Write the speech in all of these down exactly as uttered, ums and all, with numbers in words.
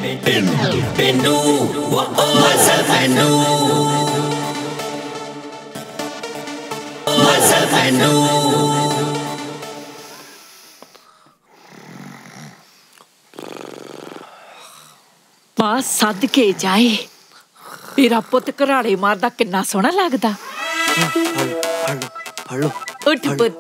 पेंडू muscle पेंडू muscle पेंडू मां सद के जाए मेरा पुत घराड़े मारदा किन्ना सोहना लगदा। उठ पुत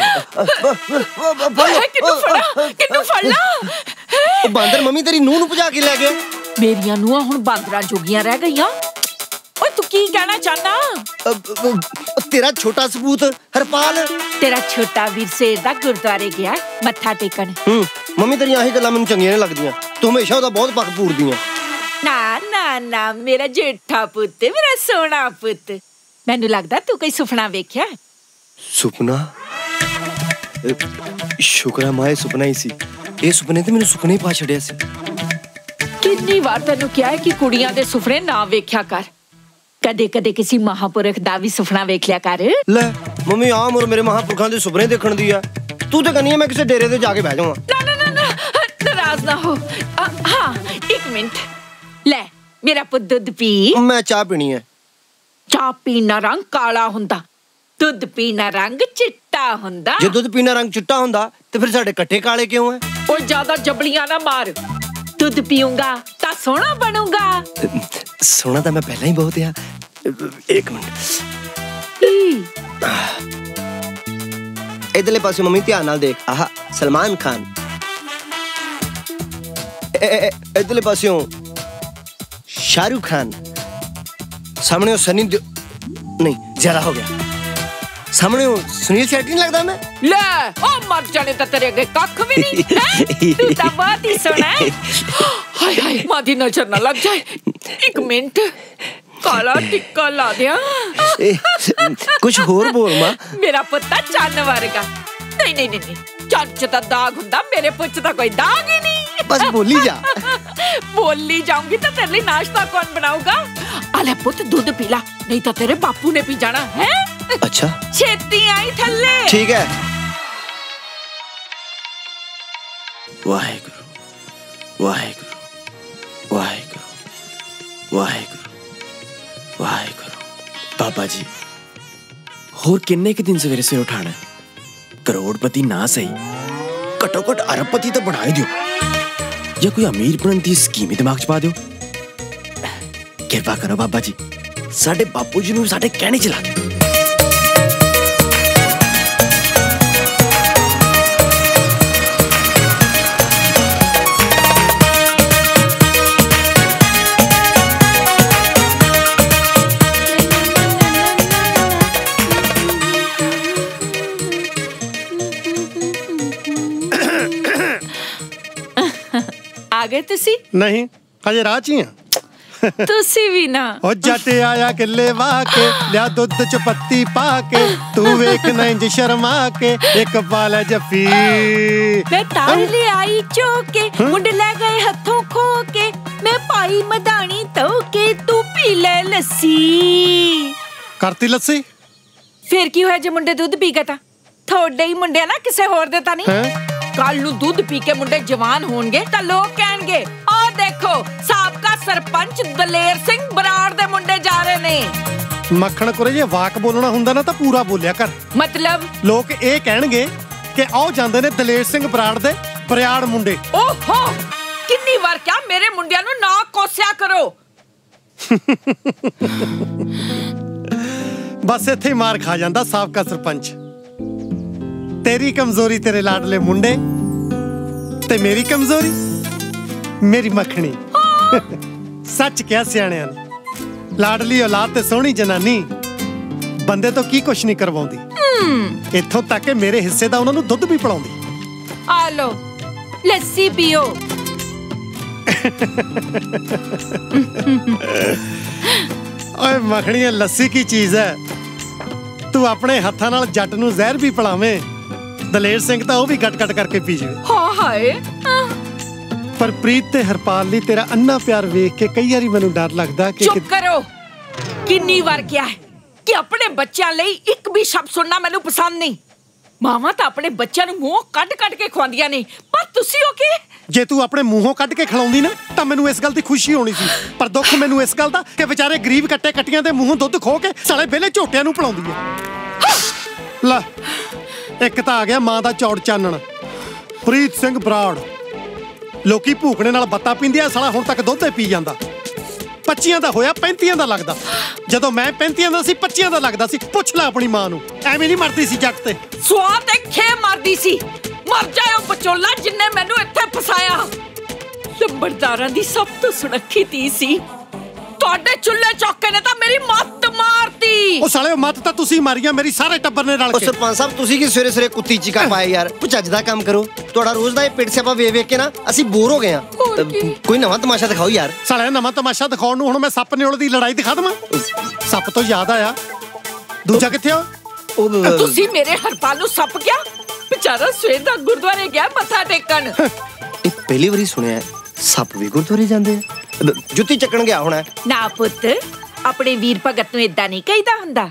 किन्नू फड़ा किन्नू फड़ना। बांदर मम्मी तेरी नूह नूं भजा के ले गया। मेरियां नूहां हुण बांदरां जोगियां रह गईयां। ओए तू की कहना चाहना? तेरा छोटा सबूत हरपाल तेरा छोटा वीर शेर दा गुरुद्वारे गया मत्था टेकण। हम्म मम्मी तेरी आही गल्लां मैनूं चंगियां नहीं लगदियां। तू हमेशा ओहदा बहुत पक्क पूरदी है। ना ना ना मेरा जेठा पुत मेरा सोना पुत। मैनूं लगदा तू कोई सुपना वेख्या। सुपना? शुक्र है मां सुपना ही सी। ये सुपने ते मैनूं सुपने ही पा छड़िया सी। कितनी बार तैनूं क्या है कि कुड़ियां दे सुपने ना वेख्या कर। कदे कदे किसी महापुरख दा भी सुपना वेख लिया कर। ले मम्मी आम और मेरे महापुरखां दे सुपने देखण दी है। तू ते कहनी है मैं किसी डेरे ते जाके बैठ जावां। ना ना ना ना नाराज ना हो। आ, हाँ एक मिनट ले मेरा पुत दूध पी। मैं चाह पीनी है। चाह पीना रंग काला हुंदा दूध पीना रंग चिट्टा हुंदा। जे दूध पीना रंग चिट्टा हुंदा ते फिर साडे कट्टे काले क्यों है? ओ ज्यादा जबलियां ना मार। दूध पीऊंगा ता सोना बनूंगा। सोना तो मैं पहला ही बहुत है। एक मिनट इधरले पासे मम्मी ध्यान नाल देख। आहा सलमान खान। इधरले पासे शाहरुख खान। सामने सनी दे... नहीं ज्यादा हो गया। सामने सुनील शेट्टी नहीं लगता मैं? ले ओ मर जाने ता तेरे अगे कख भी नहीं है। तू ता बहुत ही सोना है। हाय हाय मां दी नजर ना लग जाए। एक मिनट काला टिक्का ला दिया। कुछ होर बोल मां। मेरा पुत्ता चन्न वर्गा। नहीं नहीं नहीं चन्न च ता दाग हुंदा मेरे पुत्त दा कोई दाग ही नहीं। बस बोली जा। बोली जाऊंगी तो तेरे लिए नाश्ता कौन बनाऊगा? अले पुत दूध पीला नहीं तो तेरे बापू ने पी जाना है। अच्छा छेती आई थल्ले। ठीक है। वाहेगुरु वाहेगुरु वाहेगुरु वाहेगुरु वाहेगुरु। बाबा जी होर किन्ने के दिन सवेरे सवेरे उठाना है? करोड़पति ना सही घटो घट अरबपति तो बना ही दियो या कोई अमीर बनने दी स्कीम ही दिमाग च पा दियो। कृपा करो बाबा जी साडे बापू जी नूं साडे कहने च ला। आ गए तुसी? नहीं हजे राह च ही हां। तुसी भी ना। ओ जट आया किले वाह के लिया दुध च पत्ती पा के तू वेख ना इंज शर्मा के एक पाल जफी। मैं तार ले आई चोके मुंडे ले गए हथों खो के मैं पाई मदानी तो के तू पी ले लस्सी। करती लस्सी? फिर की होया जे मुंडे दूध पी गए ता? थोड़े ही मुंडे ना किसे होर दे ता नहीं। कल नू दूध पी के मुंडे जवान होंगे ता लोग कहणगे ओ देखो साबका सरपंच दलेर सिंह बराड़ दे मुंडे जा रहे ने। मक्खण कुरे जे वाक बोलना हुंदा ना ता पूरा बोलिया कर। मतलब लोग ए कहणगे कि आओ जांदे ने दलेर सिंह बराड़ दे बरियाड़ मुंडे। ओहो कितनी बार क्या मेरे मुंडियां नू ना कोसिया करो। बस इत्थे मार खा जांदा साबका सरपंच। तेरी कमजोरी तेरे लाडले मुंडे ते मेरी कमजोरी मेरी मखनी। सच क्या सियाणियां ने लाडली औलाद ते सोहनी जनानी बंदे तो की कुछ नहीं करवाउंदी। इत्थों तक कि मेरे हिस्से दा उन्हां नूं दुध भी पिलाउंदी। आ लो लस्सी पियो। ओए मखणिया लस्सी की चीज है। तू अपने हत्थां नाल जट नूं जहर भी पिलावें दलेर सिंह तो भी गट गट करके पी जाए। हाय पर प्रीत ते हरपाल ली तेरा अन्ना प्यार वेख के कई बारी मैनूं डर लगदा कि चुप करो। किन्नी बार क्या है कि अपने बच्चों लिए एक भी शब्द सुनना मैनूं पसंद नहीं। ਮਾਵਾਂ ਤਾਂ ਆਪਣੇ ਬੱਚਿਆਂ ਨੂੰ ਮੂੰਹ ਕੱਢ ਕੱਢ ਕੇ ਖਵਾਉਂਦੀਆਂ ਨੇ, ਪਰ ਤੁਸੀਂ ਉਹ ਕੀ? ਜੇ ਤੂੰ ਆਪਣੇ ਮੂੰਹੋਂ ਕੱਢ ਕੇ ਖਿਲਾਉਂਦੀ ਨਾ ਤਾਂ ਮੈਨੂੰ ਇਸ ਗੱਲ ਦੀ ਖੁਸ਼ੀ ਹੋਣੀ ਸੀ, ਪਰ ਦੁੱਖ ਮੈਨੂੰ ਇਸ ਗੱਲ ਦਾ ਕਿ ਵਿਚਾਰੇ ਗਰੀਬ ਕੱਟੇ ਕੱਟੀਆਂ ਦੇ ਮੂੰਹੋਂ ਦੁੱਧ ਖੋ ਕੇ ਸਾਲੇ ਵਿਹਲੇ ਝੋਟਿਆਂ ਨੂੰ ਪਿਲਾਉਂਦੀ ਹੈ। ਲੈ ਇੱਕ ਤਾਂ ਆ ਗਿਆ ਮਾਂ ਦਾ ਚੌੜ ਚਾਨਣ, ਪ੍ਰੀਤ ਸਿੰਘ ਬਰਾੜ। ਲੋਕੀ ਭੂਖਣੇ ਨਾਲ ਬੱਤਾ ਪੀਂਦੇ ਆ, ਸਾਲਾ ਹੁਣ ਤੱਕ ਦੁੱਧ ਹੀ ਪੀ ਜਾਂਦਾ। ਪੱਚੀਆਂ ਦਾ ਹੋਇਆ ਪੈਂਤੀਆਂ ਦਾ ਲੱਗਦਾ। ਜਦੋਂ ਮੈਂ ਪੈਂਤੀਆਂ ਦਾ ਸੀ ਪੱਚੀਆਂ ਦਾ ਲੱਗਦਾ ਸੀ। ਪੁੱਛ ਲੈ ਆਪਣੀ ਮਾਂ ਨੂੰ, ਐਵੇਂ ਨਹੀਂ ਮਰਦੀ ਸੀ ਜੱਟ ਤੇ। ਸਵਾਦ ਤੇ ਖੇ ਮਰਦੀ ਸੀ। ਮਰ ਜਾਏ ਉਹ ਬਚੋਲਾ ਜਿੰਨੇ ਮੈਨੂੰ ਇੱਥੇ ਫਸਾਇਆ। ਲੰਬੜਦਾਰਾਂ ਦੀ ਸਭ ਤੋਂ ਸੁਨੱਖੀ ਧੀ ਸੀ। ਤੁਹਾਡੇ ਚੁੱਲ੍ਹੇ ਚੌਕੇ ਨੇ ਤਾਂ ਮੇਰੀ ਮੱਤ ਮਾਰਤੀ। ਉਹ ਸਾਲੇ ਮੱਤ ਤਾਂ ਤੁਸੀਂ ਮਾਰੀਆਂ, ਮੇਰੀ ਸਾਰੇ ਟੱਬਰ ਨੇ ਰਲ ਉਹ ਕੇ। ਸਰਪੰਚ ਸਾਹਿਬ ਤੁਸੀਂ ਕੀ ਸਵੇਰੇ ਸਵੇਰੇ ਕੁੱਤੀ ਚੀਕਾ ਪਾਏ ਯਾਰ? ਚੱਜ ਦਾ ਕੰਮ ਕਰੋ। ਤੁਹਾਡਾ ਰੋਜ਼ ਦਾ ਇਹ ਪਿੱਟ ਸਿਆਪਾ ਵੇਖ ਵੇਖ ਕੇ ਨਾ ਅਸੀਂ ਬੋਰ ਹੋ ਗਏ ਆ। ਕੋਈ ਨਵਾਂ ਤਮਾਸ਼ਾ ਦਿਖਾਓ ਯਾਰ। ਸਾਲੇ ਨਵਾਂ ਤਮਾਸ਼ਾ ਦਿਖਾਉਣ ਨੂੰ ਹੁਣ ਮੈਂ ਸੱਪ ਨਿਓਲ ਦੀ ਲੜਾਈ ਦਿਖਾ ਦਵਾਂ? ਸੱਪ ਤੋਂ ਯਾਦ ਆਇਆ, ਦੂਜਾ ਕਿੱਥੇ ਆ? ਉਹ ਤੁਸੀਂ ਮੇਰੇ ਹਰਪਾਲ ਨੂੰ ਸੱਪ ਕਿਹਾ? ਵਿਚਾਰਾ ਸਵੇਰ ਦਾ ਗੁਰਦੁਆਰੇ ਗਿਆ ਮੱਥਾ ਟੇਕਣ। ਇਹ ਪਹਿਲੀ ਵਾਰੀ ਸੁਣਿਆ ਸੱਪ ਵੀ ਗੁਰਦੁਆਰੇ ਜਾਂਦੇ ਆ। ਜੁੱਤੀ ਚੱਕਣ ਗਿਆ ਹੋਣਾ। ਨਾ ਪੁੱਤ, ਆਪਣੇ ਵੀਰ ਭਗਤ ਨੂੰ ਏਦਾਂ ਨਹੀਂ ਕਹੀਦਾ ਹੁੰਦਾ।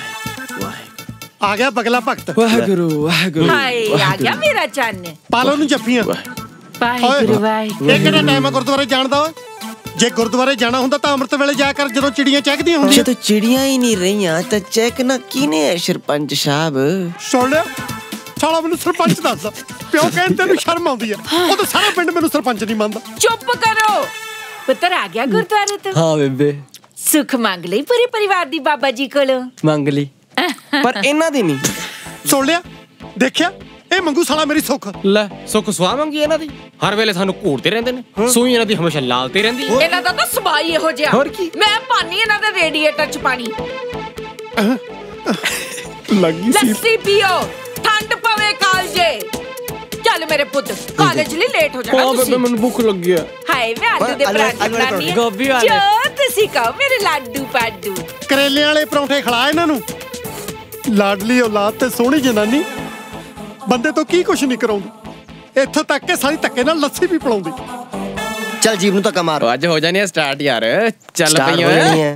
ਆ ਗਿਆ ਬਗਲਾ ਭਗਤ। ਵਾਹਿਗੁਰੂ ਵਾਹਿਗੁਰੂ ਹਾਏ ਆ ਗਿਆ ਮੇਰਾ ਚੰਨ। ਪਾਲੋ ਨੂੰ ਜੱਫੀਆਂ। ਵਾਹਿਗੁਰੂ ਵਾਹਿਗੁਰੂ। ਇਹ ਕਿਹੜਾ ਟਾਈਮ ਆ ਗੁਰਦੁਆਰੇ ਜਾਣ ਦਾ? ਓਏ ਜੇ ਗੁਰਦੁਆਰੇ ਜਾਣਾ ਹੁੰਦਾ ਤਾਂ ਅੰਮ੍ਰਿਤ ਵੇਲੇ ਜਾ ਕਰ, ਜਦੋਂ ਚਿੜੀਆਂ ਚਹਿਕਦੀਆਂ ਹੁੰਦੀਆਂ। ਜਦੋਂ ਚਿੜੀਆਂ ਹੀ ਨਹੀਂ ਰਹੀਆਂ ਤਾਂ ਚਹਿਕਣਾ ਕਿਨੇ ਹੈ ਸਰਪੰਚ ਸਾਹਿਬ? ਸੁਣ ਲਿਆ, ਸਾਲਾ ਮੈਨੂੰ ਸਰਪੰਚ ਦੱਸਦਾ। ਪਿਓ ਕਹਿੰਦੇ ਤੈਨੂੰ ਸ਼ਰਮ ਆਉਂਦੀ ਆ? ਉਹ ਤਾਂ ਸਾਰਾ ਪਿੰਡ ਮੈਨੂੰ ਸਰਪੰਚ ਨਹੀਂ ਮੰਨਦਾ। ਚੁੱਪ ਕਰੋ। ਪੁੱਤਰ ਆ ਗਿਆ ਗੁਰਦੁਆਰੇ ਤੋਂ? ਹਾਂ ਬੇਬੇ, ਸੁੱਖ ਮੰਗ ਲਈ ਪੂਰੇ ਪਰਿਵਾਰ ਦੀ ਬਾਬਾ ਜੀ ਕੋਲੋਂ। ਮੰਗ ਲਈ, ਪਰ ਇਹਨਾਂ ਦੀ ਨਹੀਂ। ਸੁਣ ਲਿਆ, ਦੇਖਿਆ ਇਹ ਮੰਗੂ ਸਾਲਾ ਮੇਰੀ ਸੁੱਖ। ਲੈ ਸੁੱਖ ਸਵਾਹ ਮੰਗੀ ਇਹਨਾਂ ਦੀ। ਹਰ ਵੇਲੇ ਸਾਨੂੰ ਘੂਰਦੇ ਰਹਿੰਦੇ ਨੇ। ਸੂਈ ਇਹਨਾਂ ਦੀ ਹਮੇਸ਼ਾ ਲਾਲ ਤੇ ਰਹਿੰਦੀ। ਇਹਨਾਂ ਦਾ ਤਾਂ ਸੁਭਾਅ ਹੀ ਇਹੋ ਜਿਹਾ। ਹੋਰ ਕੀ? ਮੈਂ ਪਾਣੀ ਇਹਨਾਂ ਦੇ ਰੇਡੀਏਟਰ ਚ ਪਾਣੀ। ਲੱਗੀ ਸੀ। ਲੱਸੀ ਪੀਓ, ਠੰਡ ਪਵੇ ਕਾਲਜੇ। ਚੱਲ ਮੇਰੇ ਪੁੱਤ, ਕਾਲਜ ਲਈ ਲੇਟ ਹੋ ਜਾਣਾ ਬੇਬੇ ਤੁਸੀਂ। ਮੈਨੂੰ ਭੁੱਖ ਲੱਗੀ ਆ। ਹਾਏ ਮੈਂ ਆਲੂ ਦੇ ਪਰਾਂਠੇ ਬਣਾਉਣੀ ਆ। ਗੋਭੀ ਵਾਲੇ। ਜੋ ਤੁਸੀਂ ਕਹੋ ਮੇਰੇ ਲਾਡੂ ਪਾਡੂ। ਕਰੇਲਿਆਂ ਵਾਲੇ ਪਰੌਂਠੇ ਖਿਲਾ ਇਹਨਾਂ ਨੂੰ। ਲਾਡਲੀ ਔਲਾਦ ਤੇ ਸੋਹਣੀ ਜਨਾਨੀ ਬੰਦੇ ਤੋਂ ਕੀ ਕੁਛ ਨਹੀਂ ਕਰਾਉਂਦੀ। ਇੱਥੋਂ ਤੱਕ ਕਿ ਸਾਰੀ ਧੱਕੇ ਨਾਲ ਲੱਸੀ ਵੀ ਪਿਲਾਉਂਦੀ। ਚੱਲ ਜੀਵ ਨੂੰ ਧੱਕਾ ਮਾਰ। ਅੱਜ ਹੋ ਜਾਣੀ ਆ ਸਟਾਰਟ ਯਾਰ। ਚੱਲ ਸਟਾਰਟ ਪਈ ਹੋ ਜਾਣੀ ਓਏ। ਹੈ।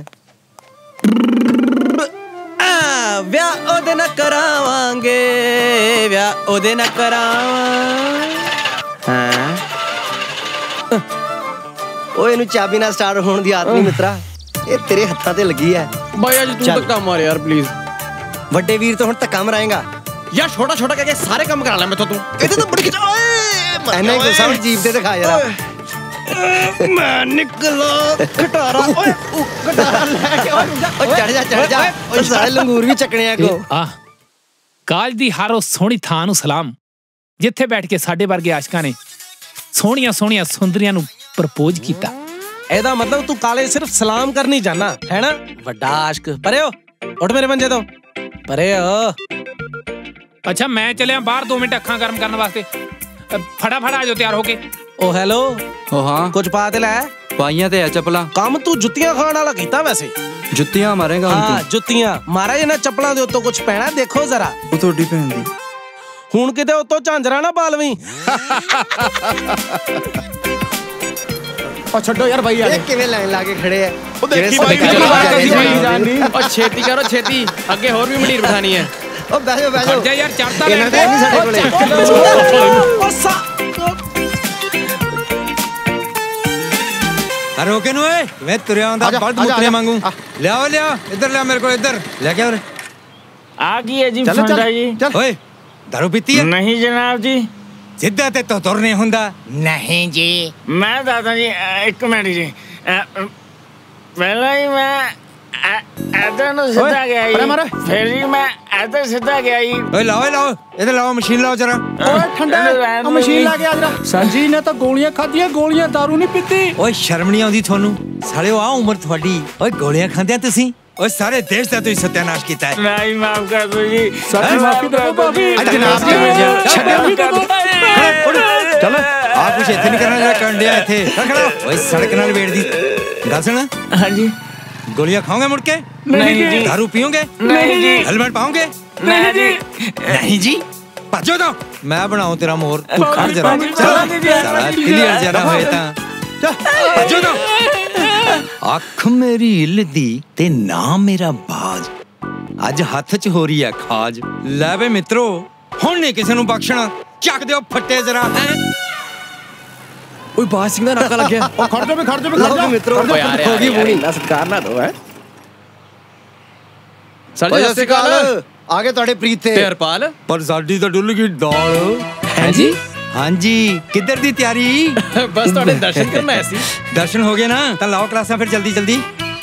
ਆ ਵਿਆਹ ਉਹਦੇ ਨਾਲ ਕਰਾਵਾਂਗੇ, ਵਿਆਹ ਉਹਦੇ ਨਾਲ ਕਰਾਵਾਂ। ਹਾਂ ਓਏ ਇਹਨੂੰ ਚਾਬੀ ਨਾਲ ਸਟਾਰਟ ਹੋਣ ਦੀ ਆਦਤ ਨਹੀਂ ਮਿੱਤਰਾ, ਇਹ ਤੇਰੇ ਹੱਥਾਂ ਤੇ ਲੱਗੀ ਹੈ। ਬਾਈ ਅੱਜ ਤੂੰ ਚੱਲ। ਧੱਕਾ ਮਾਰ ਯਾਰ ਪਲੀਜ਼। ਵੱਡੇ ਵੀਰ ਤੋਂ ਹੁਣ ਧੱਕਾ ਮਰਾਏਗਾ। ਯਾਰ ਛੋਟਾ ਛੋਟਾ ਕਹਿ ਕੇ ਸਾਰੇ ਕੰਮ ਕਰਾ ਲੈ ਮੈਥੋਂ ਤੂੰ। ਇਹਦੇ ਤਾਂ ਬੜੀ ਖਿਚਾ। ਓਏ ਇਹਨੇ ਕਿ ਸਭ ਜੀਬ ਤੇ ਦਿਖਾ ਯਾਰ। ਮੈਂ ਨਿਕਲਾ ਘਟਾਰਾ। ਓਏ ਉਹ ਘਟਾਰਾ ਲੈ ਕੇ ਓਏ ਚੜ ਜਾ ਚੜ ਜਾ। ਓਏ ਸਾਰੇ ਲੰਗੂਰ ਵੀ ਚੱਕਣੇ ਆ ਕੋ। ਆ ਕਾਜ ਦੀ ਹਰ ਉਹ ਸੋਹਣੀ ਥਾਂ ਨੂੰ ਸਲਾਮ, ਜਿੱਥੇ ਬੈਠ ਕੇ ਸਾਡੇ ਵਰਗੇ ਆਸ਼ਕਾਂ ਨੇ ਸੋਹਣੀਆਂ ਸੋਹਣੀਆਂ ਸੁੰਦਰੀਆਂ ਨੂੰ ਪ੍ਰਪੋਜ਼ ਕੀਤਾ। ਇਹਦਾ ਮਤਲਬ ਤੂੰ ਕਾਲੇ ਸਿਰਫ ਸਲਾਮ ਕਰਨੀ ਜਾਣਾ ਹੈ ਨਾ? ਵੱਡਾ ਆਸ਼ਕ। ਪਰੇ ਹੋ, ਉੱਠ ਮੇਰੇ ਮੰਜੇ ਤੋਂ ਪਰੇ ਹੋ। ਅੱਛਾ ਮੈਂ ਚੱਲਿਆ ਬਾਹਰ ਦੋ ਮਿੰਟ ਅੱਖਾਂ ਗਰਮ ਕਰਨ ਵਾਸਤੇ। ਫਟਾਫਟ ਆ ਜਾਓ ਤਿਆਰ ਹੋ ਕੇ। ਓ ਹੈਲੋ। ਓ ਹਾਂ ਕੁਝ ਪਾ ਤੇ ਲੈ। ਪਾਈਆਂ ਤੇ ਆ ਚੱਪਲਾਂ। ਕੰਮ ਤੂੰ ਜੁੱਤੀਆਂ ਖਾਣ ਵਾਲਾ ਕੀਤਾ ਵੈਸੇ। ਜੁੱਤੀਆਂ ਮਾਰੇਗਾ ਹੁਣ ਹਾਂ ਤੂੰ? ਜੁੱਤੀਆਂ ਮਾਰਾ। ਇਹਨਾਂ ਚੱਪਲਾਂ ਦੇ ਉੱਤੋਂ ਕੁਝ ਪੈਣਾ ਦੇਖੋ ਜ਼ਰਾ। ਉਹ ਤੁਹਾਡੀ ਭੈਣ ਦੀ। ਹੁਣ ਕਿਤੇ ਉੱਤੋਂ ਝਾਂਜਰਾ ਨਾ ਪਾਲਵੀਂ। ਉਹ ਛੱਡੋ ਯਾਰ ਬਾਈ ਆ ਇਹ ਕਿਵੇਂ ਲਾਈਨ ਲਾ ਕੇ ਖੜੇ ਆ? ਉਹ ਜਿਹੜੇ ਦੇਖੀ ਬਾਈ ਸਪੀਕਰ ਕਿਵੇਂ ਲਗਾ ਬਾਤ ਕੇ ਅਸੀਂ ਜਾਣੀ। ਉਹ ਛੇਤੀ ਕਰੋ ਛੇਤੀ, ਅੱਗੇ ਹੋਰ ਵੀ ਮੰਡੀਰ ਬਿਠਾਣੀ ਹੈ। ਉਹ ਬਹਿ ਜਾਓ ਬਹਿ ਖੜ ਜਾ ਜਾਓ। ਯਾਰ, ਚੜ੍ਹਤਾ ਇਹਨਾਂ ਲੈਣ ਦਾ ਨਹੀਂ ਸਾਡੇ ਕੋਲੇ। ਅਰੇ ਓਕੇ ਨੂੰ ਓਏ ਮੈਂ ਤੁਰਿਆ ਆਉਂਦਾ ਬਲਦ ਮੁੱਤਰੇ ਵਾਂਗੂ। ਲਿਆਓ ਲਿਆ ਇੱਧਰ ਲਿਆ ਮੇਰੇ ਕੋਲ, ਇੱਧਰ ਲੈ ਕੇ ਆਉਰੇ। ਆ ਗਈ ਹੈ ਜੀ ਫੰਡਾ ਜੀ। ਓਏ ਦਾਰੂ ਪੀਤੀ ਹੈ? ਨਹੀਂ ਜਨਾਬ ਜੀ। ਸਿੱਧਾ ਤੇ ਤੋਂ ਤੁਰ ਨਹੀਂ ਹੁੰਦਾ। ਨਹੀਂ ਜੀ। ਮੈਂ ਦਾਦਾ ਜੀ ਅ, ਇੱਕ ਮਿੰਟ ਜੀ। ਅ, ਪਹਿਲਾਂ ਹੀ ਮੈਂ ਇੱਧਰ ਨੂੰ ਸਿੱਧਾ ਗਿਆ ਜੀ, ਫਿਰ ਜੀ ਮੈਂ ਇੱਧਰ ਸਿੱਧਾ ਗਿਆ ਜੀ। ਓਏ ਲਾਓ ਲਾਓ ਇੱਧਰ ਲਾਓ, ਮਸ਼ੀਨ ਲਾਓ ਜਰਾ। ਓਏ ਠੰਡਾ ਮਸ਼ੀਨ ਲਾ ਕੇ ਆ ਜਰਾ। ਸੰਜੀ ਨੇ ਤਾਂ ਗੋਲੀਆਂ ਖਾਧੀਆਂ, ਗੋਲੀਆਂ ਦਾਰੂ ਨਹੀਂ ਪੀਤੀ। ਓਏ ਸ਼ਰਮ ਨਹੀਂ ਆਉਂਦੀ ਤੁਹਾਨੂੰ ਸਾਲਿਓ? ਆ ਉਮਰ ਤੁਹਾਡੀ, ਓਏ ਗੋਲੀਆਂ ਖਾਂਦੇ ਤੁਸੀਂ? ਓਏ ਸਾਰੇ ਦੇਸ਼ ਦਾ ਤੁਸੀਂ ਸਤਿਆਨਾਸ਼ ਕੀਤਾ ਹੈ। ਨਹੀਂ ਮਾਫ ਕਰ ਦੋ ਜੀ। ਸਾਡੀ ਮਾਫੀ ਦੇ ਦਿਓ ਭਾਬੀ। ਜਨਾਬ ਚਲ ਆ ਕੁਛ ਇੱਥੇ ਨਹੀਂ ਕਰਨਾ ਜਿਹੜਾ ਕਰਨ ਡਿਆ ਇੱਥੇ। ਖੜਾ ਓਏ ਸੜਕ ਨਾਲ ਵੇੜਦੀ ਗੱਲ ਸੁਣ। ਹਾਂਜੀ। ਗੋਲੀਆਂ ਖਾਓਗੇ ਮੁੜ ਕੇ? ਨਹੀਂ ਜੀ। ਦਾਰੂ ਪੀਓਗੇ? ਨਹੀਂ ਜੀ। ਹੈਲਮਟ ਪਾਓਗੇ? ਨਹੀਂ ਜੀ। ਨਹੀਂ ਜੀ। ਭੱਜੋ ਤਾਂ ਮੈਂ ਬਣਾਉ ਤੇਰਾ ਮੋਹਰ। ਤੂੰ ਖੜ ਜਰਾ। ਚਲਾਂਗੇ ਜੀ। ਸਾਲਾ ਕਲੀਅਰ ਜਰਾ ਹੋਏ ਤਾਂ ਭੱਜੋ ਤਾਂ। ਅੱਖ ਮੇਰੀ ਹਿੱਲਦੀ ਤੇ ਨਾ ਮੇਰਾ ਬਾਜ, ਅੱਜ ਹੱਥ 'ਚ ਹੋ ਰਹੀ ਆ ਖਾਜ। ਲੈ ਵੇ ਮਿੱਤਰੋ ਹੁਣ ਨਹੀਂ ਕਿਸੇ ਨੂੰ ਬਖਸ਼ਣਾ। ਚੱਕ ਦਿਓ ਫੱਟੇ ਜ਼ਰਾ। ਓਏ ਬਾਜ ਸਿੰਘ ਦਾ ਨਾਕਾ ਲੱਗਿਆ। ਉਹ ਖੜ ਜਾ ਵੀ ਖੜ ਜਾ ਵੀ ਲਓ ਵੀ ਮਿੱਤਰੋ ਓਏ ਯਾਰ ਹੋ ਗਈ ਬੁਣੀ। ਨਾ ਸਤਿਕਾਰ ਨਾ ਦੋ ਹੈ ਸਰ ਓਏ ਜੀ। ਸਤਿ ਸ਼੍ਰੀ ਅਕਾਲ। ਆ ਗਏ ਤੁਹਾਡੇ ਪ੍ਰੀਤ ਤੇ ਤੇ ਹਰਪਾਲ ਪਰ ਸਾਡੀ ਤਾਂ ਡੁੱਲ ਗਈ ਦਾਲ। ਹਾਂਜੀ ਹਾਂਜੀ ਕਿੱਧਰ ਦੀ ਤਿਆਰੀ? ਬਸ ਤੁਹਾਡੇ ਦਰਸ਼ਨ ਕਰਨ ਆਏ ਸੀ। ਦਰਸ਼ਨ ਹੋ ਗਏ ਨਾ ਤਾਂ ਲਾਓ ਕਲਾਸਾਂ ਫਿਰ ਜਲਦੀ ਜਲਦੀ।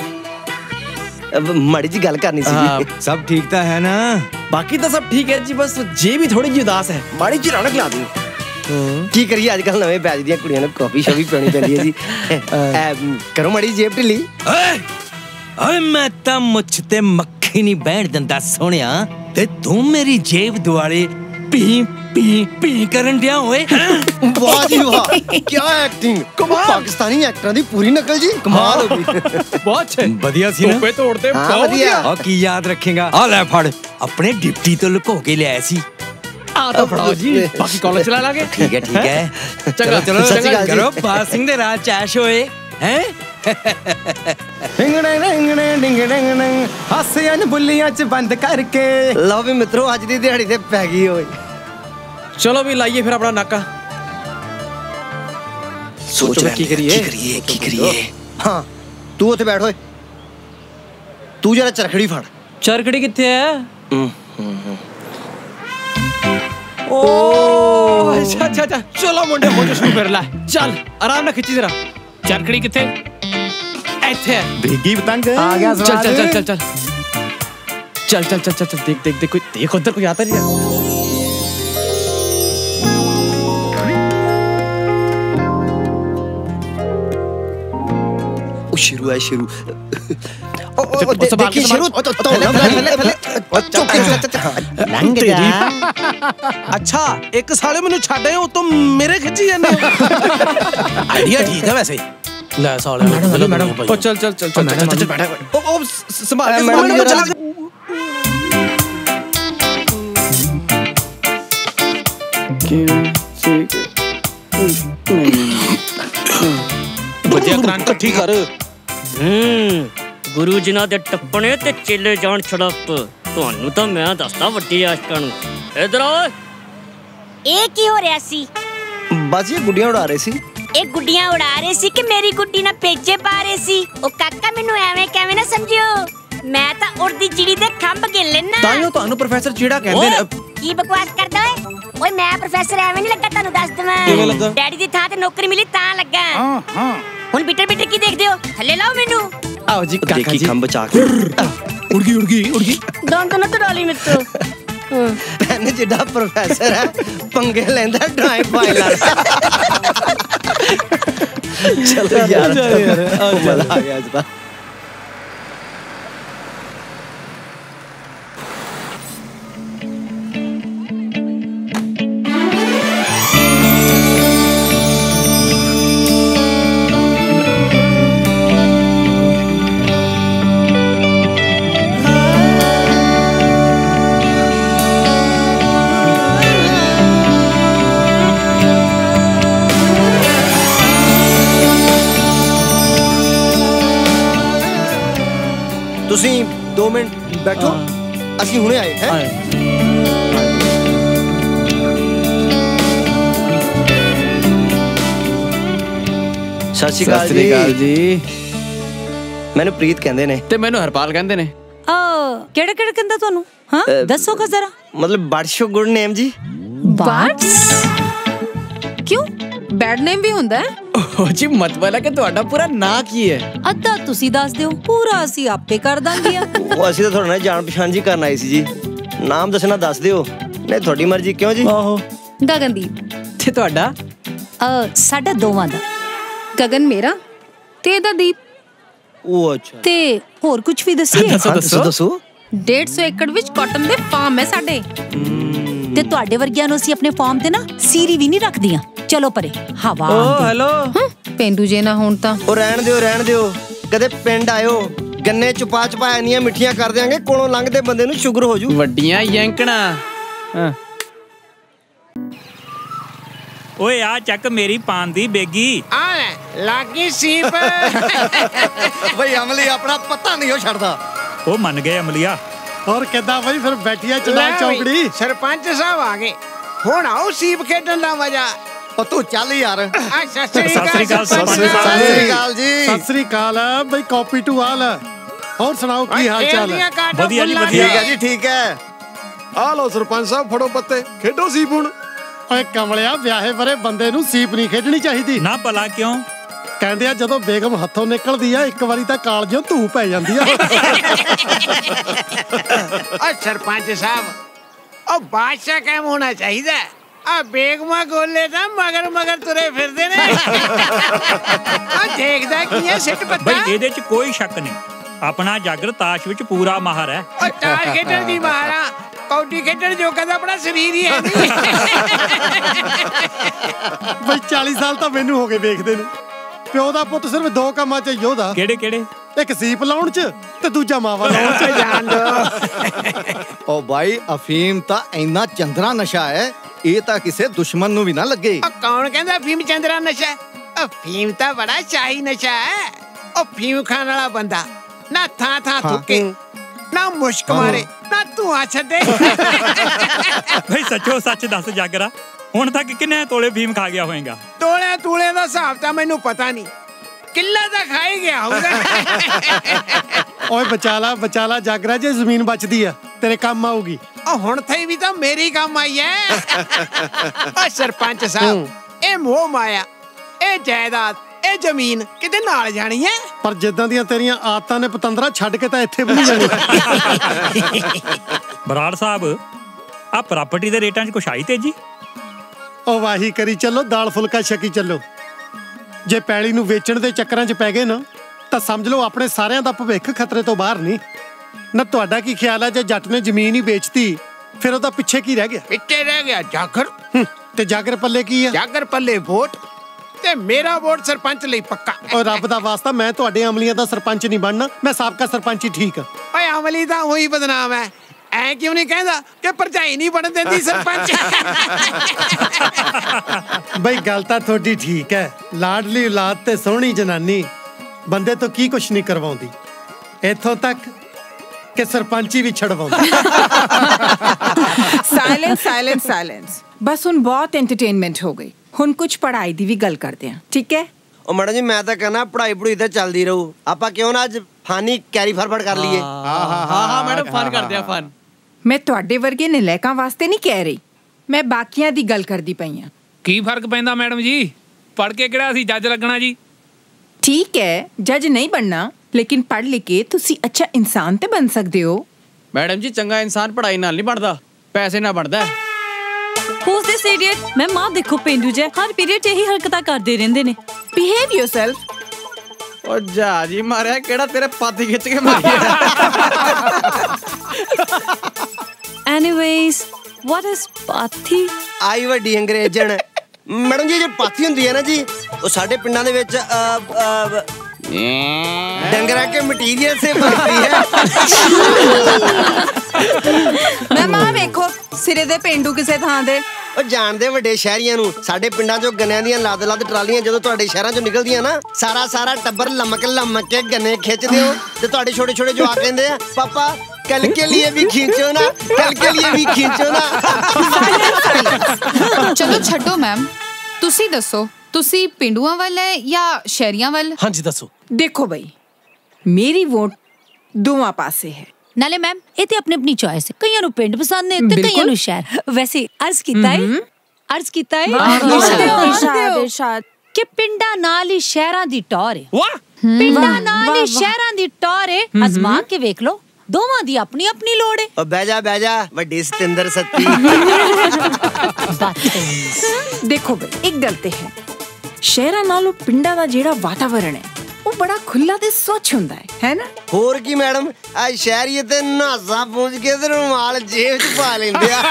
ਮਾੜੀ ਜੀ ਗੱਲ ਕਰਨੀ ਸੀ। ਸਭ ਠੀਕ ਤਾਂ ਹੈ ਨਾ? ਬਾਕੀ ਤਾਂ ਸਭ ਠੀਕ ਹੈ ਜੀ, ਬਸ ਜੇ ਵੀ ਥੋੜੀ ਜਿਹੀ ਉਦਾਸ ਹੈ, ਮਾੜੀ ਜਿਹੀ ਰੌਣਕ ਲਾ ਦਿਓ। ਕੀ ਕਰੀਏ ਅੱਜ ਕੱਲ ਨਵੇਂ ਬੈਚ ਦੀਆਂ ਕੁੜੀਆਂ ਨੂੰ ਕਾਫੀ ਸ਼ਾਫੀ ਪੀਣੀ ਪੈਂਦੀ ਹੈ ਜੀ। ਕਰੋ ਮਾੜੀ ਜੇਬ ਢਿੱਲੀ। ਓਏ ਓਏ ਮੈਂ ਤਾਂ ਮੁੱਛ ਤੇ ਮੱਖੀ ਨਹੀਂ ਬਹਿਣ ਦਿੰਦਾ ਸੋਹਣਿਆ, ਤੇ ਤੂੰ ਮੇਰੀ ਜੇਬ ਦੁਆਲੇ ਪੀ ਪੀ ਪੀ ਕਰਨ ਡਿਆ ਓਏ। ਵਾਹ ਜੀ ਵਾਹ, ਕੀ ਐਕਟਿੰਗ। ਪਾਕਿਸਤਾਨੀ ਐਕਟਰਾਂ ਦੀ ਪੂਰੀ ਨਕਲ ਜੀ, ਕਮਾਲ ਹੋ ਗਈ। ਬਹੁਤ ਅੱਛਾ ਵਧੀਆ ਸੀ ਨਾ? ਤੋਪੇ ਤੋੜਦੇ ਹਾਂ, ਬਹੁਤ ਵਧੀਆ। ਆ ਕੀ ਯਾਦ ਰੱਖੇਗਾ? ਆ ਲੈ ਫੜ, ਆਪਣੇ ਡਿਪਟੀ ਤੋਂ ਲੁਕੋ ਕੇ ਲਿਆਇਆ ਸੀ। ਆ ਤਾਂ ਫੜਾਓ ਜੀ, ਬਾਕੀ ਕਾਲਜ ਚਲਾ ਲਾਂਗੇ। ਠੀਕ ਹੈ ਠੀਕ ਹੈ। ਚੰਗਾ ਚਲੋ ਸਤਿ ਸ਼੍ਰੀ ਚਲੋ ਅਕਾਲ ਜੀ। ਕਰੋ ਬਾਦ ਸਿੰਘ ਦੇ ਰਾਜ ਚੈਸ਼ ਹੋਏ ਹੈ। ਡਿੰਗੜੇ ਡਿੰਗੜੇ ਡਿੰਗੜੇ ਡਿੰਗੜੇ ਹਾਸਿਆਂ ਨੂੰ ਬੁੱਲੀਆਂ ਚ ਬੰਦ ਕਰਕੇ। ਲਓ ਵੀ ਮਿੱਤਰੋ ਅੱਜ ਦੀ ਦਿਹਾੜੀ ਤੇ ਪੈ ਗਈ ਓਏ। ਚਲੋ ਵੀ ਲਾਈਏ ਫਿਰ ਆਪਣਾ ਨਾਕਾ। ਸੋਚ ਰਹੇ ਕੀ ਕਰੀਏ? ਕੀ ਕਰੀਏ ਕੀ ਕਰੀਏ? ਹਾਂ ਤੂੰ ਉੱਥੇ ਬੈਠ ਓਏ। ਤੂੰ ਜਰਾ ਚਰਖੜੀ ਫੜ। ਚਰਖੜੀ ਕਿੱਥੇ ਹੈ? ਓ ਅੱਛਾ ਅੱਛਾ ਅੱਛਾ, ਚਲੋ ਮੁੰਡੇ ਹੋ ਜਾ ਸ਼ੁਰੂ ਕਰ ਲੈ। ਚੱਲ ਆਰਾਮ ਨਾਲ ਖਿੱਚੀ ਜ਼ਰਾ। ਚਰਖੜੀ ਕਿੱਥੇ? ਇੱਥੇ ਹੈ। ਭੀਗੀ ਪਤੰਗ ਆ ਗਿਆ। ਚੱਲ ਚੱਲ ਚੱਲ ਚੱਲ ਚੱਲ ਚੱਲ ਚੱਲ ਚੱਲ ਚੱਲ ਦੇਖ ਦੇਖ देख कोई देख उधर कोई आता नहीं है। ਉਹ ਸ਼ੁਰੂ ਹੈ ਸ਼ੁਰੂ। देखिए शुरू ਲੰਘ ਜਾ। ਅੱਛਾ ਇੱਕ ਸਾਲੇ ਮੈਨੂੰ ਛੱਡ ਆਏ ਉਤੋਂ ਮੇਰੇ ਖਿੱਚੀ ਜਾਂਦੇ ਹੋ। ਆਈਡੀਆ ਠੀਕ ਹੈ ਵੈਸੇ। ਲੈ ਸਾਲੇ ਮੈਡਮ ਮੈਡਮ ओ चल चल चल चल चल चल बैठा। ओ ओ संभाल के मैडम संभाल के जरा- चला। ਬਚਿਆ ਕਰੰਟ ਠੀਕ ਕਰ। ਹੂੰ ਗੁਰੂ ਜਿਨ੍ਹਾਂ ਦੇ ਟੱਪਣੇ ਤੇ ਚੇਲੇ ਜਾਣ ਛੜਪ। ਤੁਹਾਨੂੰ ਤਾਂ ਮੈਂ ਦੱਸਦਾ ਵੱਡੀ ਆਸ਼ਕਾਂ ਨੂੰ। ਇਧਰ ਆ। ਇਹ ਕੀ ਹੋ ਰਿਹਾ ਸੀ? ਬਸ ਇਹ ਗੁੱਡੀਆਂ ਉਡਾ ਰਹੇ ਸੀ। ਇਹ ਗੁੱਡੀਆਂ ਉਡਾ ਰਹੇ ਸੀ ਕਿ ਮੇਰੀ ਗੁੱਡੀ ਨਾਲ ਪੇਚੇ ਪਾ ਰਹੇ ਸੀ? ਉਹ ਕਾਕਾ ਮੈਨੂੰ ਐਵੇਂ ਕਿਵੇਂ ਨਾ ਸਮਝਿਓ, ਮੈਂ ਤਾਂ ਉੜਦੀ ਚਿੜੀ ਦੇ ਖੰਭ ਗਿਣ ਲੈਣਾ। ਤਾਈਓ ਤੁਹਾਨੂੰ ਪ੍ਰੋਫੈਸਰ ਚੀੜਾ ਕਹਿੰਦੇ ਨੇ। ਕੀ ਬਕਵਾਸ ਕਰਦਾ ਓਏ? ਓਏ ਮੈਂ ਪ੍ਰੋਫੈਸਰ ਐਵੇਂ ਨਹੀਂ ਲੱਗਾ, ਤੁਹਾਨੂੰ ਦੱਸ ਦਵਾਂ। ਡੈਡੀ ਦੀ ਥਾਂ ਤੇ ਨੌਕਰੀ ਮਿਲੀ ਤਾਂ ਲੱਗਾ। ਹਾਂ ਹਾਂ ਹੁਣ ਬਿਟਰ ਬਿਟਰ ਕੀ ਦੇਖਦੇ ਹੋ? ਥੱਲੇ ਲਾਓ ਮੈਨੂੰ। आओ जी काका देखी जी। खंभ चाक उड़ गई उड़ गई उड़ गई। ਡੋਂਟ ਨਾ तो डाली मित्रो। ਪੈਨ ਜਿਹੜਾ ਪ੍ਰੋਫੈਸਰ ਹੈ ਪੰਗੇ ਲੈਂਦਾ ਡਰਾਈ ਫਾਈਲ ਵਾਲਾ। ਚਲੋ ਯਾਰ ਮਜ਼ਾ ਆ ਗਿਆ ਅੱਜ ਤਾਂ। ਤੁਸੀਂ ਦੋ ਮਿੰਟ ਬੈਠੋ, ਅਸੀਂ ਹੁਣੇ ਆਏ ਹੈ। ਸਤਿ ਸ਼੍ਰੀ ਅਕਾਲ ਸਤਿ ਸ਼੍ਰੀ ਅਕਾਲ ਜੀ। ਮੈਨੂੰ ਪ੍ਰੀਤ ਕਹਿੰਦੇ ਨੇ ਤੇ ਮੈਨੂੰ ਹਰਪਾਲ ਕਹਿੰਦੇ ਨੇ। ਆ ਕਿਹੜਾ ਕਿਹੜਾ ਕਹਿੰਦਾ ਤੁਹਾਨੂੰ? ਹਾਂ ਦੱਸੋ ਕਾ ਜ਼ਰਾ। ਮਤਲਬ ਬੜਸ਼ੋ ਗੁੱਡ ਨੇਮ ਜੀ। ਬਟਸ ਕਿਉਂ? ਬੈਡ ਨੇਮ ਵੀ ਹੁੰਦਾ ਹੈ? ਓ ਜੀ ਮਤਲਬ ਹੈ ਕਿ ਤੁਹਾਡਾ ਪੂਰਾ ਨਾਂ ਕੀ ਹੈ? ਅੱਧਾ ਤੁਸੀਂ ਦੱਸ ਦਿਓ, ਪੂਰਾ ਅਸੀਂ ਆਪੇ ਕਰ ਦਾਂਗੇ। ਉਹ ਅਸੀਂ ਤਾਂ ਤੁਹਾਡੇ ਨਾਲ ਜਾਣ ਪਛਾਣ ਜੀ ਕਰਨ ਆਏ ਸੀ ਜੀ। ਨਾਮ ਦੱਸਣਾ ਦੱਸ ਦਿਓ, ਨਹੀਂ ਤੁਹਾਡੀ ਮਰਜ਼ੀ। ਕਿਉਂ ਜੀ? ਆਹੋ। ਗਗਨਦੀਪ। ਤੇ ਤੁਹਾਡਾ? ਅ ਸਾਡਾ ਦੋਵਾਂ ਦਾ। ਗਗਨ ਮੇਰਾ ਤੇ ਇਹਦਾ ਦੀਪ। ਉਹ ਅੱਛਾ। ਤੇ ਹੋਰ ਕੁਝ ਵੀ ਦੱਸੀਏ? ਦੱਸੋ ਦੱਸੋ ਦੱਸੋ। ਡੇਢ ਸੌ ਏਕੜ ਵਿੱਚ ਕਾਟਨ ਦੇ ਫਾਰਮ ਹੈ ਸਾਡੇ। ਤੇ ਤੁਹਾਡੇ ਵਰਗਿਆਂ ਨੂੰ ਅਸੀਂ ਆਪਣੇ ਫਾਰਮ ਤੇ ਨਾ ਸੀਰੀ ਵੀ ਨਹੀਂ ਰੱਖਦੀਆਂ। ਚਲੋ ਪਰੇ ਹਵਾ। ਓ ਹੈਲੋ। ਪਿੰਡੂ ਜੇ ਨਾ ਹੁਣ ਤਾਂ। ਉਹ ਰਹਿਣ ਦਿਓ ਰਹਿਣ ਦਿਓ, ਕਦੇ ਪਿੰਡ ਆਇਓ, ਗੰਨੇ ਚੁਪਾ ਚੁਪਾ ਇੰਨੀਆਂ ਮਿੱਠੀਆਂ ਕਰ ਦਿਆਂਗੇ ਕੋਲੋਂ ਲੰਘਦੇ ਬੰਦੇ ਨੂੰ ਸ਼ੂਗਰ ਹੋ ਜੂ। ਵੱਡੀਆਂ ਯੈਂਕਣਾ। ਹਾਂ ਓਏ ਆ ਚੱਕ ਮੇਰੀ ਪਾਨ ਦੀ ਬੇਗੀ। ਆ ਲਾਗੀ ਸੀਪ। ਬਈ ਅਮਲੀ ਆਪਣਾ ਪਤਾ ਨਹੀਂ ਉਹ ਛੱਡਦਾ। ਉਹ ਮੰਨ ਗਏ ਅਮਲੀਆ। और किदा भाई फिर बैठिया चला चौकड़ी सरपंच साहब आ गए हुण आओ सीप खेडन दा मजा और तू चल यार सत श्री अकाल सत श्री अकाल जी सत श्री अकाल भाई कॉपी टू आल और सुनाओ की हाल चाल है बढ़िया जी ठीक है जी ठीक है आ लो सरपंच साहब फड़ो पत्ते खेडो सीप हुण ओए कमलिया ब्याहे बरे बंदे नू सीप नहीं खेडनी चाहिदी ना भला क्यों कहंदे आ जदों बेगम हत्थों निकलदी आ एक वारी तां कालजों धू पै जांदी आ ओ सरपंच साहब ओ बादशाह कैम होना चाहिए आ बेगमा गोले दा मगर मगर तुरे फिरदे ने आ देखदा की है सिट पत्ता भाई ਇਹਦੇ ਚ ਕੋਈ ਸ਼ੱਕ ਨਹੀਂ ਆਪਣਾ ਜਾਗਰ ਤਾਸ਼ ਵਿੱਚ ਪੂਰਾ ਮਾਹਰ ਹੈ ओ ताश खेडण दी मारा कौडी खेडण जो कदा अपना शरीर ही है नहीं भाई चालीस साल ਤਾਂ ਮੈਨੂੰ ਹੋ ਗਏ ਵੇਖਦੇ ਨੂੰ ਪਿਓ ਦਾ ਪੁੱਤ ਸਿਰਫ ਦੋ ਕੰਮਾਂ 'ਚ ਯੋਧਾ ਕਿਹੜੇ ਕਿਹੜੇ ਇੱਕ ਸੀਪ ਲਾਉਣ 'ਚ ਤੇ ਦੂਜਾ ਮਾਵਾ ਲਾਉਣ 'ਚ जान दो ओ भाई अफीम ता इन्ना चंद्रा नशा है ये ता किसे दुश्मन नु भी ना लगे ओ कौन कहंदा फीम चंद्रा नशा ओ फीम ता बड़ा शाही नशा है ओ फीम खाने वाला बंदा ना था था थुके ना मुश्क मारे ना तू आ छड़े भाई सचो सच दस जागरा ਹੁਣ ਤੱਕ ਕਿੰਨੇ ਤੋਲੇ ਫੀਮ ਖਾ ਗਿਆ ਹੋਵੇਗਾ ਤੋਲੇ ਤੂਲੇ ਦਾ ਹਿਸਾਬ ਤਾਂ ਮੈਨੂੰ ਪਤਾ ਨਹੀਂ ਕਿੱਲਾ ਤਾਂ ਖਾ ਹੀ ਗਿਆ ਹੋਊਗਾ ਓਏ ਬਚਾ ਲਾ ਬਚਾ ਲਾ ਜਾਗਰਾ ਜੇ ਜ਼ਮੀਨ ਬਚਦੀ ਆ ਤੇਰੇ ਕੰਮ ਆਊਗੀ ਆ ਹੁਣ ਥਈ ਵੀ ਤਾਂ ਮੇਰੀ ਕੰਮ ਆਈ ਐ ਆ ਸਰਪੰਚ ਸਾਹਿਬ ਇਹ ਮੋਹ ਮਾਇਆ ਇਹ ਜਾਇਦਾਦ ਇਹ ਜ਼ਮੀਨ ਕਿਤੇ ਨਾਲ ਜਾਣੀ ਐ ਪਰ ਜਿੱਦਾਂ ਦੀਆਂ ਤੇਰੀਆਂ ਆਦਤਾਂ ਨੇ ਪਤੰਦਰਾ ਛੱਡ ਕੇ ਤਾਂ ਇੱਥੇ ਵੀ ਨਹੀਂ ਜਾਣੀ ਬਰਾੜ ਸਾਹਿਬ ਆ ਪ੍ਰਾਪਰਟੀ ਦੇ ਰੇਟਾਂ 'ਚ ਕੁਛ ਆਈ ਤੇਜੀ ਉਹ ਵਾਹੀ ਕਰੀ ਚੱਲੋ ਦਾਲ ਫੁਲਕਾ ਛਕੀ ਚੱਲੋ ਜੇ ਪੈਲੀ ਨੂੰ ਵੇਚਣ ਦੇ ਚੱਕਰਾਂ 'ਚ ਪੈ ਗਏ ਨਾ ਤਾਂ ਸਮਝ ਲਓ ਆਪਣੇ ਸਾਰਿਆਂ ਦਾ ਭਵਿੱਖ ਖਤਰੇ ਤੋਂ ਬਾਹਰ ਨਹੀਂ ਨਾ ਤੁਹਾਡਾ ਕੀ ਖਿਆਲ ਹੈ ਜੇ ਜੱਟ ਨੇ ਜ਼ਮੀਨ ਹੀ ਵੇਚਤੀ ਫਿਰ ਉਹਦਾ ਪਿੱਛੇ ਕੀ ਰਹਿ ਗਿਆ ਪਿੱਛੇ ਰਹਿ ਗਿਆ ਜਾਗਰ ਤੇ ਜਾਗਰ ਪੱਲੇ ਕੀ ਆ ਜਾਗਰ ਪੱਲੇ ਵੋਟ ਤੇ ਮੇਰਾ ਵੋਟ ਸਰਪੰਚ ਲਈ ਪੱਕਾ ਓ ਰੱਬ ਦਾ ਵਾਸਤਾ ਮੈਂ ਤੁਹਾਡੇ ਅਮਲੀਆਂ ਦਾ ਸਰਪੰਚ ਨਹੀਂ ਬਣਨਾ ਮੈਂ ਸਾਬਕਾ ਸਰਪੰਚ ਹੀ ਠੀਕ ਆ ਓਏ ਅਮਲੀ ਤਾਂ ਉਹੀ ਬਦਨਾਮ ਹੈ ਐ ਕਿਉਂ ਨਹੀਂ ਕਹਿੰਦਾ ਕਿ ਭਰਜਾਈ ਨਹੀਂ ਬਣ ਦਿੰਦੀ ਸਰਪੰਚ ਬਈ ਗੱਲ ਤਾਂ ਤੁਹਾਡੀ ਠੀਕ ਹੈ ਲਾਡਲੀ ਔਲਾਦ ਤੇ ਸੋਹਣੀ ਜਨਾਨੀ ਬੰਦੇ ਤੋਂ ਕੀ ਕੁਛ ਨਹੀਂ ਕਰਵਾਉਂਦੀ ਇੱਥੋਂ ਤੱਕ ਕਿ ਸਰਪੰਚੀ ਵੀ ਛਡਵਾਉਂਦੀ ਸਾਇਲੈਂਸ ਸਾਇਲੈਂਸ ਸਾਇਲੈਂਸ ਬਸ ਹੁਣ ਬਹੁਤ ਐਂਟਰਟੇਨਮੈਂਟ ਹੋ ਗਈ ਹੁਣ ਕੁਝ ਪੜ੍ਹਾਈ ਦੀ ਵੀ ਗੱਲ ਕਰਦੇ ਹਾਂ ਠੀਕ ਹੈ ਉਹ ਮੈਡਮ ਜੀ ਮੈਂ ਤਾਂ ਕਹਿੰਦਾ ਪੜ੍ਹਾਈ ਪੜੂਈ ਤਾਂ ਚੱਲਦੀ ਰਹੂ ਆਪਾਂ ਕਿਉਂ ਨਾ ਅੱਜ ਫਾਨੀ ਕੈਰੀ ਫਾਰਵਰਡ ਕਰ ਲਈਏ ਹਾਂ ਹਾਂ ਹਾਂ ਮੈਡਮ ਫਨ ਕਰਦੇ ਆ ਫਨ ਮੈਂ ਤੁਹਾਡੇ ਵਰਗੇ ਨਲਾਇਕਾਂ ਵਾਸਤੇ ਨਹੀਂ ਕਹਿ ਰਹੀ ਮੈਂ ਬਾਕੀਆਂ ਦੀ ਗੱਲ ਕਰਦੀ ਪਈ ਹਾਂ ਕੀ ਫਰਕ ਪੈਂਦਾ ਮੈਡਮ ਜੀ ਪੜ੍ਹ ਕੇ ਕਿਹੜਾ ਅਸੀਂ ਜੱਜ ਲੱਗਣਾ ਜੀ ਠੀਕ ਹੈ ਜੱਜ ਨਹੀਂ ਬਣਨਾ ਲੇਕਿਨ ਪੜ੍ਹ ਲਿਖ ਕੇ ਤੁਸੀਂ ਅੱਛਾ ਇਨਸਾਨ ਤੇ ਬਣ ਸਕਦੇ ਹੋ ਮੈਡਮ ਜੀ ਚੰਗਾ ਇਨਸਾਨ ਪੜ੍ਹਾਈ ਨਾਲ ਨਹੀਂ ਬਣਦਾ ਪੈਸੇ ਨਾਲ ਬਣਦਾ Who's this idiot? ਮੈਂ ਮਾਂ ਦੇਖੋ ਪੇਂਡੂ ਜੇ ਹਰ ਪੀਰੀਅਡ ਇਹੀ ਹਰਕਤਾਂ ਕਰਦੇ ਰਹਿੰਦੇ ਨੇ ਬਿਹੇਵ ਯੋਰਸੈਲਫ ਓ ਜਾ ਜੀ ਮਾਰਿਆ ਕਿਹੜਾ ਤੇਰੇ ਪਾਤੀ ਖਿੱਚ ਕੇ ਮਾਰਿਆ Anyways, what is ਪਾਥੀ ਆਈ ਵੱਡੀ ਅੰਗਰੇਜ਼ਣ ਮੈਡਮ ਜੀ ਜੋ ਪਾਥੀ ਹੁੰਦੀ ਹੈ ਨਾ ਜੀ ਉਹ ਸਾਡੇ ਪਿੰਡਾਂ ਦੇ ਵਿੱਚ ਡੰਗਰਾਂ ਕੇ ਮਟੀਰੀਅਲ ਸੇ ਬਣਦੀ ਹੈ ਮੈਂ ਮਾਂ ਵੇਖੋ ਸਿਰੇ ਦੇ ਪੇਂਡੂ ਕਿਸੇ ਥਾਂ ਦੇ ਉਹ ਜਾਣਦੇ ਵੱਡੇ ਸ਼ਹਿਰੀਆਂ ਨੂੰ ਸਾਡੇ ਪਿੰਡਾਂ ਚੋਂ ਗੰਨਿਆਂ ਦੀਆਂ ਲੱਦ ਲੱਦ ਟਰਾਲੀਆਂ ਜਦੋਂ ਤੁਹਾਡੇ ਸ਼ਹਿਰਾਂ ਚੋਂ ਨਿਕਲਦੀਆਂ ਨਾ ਸਾਰਾ ਸਾਰਾ ਟੱਬਰ ਲਮਕ ਲਮਕ ਕੇ ਗੰਨੇ ਖਿੱਚਦੇ ਹੋ ਤੇ ਤੁਹਾਡੇ ਛੋਟੇ ਛੋਟੇ ਜਵਾਕ ਕਹਿੰਦੇ ਆ ਪਾਪਾ ਕੱਲ ਕੇ ਲਈ ਵੀ ਖਿੱਚੋ ਨਾ ਕੱਲ ਕੇ ਲਈ ਵੀ ਖਿੱਚੋ ਨਾ ਚਲੋ ਛੱਡੋ ਮੈਮ ਤੁਸੀਂ ਦੱਸੋ ਤੁਸੀਂ ਪਿੰਡੂਆਂ ਵੱਲ ਹੈ ਜਾਂ ਸ਼ਹਿਰੀਆਂ ਵੱਲ ਹਾਂਜੀ ਦੱਸੋ ਦੇਖੋ ਬਈ ਮੇਰੀ ਵੋਟ ਦੋਵਾਂ ਪਾਸੇ ਹੈ ਨਾਲੇ ਮੈਮ ਇਹ ਤੇ ਆਪਣੀ ਆਪਣੀ ਚੋਇਸ ਹੈ ਕਈਆਂ ਨੂੰ ਪਿੰਡ ਪਸੰਦ ਨੇ ਤੇ ਕਈਆਂ ਨੂੰ ਸ਼ਹਿਰ ਵੈਸੇ ਅਰਜ਼ ਕੀਤਾ ਹੈ ਅਰਜ਼ ਕੀਤਾ ਹੈ ਇਰਸ਼ਾਦ ਇਰਸ਼ਾਦ ਕਿ ਪਿੰਡਾਂ ਨਾਲ ਹੀ ਸ਼ਹਿਰਾਂ ਦੀ ਟੌਰ ਹੈ ਵਾਹ ਪਿੰਡਾਂ ਨਾਲ ਹੀ ਸ਼ਹਿਰਾਂ ਦੀ ਟੌਰ ਹੈ ਅਜ਼ਮਾ ਕੇ ਵੇਖ ਲਓ ਦੋਵਾਂ ਦੀ ਆਪਣੀ ਆਪਣੀ ਲੋੜ ਹੈ ਓ ਬਹਿ ਜਾ ਬਹਿ ਜਾ ਵੱਡੀ ਸਤਿੰਦਰ ਸੱਤੀ ਦੇਖੋ ਬਈ ਇੱਕ ਗੱਲ ਤੇ ਹੈ ਸ਼ਹਿਰਾਂ ਨਾਲੋਂ ਪਿੰਡਾਂ ਦਾ ਜਿਹੜਾ ਵਾਤਾਵਰਣ ਹੈ ਉਹ ਬੜਾ ਖੁੱਲਾ ਤੇ ਸਵੱਛ ਹੁੰਦਾ ਹੈ ਹੈ ਨਾ ਹੋਰ ਕੀ ਮੈਡਮ ਆ ਸ਼ਹਿਰੀਏ ਤੇ ਨਾਜ਼ਾ ਪੂੰਝ ਕੇ ਤੇ ਰੁਮਾਲ ਜੇਬ 'ਚ ਪਾ ਲੈਂਦੇ ਆ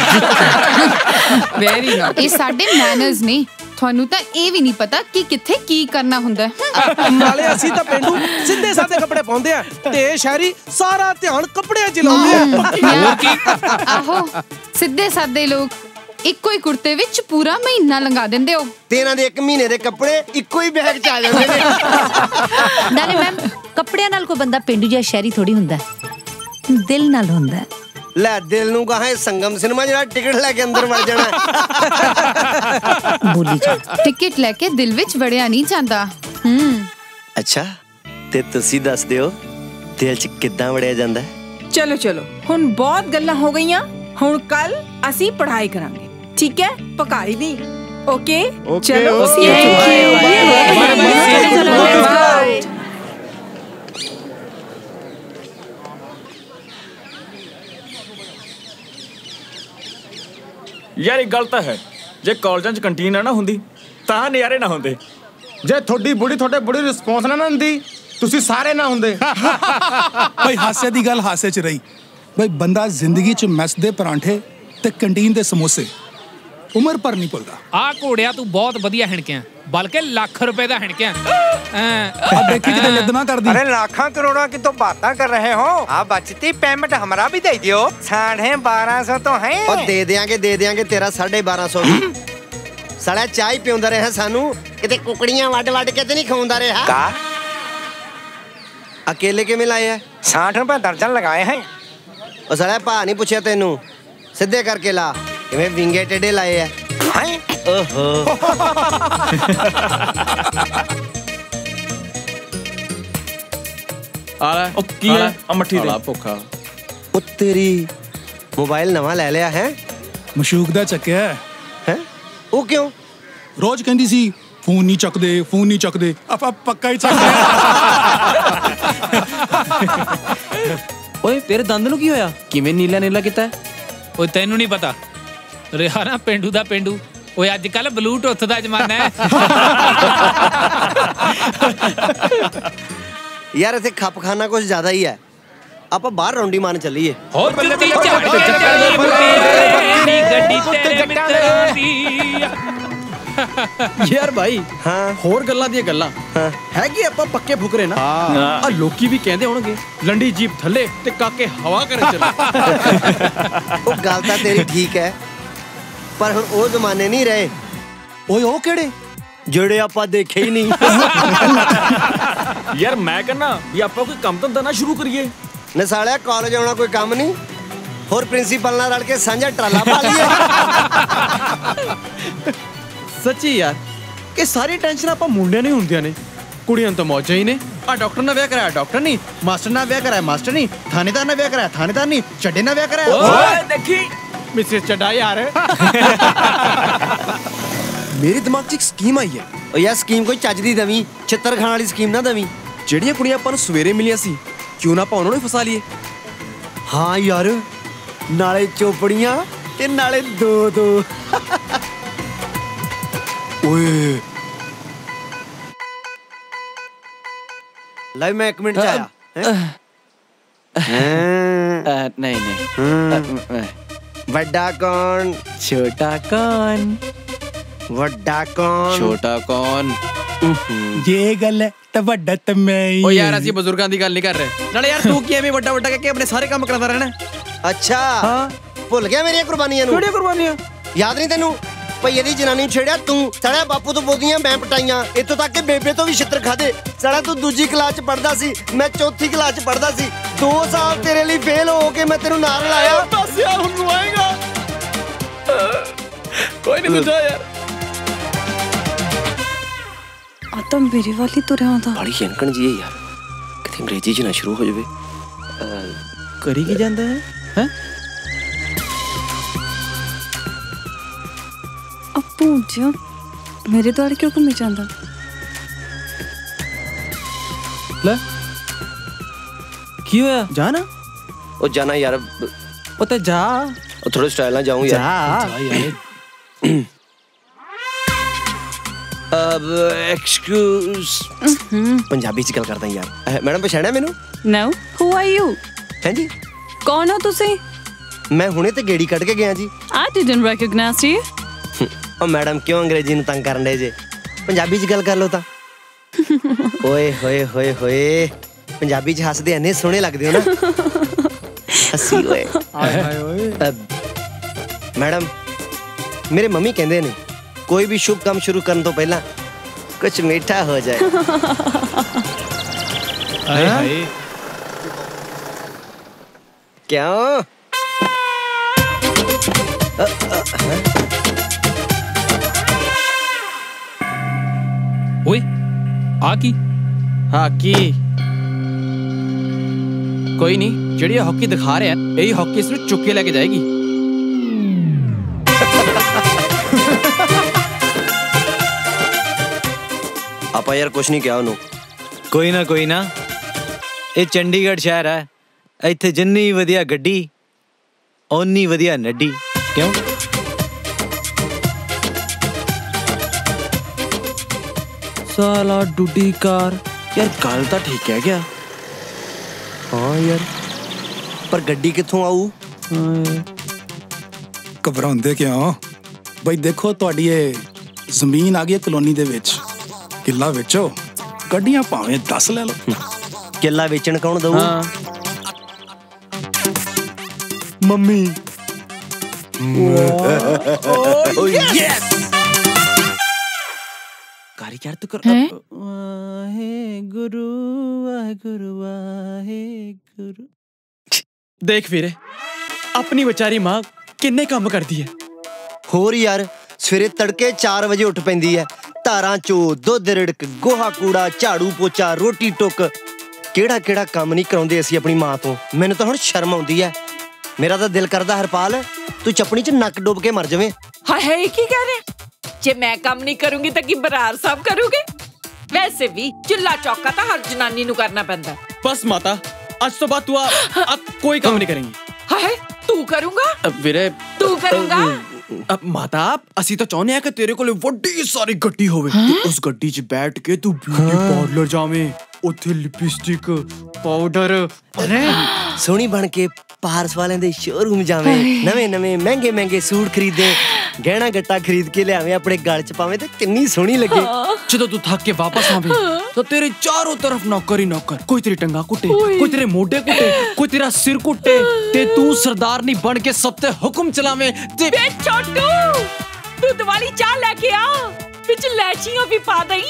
ਵੈਰੀ ਨਾਈਸ ਇਹ ਸਾਡੇ ਮੈਨਰਸ ਨੇ ਤੁਹਾਨੂੰ ਤਾਂ ਇਹ ਵੀ ਨਹੀਂ ਪਤਾ ਕਿ ਕਿੱਥੇ ਕੀ ਕਰਨਾ ਹੁੰਦਾ ਨਾਲੇ ਅਸੀਂ ਤਾਂ ਪਿੰਡੂ ਸਿੱਧੇ ਸਾਦੇ ਕੱਪੜੇ ਪਾਉਂਦੇ ਆ ਤੇ ਸ਼ਹਿਰੀ ਸਾਰਾ ਧਿਆਨ ਕੱਪੜਿਆਂ 'ਚ ਲਾਉਂਦੇ ਆ ਆਹੋ ਸਿੱਧੇ ਸਾਦੇ ਲੋਕ ਇੱਕੋ ਹੀ ਕੁੜਤੇ ਵਿੱਚ ਪੂਰਾ ਮਹੀਨਾ ਲੰਘਾ ਦਿੰਦੇ ਹੋ ਤੇ ਇਹਨਾਂ ਦੇ ਇੱਕ ਮਹੀਨੇ ਦੇ ਕੱਪੜੇ ਇੱਕੋ ਹੀ ਬੈਗ 'ਚ ਆ ਜਾਂਦੇ ਨੇ ਨਾਲੇ ਮੈਮ ਕੱਪੜਿਆਂ ਨਾਲ ਕੋਈ ਬੰਦਾ ਪਿੰਡੂ ਜਾਂ ਸ਼ਹਿਰੀ ਥੋੜੀ ਹੁੰਦਾ दिल नाल हुंदा है। ਲੈ ਦਿਲ ਨੂੰ ਕਹਾਂ ਸੰਗਮ ਸਿਨੇਮਾ ਜਿਹੜਾ ਟਿਕਟ ਲੈ ਕੇ ਅੰਦਰ ਵੜ ਜਾਣਾ ਬੋਲੀ ਜਾ ਟਿਕਟ ਲੈ ਕੇ ਦਿਲ ਵਿੱਚ ਵੜਿਆ ਨਹੀਂ ਜਾਂਦਾ। ਹੂੰ ਅੱਛਾ ਤੇ ਤੁਸੀਂ ਦੱਸ ਦਿਓ ਦਿਲ 'ਚ ਕਿੱਦਾਂ ਵੜਿਆ ਜਾਂਦਾ? ਚਲੋ ਚਲੋ ਹੁਣ ਬਹੁਤ ਗੱਲਾਂ ਹੋ ਗਈਆਂ। ਹੁਣ ਕੱਲ ਅਸੀਂ ਪੜ੍ਹਾਈ ਕਰਾਂਗੇ, ਠੀਕ ਹੈ? ਪਕਾਈ ਦੀ। ਓਕੇ ਚਲੋ ਸੀ ਬਾਏ। ਯਾਰ ਇਹ ਗੱਲ ਤਾਂ ਹੈ, ਜੇ ਕਾਲਜਾਂ 'ਚ ਕੰਟੀਨ ਨਾ ਹੁੰਦੀ ਤਾਂ ਨਜ਼ਾਰੇ ਨਾ ਹੁੰਦੇ। ਜੇ ਤੁਹਾਡੀ ਬੁੜੀ ਤੁਹਾਡੇ ਬੁੜੀ ਰਿਸਪੌਂਸ ਨਾ ਦਿੰਦੀ ਤੁਸੀਂ ਸਾਰੇ ਨਾ ਹੁੰਦੇ। ਭਾਈ ਹਾਸੇ ਦੀ ਗੱਲ ਹਾਸੇ 'ਚ ਰਹੀ। ਭਾਈ ਬੰਦਾ ਜ਼ਿੰਦਗੀ 'ਚ ਮੈਸ ਦੇ ਪਰਾਂਠੇ ਤੇ ਕੰਟੀਨ ਦੇ ਸਮੋਸੇ ਉਮਰ ਪਰ ਨਹੀਂ ਭੁੱਲਦਾ। ਆ ਘੋੜਿਆ ਤੂੰ ਬਹੁਤ ਵਧੀਆ ਹਿਣਕਿਆ, ਬਲਕਿ ਲੱਖ ਰੁਪਏ ਦਾ ਹਿਣਕਿਆ। अब देखी कितने लदना कर दी। अरे लाखों करोड़ों की तो बातें कर रहे हो। आप बचती पेमेंट हमारा भी दे दियो। साढ़े बारह सौ तो है। और दे देंगे दे देंगे तेरा साढ़े बारह सौ भी। साला चाय पियोंदा रहा सानू किते कुकड़ियां वड वड के ते नहीं खवांदा रहा। का अकेले किवें लाए है? साठ रुपए दर्जन लगाए हैं। और साला भा नहीं पूछया तेनू, सीधे करके ला। किवें विंगे टेढ़े लाए है? हैं ओहो ਆਲਾ ਉਹ ਕੀ ਹੈ ਆ ਮੱਠੀ ਦੇ ਭੁੱਖਾ। ਉਹ ਤੇਰੀ ਮੋਬਾਈਲ ਨਵਾਂ ਲੈ ਲਿਆ ਹੈ? ਮਸ਼ੂਕ ਦਾ ਚੱਕਿਆ ਹੈ। ਉਹ ਕਿਉਂ? ਰੋਜ਼ ਕਹਿੰਦੀ ਸੀ ਫੋਨ ਨਹੀਂ ਚੱਕਦੇ ਫੋਨ ਨਹੀਂ ਚੱਕਦੇ, ਆਪਾਂ ਪੱਕਾ ਹੀ ਚੱਕ ਲਿਆ। ਓਏ ਤੇਰੇ ਦੰਦ ਨੂੰ ਕੀ ਹੋਇਆ? ਕਿਵੇਂ ਨੀਲਾ ਨੀਲਾ ਕੀਤਾ? ਓਏ ਤੈਨੂੰ ਨਹੀਂ ਪਤਾ, ਰਿਹਾ ਨਾ ਪਿੰਡੂ ਦਾ ਪਿੰਡੂ। ਓਏ ਅੱਜ ਕੱਲ ਬਲੂਟੁੱਥ ਦਾ ਜ਼ਮਾਨਾ ਹੈ। ਯਾਰ ਇੱਥੇ ਖੱਪਖਾਨਾ ਕੁਝ ਜ਼ਿਆਦਾ ਹੀ ਹੈ। ਆਪਾਂ ਬਾਹਰ ਰੌਂਡੀ ਮਾਰਨ ਚੱਲੀਏ। ਹੋਰ ਜੁੱਤੀ ਝਾੜ ਕੇ ਚੱਲੀ ਮੁੰਡੇ ਗੱਡੀ ਤੇਰੇ ਮਿੱਤਰਾਂ ਦੀ। ਯਾਰ ਭਾਈ ਹਾਂ ਹੋਰ ਗੱਲਾਂ ਦੀਆਂ ਗੱਲਾਂ ਹੈਗੀ ਆਪਾਂ ਪੱਕੇ ਫੁਕਰੇ ਨਾ। ਆ ਲੋਕੀ ਵੀ ਕਹਿੰਦੇ ਹੋਣਗੇ ਲੰਡੀ ਜੀਪ ਥੱਲੇ ਤੇ ਕਾਕੇ ਹਵਾ ਕਰਨ ਚੱਲੇ। ਉਹ ਗੱਲ ਤਾਂ ਤੇਰੀ ਠੀਕ ਹੈ, ਪਰ ਹੁਣ ਉਹ ਜ਼ਮਾਨੇ ਨਹੀਂ ਰਹੇ। ਓਏ ਉਹ ਕਿਹੜੇ ਜਿਹੜੇ ਆਪਾਂ ਦੇਖੇ ਹੀ ਨਹੀਂ। ਯਾਰ ਮੈਂ ਕਹਿੰਦਾ ਵੀ ਆਪਾਂ ਕੋਈ ਕੰਮ ਧੰਦਾ ਨਾ ਸ਼ੁਰੂ ਕਰੀਏ। ਨੇ ਸਾਲਿਆ ਕਾਲਜ ਆਉਣਾ ਕੋਈ ਕੰਮ ਨਹੀਂ, ਹੋਰ ਪ੍ਰਿੰਸੀਪਲ ਨਾਲ ਰਲ ਕੇ ਸਾਂਝਾ ਟਰਾਲਾ ਪਾ ਲਈਏ। ਸੱਚੀ ਯਾਰ ਕਿ ਸਾਰੀ ਟੈਨਸ਼ਨ ਆਪਾਂ ਮੁੰਡਿਆਂ ਨੂੰ ਹੁੰਦੀਆਂ ਨੇ, ਕੁੜੀਆਂ ਨੂੰ ਤਾਂ ਮੌਜਾਂ ਹੀ ਨੇ। ਆ ਡਾਕਟਰ ਨਾਲ ਵਿਆਹ ਕਰਾਇਆ ਡਾਕਟਰ ਨਹੀਂ, ਮਾਸਟਰ ਨਾਲ ਵਿਆਹ ਕਰਾਇਆ ਮਾਸਟਰ ਨਹੀਂ, ਥਾਣੇਦਾਰ ਨਾਲ ਵਿਆਹ ਕਰਾਇਆ ਥਾਣੇਦਾਰ ਨਹੀਂ, ਚੱਡੇ ਨਾਲ ਵਿਆਹ ਕਰਾਇਆ। ਓਏ ਦੇਖੀ ਮਿਸਿਸ ਚੱਡਾ ਯਾਰ। ਮੇਰੇ ਦਿਮਾਗ 'ਚ ਇੱਕ ਸਕੀਮ ਆਈ ਹੈ। ਓ ਯਾਰ ਸਕੀਮ ਕੋਈ ਚੱਜ ਦੀ ਦਵੀਂ, ਛਿੱਤਰ ਖਾਣ ਵਾਲੀ ਸਕੀਮ ਨਾ ਦਵੀਂ। ਜਿਹੜੀਆਂ ਕੁੜੀਆਂ ਆਪਾਂ ਨੂੰ ਸਵੇਰੇ ਮਿਲੀਆਂ ਸੀ ਕਿਉਂ ਨਾ ਆਪਾਂ ਉਹਨਾਂ ਨੂੰ ਫਸਾ ਲਈਏ। ਹਾਂ ਯਾਰ, ਨਾਲੇ ਚੋਪੜੀਆਂ ਤੇ ਨਾਲੇ ਦੋ ਦੋ। ਓਏ ਲੈ ਮੈਂ ਇੱਕ ਮਿੰਟ 'ਚ ਆਇਆ। ਨਹੀਂ ਨਹੀਂ ਵੱਡਾ ਕੌਣ ਛੋਟਾ ਕੌਣ? ਵੱਡਾ ਕੌਣ ਛੋਟਾ ਕੌਣ? ਜੇ ਗੱਲ ਹੈ ਤਾਂ ਵੱਡਾ ਤਾਂ ਮੈਂ ਹੀ। ਓ ਯਾਰ ਅਸੀਂ ਬਜ਼ੁਰਗਾਂ ਦੀ ਗੱਲ ਨਹੀਂ ਕਰ ਰਹੇ। ਨਾਲੇ ਯਾਰ ਤੂੰ ਕੀ ਐਵੇਂ ਵੱਡਾ ਵੱਡਾ ਕਹਿ ਕੇ ਆਪਣੇ ਸਾਰੇ ਕੰਮ ਕਰਾਉਂਦਾ ਰਹਿਣਾ? ਅੱਛਾ ਹਾਂ, ਭੁੱਲ ਗਿਆ ਮੇਰੀਆਂ ਕੁਰਬਾਨੀਆਂ ਨੂੰ? ਕਿਹੜੀਆਂ ਕੁਰਬਾਨੀਆਂ? ਯਾਦ ਨਹੀਂ ਤੈਨੂੰ? ਭਈਏ ਦੀ ਜਨਾਨੀ ਨੂੰ ਛੇੜਿਆ ਤੂੰ, ਸਾਲਿਆ ਬਾਪੂ ਤੋਂ ਬੋਦੀਆਂ ਮੈਂ ਪਟਾਈਆਂ, ਇੱਥੋਂ ਤੱਕ ਕਿ ਬੇਬੇ ਤੋਂ ਵੀ ਛਿੱਤਰ ਖਾਦੇ। ਸਾਲਿਆ ਤੂੰ ਦੂਜੀ ਕਲਾਸ 'ਚ ਪੜਦਾ ਸੀ, ਮੈਂ ਚੌਥੀ ਕਲਾਸ 'ਚ ਪੜਦਾ ਸੀ। ਦੋ ਸਾਲ ਤੇਰੇ ਲਈ ਫੇਲ ਹੋ ਕੇ ਮੈਂ ਤੈਨੂੰ ਨਾਲ ਲਾਇਆ। ਬਸ ਯਾਰ ਹੁਣ ਰੁਆਏਗਾ। ਕੋਈ ਨਹੀਂ ਤੂੰ ਯਾਰ। ਆ ਤਾਂ ਮੇਰੇ ਵਾਲੀ ਤੁਰਿਆ ਆਉਂਦਾ। ਬੜੀ ਸ਼ੰਕਣ ਜੀ ਹੈ ਯਾਰ, ਕਿਤੇ ਅੰਗਰੇਜ਼ੀ 'ਚ ਨਾ ਸ਼ੁਰੂ ਹੋ ਜਾਵੇ। ਕਰੀ ਕੀ ਜਾਂਦਾ ਹੈ? ਹੈ ਪੂੰਝਿਆ ਮੇਰੇ ਦੁਆਲੇ ਕਿਉਂ ਘੁੰਮੀ ਜਾਂਦਾ? ਲੈ ਕੀ ਹੋਇਆ? ਜਾ ਨਾ। ਉਹ ਜਾਣਾ ਯਾਰ, ਉਹ ਤਾਂ ਜਾ। ਉਹ ਥੋੜੇ ਸਟਾਈਲ ਨਾਲ ਜਾਊਂ ਯਾਰ। ਜਾ ਯਾਰ। ਅਬ ਐਕਸਕਿਊਜ਼ ਪੰਜਾਬੀ 'ਚ ਗੱਲ ਕਰਦਾ ਯਾਰ। ਮੈਡਮ ਪਛਾਣਿਆ ਮੈਨੂੰ? No, who are you? ਹਾਂਜੀ ਕੌਣ ਹੋ ਤੁਸੀਂ? ਮੈਂ ਹੁਣੇ ਤੇ ਗੇੜੀ ਕੱਢ ਕੇ ਗਿਆ ਜੀ। I didn't recognise you. ਉਹ ਮੈਡਮ ਕਿਉਂ ਅੰਗਰੇਜ਼ੀ ਨੂੰ ਤੰਗ ਕਰਨ ਦੇ ਜੇ? ਪੰਜਾਬੀ 'ਚ ਗੱਲ ਕਰ ਲਓ ਤਾਂ। ਓਏ ਹੋਏ ਹੋਏ ਹੋਏ, ਪੰਜਾਬੀ 'ਚ ਹੱਸਦੇ ਇੰਨੇ ਸੋਹਣੇ ਲੱਗਦੇ ਹੋ ਨਾ। ਹੱਸੀ ਓਏ ਹਾਏ ਹਾਏ ਓਏ। ਮੈਡਮ ਮੇਰੇ ਮੰਮੀ ਕਹਿੰਦੇ ਨੇ ਕੋਈ ਵੀ ਸ਼ੁਭ ਕੰਮ ਸ਼ੁਰੂ ਕਰਨ ਤੋਂ ਪਹਿਲਾਂ ਕੁਝ ਮਿੱਠਾ ਹੋ ਜਾਏ। ਹਾਏ ਹਾਏ क्यों? ओए आ की हाँ की कोई नहीं, ਜਿਹੜੀ ਹਾਕੀ ਦਿਖਾ ਰਿਹਾ ਇਹੀ ਹਾਕੀ ਇਸ ਨੂੰ ਚੁੱਕ ਕੇ ਲੈ ਕੇ ਜਾਏਗੀ। ਆਪਾਂ ਯਾਰ ਕੁਛ ਨਹੀਂ ਕਿਹਾ ਉਹਨੂੰ। ਕੋਈ ਨਾ ਕੋਈ ਨਾ, ਇਹ ਚੰਡੀਗੜ੍ਹ ਸ਼ਹਿਰ ਹੈ, ਇੱਥੇ ਜਿੰਨੀ ਵਧੀਆ ਗੱਡੀ ਓਨੀ ਵਧੀਆ ਨੱਡੀ। ਕਿਉਂ? ਸਾਲਾ ਡੁੱਡੀ ਕਾਰ ਯਾਰ, ਗੱਲ ਤਾਂ ਠੀਕ ਹੈ ਗਿਆ। ਹਾਂ ਯਾਰ, ਪਰ ਗੱਡੀ ਕਿੱਥੋਂ ਆਊ? ਘਬਰਾਉਂਦੇ ਕਿਉਂ ਬਈ? ਦੇਖੋ ਤੁਹਾਡੀ ਇਹ ਜ਼ਮੀਨ ਆ ਗਈ ਕਲੋਨੀ ਦੇ ਵਿੱਚ, ਕਿੱਲਾ ਵੇਚੋ, ਗੱਡੀਆਂ ਭਾਵੇਂ ਦਸ ਲੈ ਲਓ। ਕਿੱਲਾ ਵੇਚਣ ਕੌਣ ਦਊ? ਮੰਮੀ। ਓ ਯੈਸ। ਕਾਰੀ ਯਾਰ ਤੂੰ ਕਰ। ਵਾਹਿਗੁਰੂ ਵਾਹਿਗੁਰੂ ਵਾਹਿਗੁਰੂ। ਦੇਖ ਵੀਰੇ, ਆਪਣੀ ਵਿਚਾਰੀ ਮਾਂ ਕਿੰਨੇ ਕੰਮ ਕਰਦੀ ਹੈ। ਹੋਰ ਯਾਰ, ਸਵੇਰੇ ਤੜਕੇ ਚਾਰ ਵਜੇ ਉੱਠ ਪੈਂਦੀ ਹੈ, ਧਾਰਾਂ ਚੋ ਦੁੱਧ ਰਿੜਕ, ਗੋਹਾ ਕੂੜਾ, ਝਾੜੂ ਪੋਚਾ, ਰੋਟੀ ਟੁੱਕ, ਕਿਹੜਾ ਕਿਹੜਾ ਕੰਮ ਨਹੀਂ ਕਰਾਉਂਦੇ ਅਸੀਂ ਆਪਣੀ ਮਾਂ ਤੋਂ। ਮੈਨੂੰ ਤਾਂ ਹੁਣ ਸ਼ਰਮ ਆਉਂਦੀ ਹੈ। ਮੇਰਾ ਤਾਂ ਦਿਲ ਕਰਦਾ ਹਰਪਾਲ ਤੂੰ ਚਪਣੀ ਚ ਨੱਕ ਡੁੱਬ ਕੇ ਮਰ ਜਾਵੇਂ। ਹਾਏ ਕੀ ਕਹਿ ਰਹੇ? ਜੇ ਮੈਂ ਕੰਮ ਨਹੀਂ ਕਰੂੰਗੀ ਤਾਂ ਕੀ ਬਰਾਰ ਸਾਹਿਬ ਕਰੂਗੇ? ਵੈਸੇ ਵੀ ਚੁੱਲਾ ਚੌਕਾ ਤਾਂ ਹਰ ਜਨਾਨੀ ਨੂੰ ਕਰਨਾ ਪੈਂਦਾ। ਬਸ ਮਾਤਾ, ਅੱਜ ਤੋਂ ਬਾਅਦ ਤੂੰ ਆ ਕੋਈ ਕੰਮ ਨਹੀਂ ਕਰੇਂਗੀ। ਹਾਏ ਤੂੰ ਕਰੂੰਗਾ? ਵੀਰੇ ਤੂੰ ਕਰੂੰਗਾ? ਮਾਤਾ, ਅਸੀਂ ਤਾਂ ਚਾਹੁੰਦੇ ਆ ਕਿ ਤੇਰੇ ਕੋਲ ਵੱਡੀ ਸਾਰੀ ਗੱਡੀ ਹੋਵੇ ਤੇ ਉਸ ਗੱਡੀ 'ਚ ਬੈਠ ਕੇ ਤੂੰ ਬਿਊਟੀ ਪਾਰਲਰ ਜਾਵੇਂ, ਉੱਥੇ ਲਿਪਸਟਿਕ ਪਾਊਡਰ ਸੋਹਣੀ ਬਣ ਕੇ ਪਾਰਸ ਵਾਲਿਆਂ ਦੇ ਸ਼ੋਰੂਮ ਜਾਵੇਂ, ਨਵੇਂ ਨਵੇਂ ਮਹਿੰਗੇ ਮਹਿੰਗੇ ਸੂਟ ਖਰੀਦੇ, ਗਹਿਣਾ ਗੱਟਾ ਖਰੀਦ ਕੇ ਲਿਆਵੇਂ, ਆਪਣੇ ਗਲ 'ਚ ਪਾਵੇਂ ਤੇ ਕਿੰਨੀ ਸੋਹਣੀ ਲੱਗੇ। ਜਦੋਂ ਤੂੰ ਥੱਕ ਕੇ ਵਾਪਸ ਆਵੇਂ ਤਾਂ ਤੇਰੇ ਚਾਰੋਂ ਤਰਫ ਨੌਕਰ ਹੀ ਨੌਕਰ, ਕੋਈ ਤੇਰੀ ਟੰਗਾ ਕੁੱਟੇ, ਕੋਈ ਤੇਰੇ ਮੋਢੇ ਕੁੱਟੇ, ਕੋਈ ਤੇਰਾ ਸਿਰ ਕੁੱਟੇ ਤੇ ਤੂੰ ਸਰਦਾਰਨੀ ਬਣ ਕੇ ਸਭ ਤੇ ਹੁਕਮ ਚਲਾਵੇਂ। ਤੇ ਬੇ ਛੋਟੂ, ਦੁੱਧ ਵਾਲੀ ਚਾਹ ਲੈ ਕੇ ਆ, ਵਿੱਚ ਲੈਚੀਆਂ ਵੀ ਪਾ ਦਈ।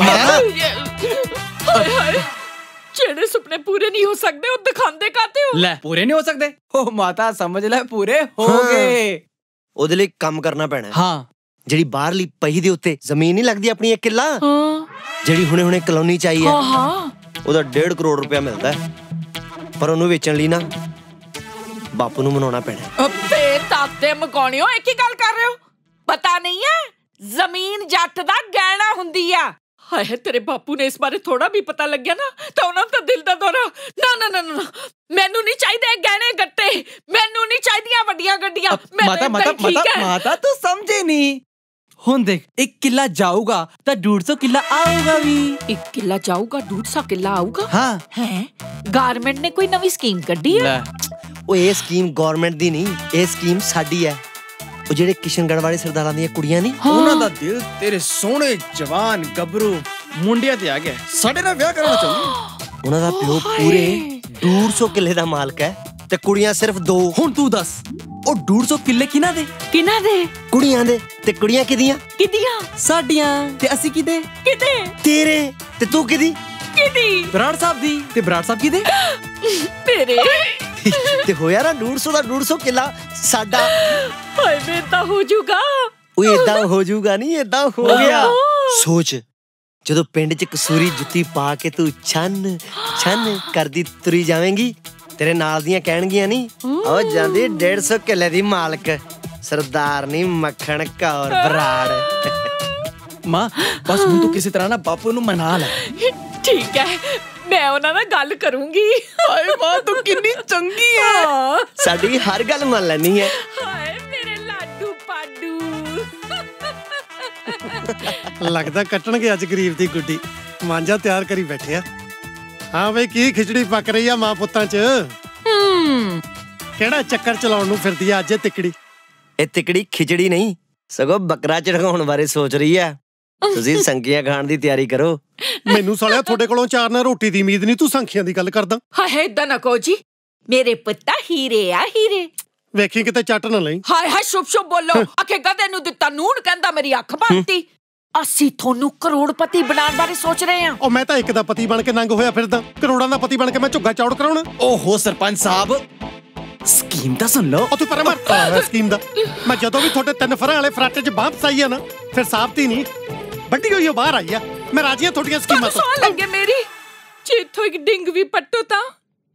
ਹਾਏ ਹਾਏ, ਜਿਹੜੇ ਸੁਪਨੇ ਪੂਰੇ ਨਹੀਂ ਹੋ ਸਕਦੇ ਉਹ ਦਿਖਾਉਂਦੇ ਕਾਤੇ ਹੋ? ਲੈ ਪੂਰੇ ਨਹੀਂ ਹੋ ਸਕਦੇ? ਓ ਮਾਤਾ ਸਮਝ ਲੈ, ਪੂਰੇ ਹੋ ਗਏ। ਉਹਦੇ ਲਈ ਕੰਮ ਕਰਨਾ ਪੈਣਾ। ਹਾਂ, ਜਿਹੜੀ ਬਾਹਰਲੀ ਪਹੀ ਦੇ ਉੱਤੇ ਜ਼ਮੀਨ ਨਹੀਂ ਲੱਗਦੀ ਆਪਣੀ, ਇੱਕ ਕਿੱਲਾ ਜਿਹੜੀ ਹੁਣੇ ਹੁਣੇ ਕਲੋਨੀ ਚ ਆਈ ਹੈ, ਉਹਦਾ ਡੇਢ ਕਰੋੜ ਰੁਪਇਆ ਮਿਲਦਾ, ਪਰ ਉਹਨੂੰ ਵੇਚਣ ਲਈ ਨਾ ਬਾਪੂ ਨੂੰ ਮਨਾਉਣਾ ਪੈਣਾ। ਅੱਬੇ ਤਾਤੇ ਮਕਾਉਣਿਓ, ਇੱਕ ਹੀ ਗੱਲ ਕਰ ਰਹੇ ਹੋ? ਪਤਾ ਨਹੀਂ ਹੈ ਜ਼ਮੀਨ ਜੱਟ ਦਾ ਗਹਿਣਾ ਹੁੰਦੀ ਆ। ਹਾਏ, ਤੇਰੇ ਬਾਪੂ ਨੇ ਇਸ ਬਾਰੇ ਥੋੜਾ ਵੀ ਪਤਾ ਲੱਗਿਆ ਨਾ ਤਾਂ ਉਹਨਾਂ ਦਾ ਦਿਲ ਦਾ ਦੌਰਾ। ਨਾ ਨਾ ਨਾ ਨਾ, ਮੈਨੂੰ ਨਹੀਂ ਚਾਹੀਦੇ ਗਹਿਣੇ ਗੱਟੇ, ਮੈਨੂੰ ਨਹੀਂ ਚਾਹੀਦੀਆਂ ਵੱਡੀਆਂ ਗੱਡੀਆਂ। ਮਾਤਾ ਮਾਤਾ ਮਾਤਾ ਮਾਤਾ ਤੂੰ ਸਮਝੇ ਨਹੀਂ। ਹੁਣ ਦੇਖ, ਇੱਕ ਕਿੱਲਾ ਜਾਊਗਾ ਤਾਂ ਡੇਢ ਸੌ ਕਿੱਲਾ ਆਊਗਾ ਵੀ। ਇੱਕ ਕਿੱਲਾ ਜਾਊਗਾ, ਡੇਢ ਸੌ ਕਿੱਲਾ ਆਊਗਾ। ਹਾਂ ਹੈ, ਗਵਰਨਮੈਂਟ ਨੇ ਕੋਈ ਨਵੀਂ ਸਕੀਮ ਕੱਢੀ ਹੈ? ਉਹ ਇਹ ਸਕੀਮ ਗਵਰਨਮੈਂਟ ਦੀ ਨਹੀਂ, ਇਹ ਸਕੀਮ ਸਾਡੀ ਹੈ। ਉਹ ਜਿਹੜੇ ਕਿਸ਼ਨਗੜ੍ਹ ਵਾਲੇ ਸਰਦਾਰਾਂ ਦੀਆਂ ਕੁੜੀਆਂ ਨਹੀਂ, ਉਹਨਾਂ ਦਾ ਦਿਲ ਤੇਰੇ ਸੋਹਣੇ ਜਵਾਨ ਗੱਭਰੂ ਮੁੰਡਿਆਂ ਤੇ ਆ ਗਿਆ, ਸਾਡੇ ਨਾਲ ਵਿਆਹ ਕਰਨਾ ਚਾਹੁੰਦੇ। ਉਹਨਾਂ ਦਾ ਪਿਓ ਪੂਰੇ ਡੇਢ ਸੌ ਕਿੱਲੇ ਦਾ ਮਾਲਕ ਹੈ ਤੇ ਕੁੜੀਆਂ ਸਿਰਫ ਦੋ। ਹੁਣ ਤੂੰ ਦੱਸ, ਉਹ ਡੇਢ ਸੌ ਕਿੱਲੇ ਕਿਹਨਾਂ ਦੇ? ਕਿਹਨਾਂ ਦੇ? ਕੁੜੀਆਂ ਦੇ। ਤੇ ਕੁੜੀਆਂ ਕਿਹਦੀਆਂ? ਕਿਹਦੀਆਂ? ਸਾਡੀਆਂ। ਤੇ ਅਸੀਂ ਕਿਹਦੇ? ਕਿਹਦੇ? ਤੇਰੇ। ਤੇ ਤੂੰ ਕਿਹਦੀ? ਕਿਹਦੀ? ਬਰਾੜ ਸਾਹਿਬ ਦੀ। ਤੇ ਬਰਾੜ ਸਾਹਿਬ ਕਿਹਦੇ? ਤੇਰੇ। ਤੇ ਹੋਇਆ ਨਾ ਡੇਢ ਸੌ ਦਾ ਡੇਢ ਸੌ ਕਿੱਲਾ ਸਾਡਾ। ਹਾਏ ਵੇ ਤਾਂ ਹੋ ਜਾਊਗਾ। ਉਹ ਏਦਾਂ ਹੋ ਜਾਊਗਾ ਨਹੀਂ, ਏਦਾਂ ਹੋ ਗਿਆ। ਸੋਚ, ਜਦੋਂ ਪਿੰਡ 'ਚ ਕਸੂਰੀ ਜੁੱਤੀ ਪਾ ਕੇ ਤੂੰ ਛੰਨ ਛੰਨ ਕਰਦੀ ਤੁਰੀ ਜਾਵੇਂਗੀ, ਤੇਰੇ ਨਾਲ ਦੀਆਂ ਕਹਿਣਗੀਆਂ ਨਹੀਂ, ਉਹ ਜਾਂਦੀ ਡੇਢ ਸੌ ਕਿੱਲੇ ਦੀ ਮਾਲਕ ਸਰਦਾਰਨੀ ਮੱਖਣ ਕੌਰ ਬਰਾੜ। ਮਾਂ ਬਸ ਹੁਣ ਤੂੰ ਕਿਸੇ ਤਰ੍ਹਾਂ ਨਾ ਬਾਪੂ ਨੂੰ ਮਨਾ ਲੈ। ਠੀਕ ਹੈ, ਮੈਂ ਉਹਨਾਂ ਨਾਲ ਗੱਲ ਕਰੂੰਗੀ। ਹਾਏ ਮਾਂ ਤੂੰ ਕਿੰਨੀ ਚੰਗੀ ਹੈ। ਸਾਡੀ ਹਰ ਗੱਲ ਮੰਨ ਲੈਣੀ ਹੈ। ਹਾਏ ਮੇਰੇ ਲਾਡੂ ਪਾਡੂ। ਲੱਗਦਾ ਕੱਟਣਗੇ ਅੱਜ ਗਰੀਬ ਦੀ ਗੁੱਡੀ। ਮਾਂਜਾ ਤਿਆਰ ਕਰੀ ਬੈਠੇ ਆ। ਹਾਂ ਬਈ, ਕੀ ਖਿਚੜੀ ਪੱਕ ਰਹੀ ਆ ਮਾਂ ਪੁੱਤਾਂ 'ਚ? ਕਿਹੜਾ ਚੱਕਰ ਚਲਾਉਣ ਨੂੰ ਫਿਰਦੀ ਆ ਅੱਜ ਇਹ ਤਿਕੜੀ? ਇਹ ਤਿਕੜੀ ਖਿਚੜੀ ਨਹੀਂ, ਸਗੋਂ ਬੱਕਰਾ ਚੜਾਉਣ ਬਾਰੇ ਸੋਚ ਰਹੀ ਆ। ਤੁਸੀਂ ਸੰਖੀਆਂ ਖਾਣ ਦੀ ਤਿਆਰੀ ਕਰੋ। ਮੈਨੂੰ ਸਾਲਿਆ ਤੁਹਾਡੇ ਕੋਲੋਂ ਚਾਰ ਨਾਲ ਰੋਟੀ ਦੀ ਉਮੀਦ ਨਹੀਂ, ਤੂੰ ਸੰਖੀਆਂ ਦੀ ਗੱਲ ਕਰਦਾ। ਹਾਏ ਏਦਾਂ ਨਾ ਕਹੋ ਜੀ, ਮੇਰੇ ਪੁੱਤਾ ਹੀਰੇ ਆ ਹੀਰੇ। ਵੇਖੀ ਕਿਤੇ ਚੱਟ ਨਾ ਲਈ। ਹਾਏ ਹਾਏ ਸ਼ੁਭ ਸ਼ੁਭ ਬੋਲੋ। ਆਖੇ ਗਧੇ ਨੂੰ ਦਿੱਤਾ ਨੂਣ, ਕਹਿੰਦਾ ਮੇਰੀ ਅੱਖ ਬੰਨਤੀ। ਅਸੀਂ ਤੁਹਾਨੂੰ ਕਰੋੜਪਤੀ ਬਣਾਉਣ ਬਾਰੇ ਸੋਚ ਰਹੇ ਹਾਂ। ਉਹ ਮੈਂ ਤਾਂ ਇੱਕ ਦਾ ਪਤੀ ਬਣ ਕੇ ਨੰਗ ਹੋਇਆ ਫਿਰਦਾ, ਕਰੋੜਾਂ ਦਾ ਪਤੀ ਬਣ ਕੇ ਮੈਂ ਝੁੱਗਾ ਚੌੜ ਕਰਾਉਣਾ। ਓਹੋ ਸਰਪੰਚ ਸਾਹਿਬ, ਸਕੀਮ ਤਾਂ ਸੁਣ ਲਓ। ਉਹ ਤੂੰ ਪਰੇ ਮਰ ਸਕੀਮ ਦਾ। ਮੈਂ ਜਦੋਂ ਵੀ ਤੁਹਾਡੇ ਤਿੰਨ ਫਰਾਂ ਵਾਲੇ ਫਰਾਟੇ 'ਚ ਬਾਂਹ ਫਸਾਈ ਆ ਨਾ, ਫਿਰ ਸਾਬਤੀ ਨਹੀਂ ਵੱਡੀ ਹੋਈ ਬਾਹਰ ਆਈ ਆ। ਮੈਂ ਰਾਜੀ ਹਾਂ ਤੁਹਾਡੀਆਂ ਸਕੀਮਾਂ ਤੋਂ। ਸੌਣ ਲੱਗੇ ਮੇਰੀ, ਜੇ ਇੱਥੋਂ ਇੱਕ ਡਿੰਗ ਵੀ ਪੱਟੋ ਤਾਂ।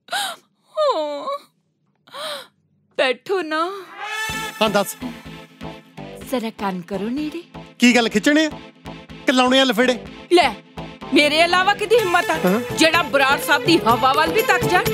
ਬੈਠੋ ਨਾ। ਹਾਂ ਦੱਸ। ਜ਼ਰਾ ਕੰਨ ਕਰੋ ਨੇੜੇ। ਕੀ ਗੱਲ ਖਿੱਚਣੇ ਆ ਕਿ ਲਾਉਣੇ ਆ ਲਫੇੜੇ? ਲੈ ਮੇਰੇ ਇਲਾਵਾ ਕਿਹਦੀ ਹਿੰਮਤ ਆ ਜਿਹੜਾ ਬਰਾੜ ਸਾਹਿਬ ਦੀ ਹਵਾ ਵੱਲ ਵੀ ਤੱਕ ਜਾ।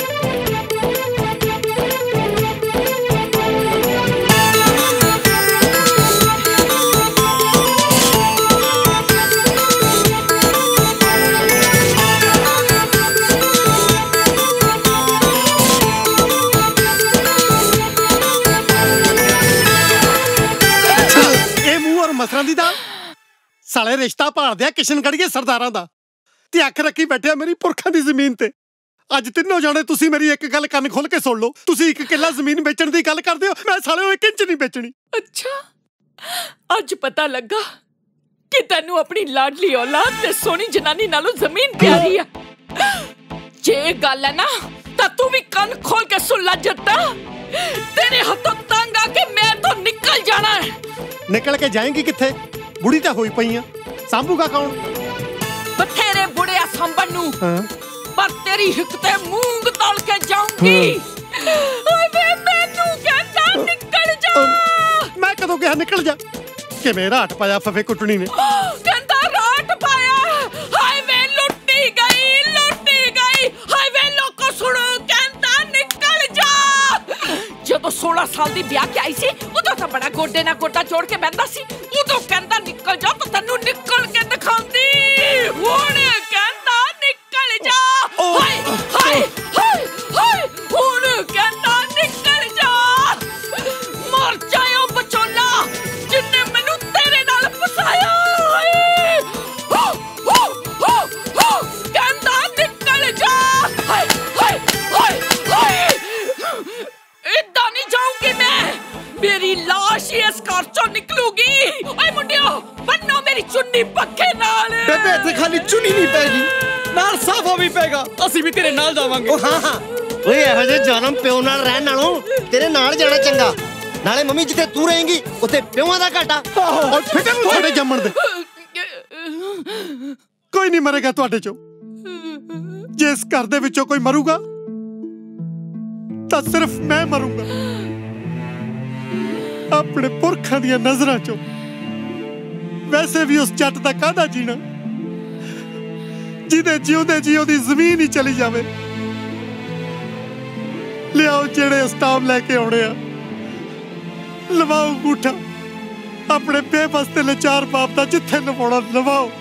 ਮਸਰਾਂ ਦੀ ਦਾਲ ਸਾਲੇ ਰਿਸ਼ਤਾ ਭਾਲਦੇ ਆ ਕਿਸ਼ਨਗੜ੍ਹੀਏ ਸਰਦਾਰਾਂ ਦਾ ਤੇ ਅੱਖ ਰੱਖੀ ਬੈਠਿਆ ਮੇਰੀ ਪੁਰਖਾਂ ਦੀ ਜ਼ਮੀਨ ਤੇ। ਅੱਜ ਤਿੰਨੋਂ ਜਾਣੇ ਤੁਸੀਂ ਮੇਰੀ ਇੱਕ ਗੱਲ ਕੰਨ ਖੋਲ ਕੇ ਸੁਣ ਲਓ। ਤੁਸੀਂ ਇੱਕ ਕਿੱਲਾ ਜ਼ਮੀਨ ਵੇਚਣ ਦੀ ਗੱਲ ਕਰਦੇ ਹੋ, ਮੈਂ ਸਾਲੇ ਉਹ ਇੱਕ ਇੰਚ ਨਹੀਂ ਵੇਚਣੀ। ਅੱਛਾ ਅੱਜ ਪਤਾ ਲੱਗਾ ਕਿ ਤੈਨੂੰ ਆਪਣੀ ਲਾਡਲੀ ਔਲਾਦ ਤੇ ਸੋਹਣੀ ਜਨਾਨੀ ਨਾਲੋਂ ਜ਼ਮੀਨ ਪਿਆਰੀ ਆ। ਜੇ ਗੱਲ ਹੈ ਨਾ ਤਾਂ ਤੂੰ ਵੀ ਕੰਨ ਖੋਲ ਕੇ ਸੁਣ ਲੈ ਜੱਟਾ। ਤੇਰੇ ਹੱਥੋਂ ਤੰਗ ਆ ਕੇ ਮੈਂ ਤੋਂ ਨਿਕਲ ਜਾਣਾ ਹੈ। ਨਿਕਲ ਕੇ ਜਾਏਂਗੀ ਕਿੱਥੇ? ਬੁੜੀ ਤਾਂ ਹੋਈ ਪਈ ਆ, ਸਾਂਭੂਗਾ ਕੌਣ? ਬਥੇਰੇ ਬੁੜਿਆ ਸਾਂਭਣ ਨੂੰ, ਪਰ ਤੇਰੀ ਹਿੱਕ ਤੇ ਮੂੰਗ ਤਲ ਕੇ ਜਾਊਂਗੀ। ਓਏ ਵੇ ਮੈਨੂੰ ਕਹਿੰਦਾ ਨਿਕਲ ਜਾ। ਮੈਂ ਕਦੋਂ ਕਿਹਾ ਨਿਕਲ ਜਾ? ਕਿਵੇਂ ਰਾਟ ਪਾਇਆ ਫਫੇ ਕੁੱਟਣੀ ਨੇ? ਕਹਿੰਦਾ ਰਾਟ ਪਾਇਆ। ਹਾਏ ਵੇ ਲੁੱਟੀ ਗਈ, ਲੁੱਟੀ ਗਈ। ਹਾਏ ਵੇ ਲੋਕੋ ਸੁਣੋ, ਕਹਿੰਦਾ ਨਿਕਲ ਜਾ। ਜਦੋਂ ਸੋਲਾਂ ਸਾਲ ਦੀ ਵਿਆਹ ਕੇ ਆਈ ਸੀ ਉਦੋਂ ਤਾਂ ਬੜਾ ਗੋਡੇ ਨਾਲ ਗੋਡਾ ਜੋੜ ਕੇ ਬੈਠਦਾ ਸੀ। ਉਦੋਂ ਕਹਿੰਦਾ ਨਿਕਲ ਜਾ ਤਾਂ ਤੈਨੂੰ ਨਿਕਲ ਕੇ ਦਿਖਾਉਂਦੀ। ਹੁਣ ਕਹਿੰਦਾ ਨਿਕਲ ਜਾ। ਹਾਏ ਹਾਏ ਹਾਏ ਹਾਏ ਹੁਣ ਕਹਿੰਦਾ ਨਿਕਲ ਜਾ। ਮਰ ਜਾਇਓ ਬਚੋਲਾ ਜਿੰਨੇ ਮੈਨੂੰ ਤੇਰੇ ਨਾਲ ਫਸਾਇਆ। ਹੋ ਹੋ ਹੋ ਹੋ ਕਹਿੰਦਾ ਨਿਕਲ ਜਾ। ਹਾਏ ਹਾਏ ਹਾਏ ਹਾਏ ਇੱਦਾਂ ਨਹੀਂ ਜਾਊਂਗੀ ਮੈਂ। ਮੇਰੀ ਲਾਸ਼ ਹੀ ਇਸ ਘਰ ਚੋਂ ਨਿਕਲੂਗੀ। ਓਏ ਮੁੰਡਿਓ ਬੰਨੋ ਮੇਰੀ ਚੁੰਨੀ ਪੱਖੇ ਨਾਲ। ਬੇਬੇ ਇੱਥੇ ਖਾਲੀ ਚੁੰਨੀ ਨਹੀਂ ਪੈਗੀ, ਨਾਲ ਸਾਫਾ ਵੀ ਪੈਗਾ। ਅਸੀਂ ਵੀ ਤੇਰੇ ਨਾਲ ਜਾਵਾਂਗੇ। ਹਾਂ ਹਾਂ ਓਏ ਇਹੋ ਜਿਹੇ ਜਨਮ ਪਿਓ ਨਾਲ ਰਹਿਣ ਨਾਲੋਂ ਤੇਰੇ ਨਾਲ ਜਾਣਾ ਚੰਗਾ। ਨਾਲੇ ਮੰਮੀ ਜਿੱਥੇ ਤੂੰ ਰਹੇਂਗੀ ਉੱਥੇ ਪਿਓਾਂ ਦਾ ਘਾਟਾ। ਔਰ ਫਿਕਰ ਨੂੰ ਤੁਹਾਡੇ ਜੰਮਣ ਦੇ ਕੋਈ ਨਹੀਂ ਮਰੇਗਾ ਤੁਹਾਡੇ ਚੋਂ। ਜੇ ਇਸ ਘਰ ਦੇ ਵਿੱਚੋਂ ਕੋਈ ਮਰੂਗਾ ਤਾਂ ਸਿਰਫ ਮੈਂ ਮਰੂੰਗਾ ਆਪਣੇ ਪੁਰਖਾਂ ਦੀਆਂ ਨਜ਼ਰਾਂ ਚੋਂ। ਵੈਸੇ ਵੀ ਉਸ ਜੱਟ ਦਾ ਕਾਹਦਾ ਜੀਣਾ ਜਿਹਦੇ ਜਿਉਂਦੇ ਜੀ ਉਹਦੀ ਜ਼ਮੀਨ ਹੀ ਚਲੀ ਜਾਵੇ। ਲਿਆਓ ਜਿਹੜੇ ਸਟਾਮ ਲੈ ਕੇ ਆਉਣੇ ਆ, ਲਵਾਓ ਅੰਗੂਠਾ ਆਪਣੇ ਬੇਬਸ ਤੇ ਲਾਚਾਰ ਬਾਪ ਦਾ, ਜਿੱਥੇ ਲਵਾਉਣਾ ਲਵਾਓ।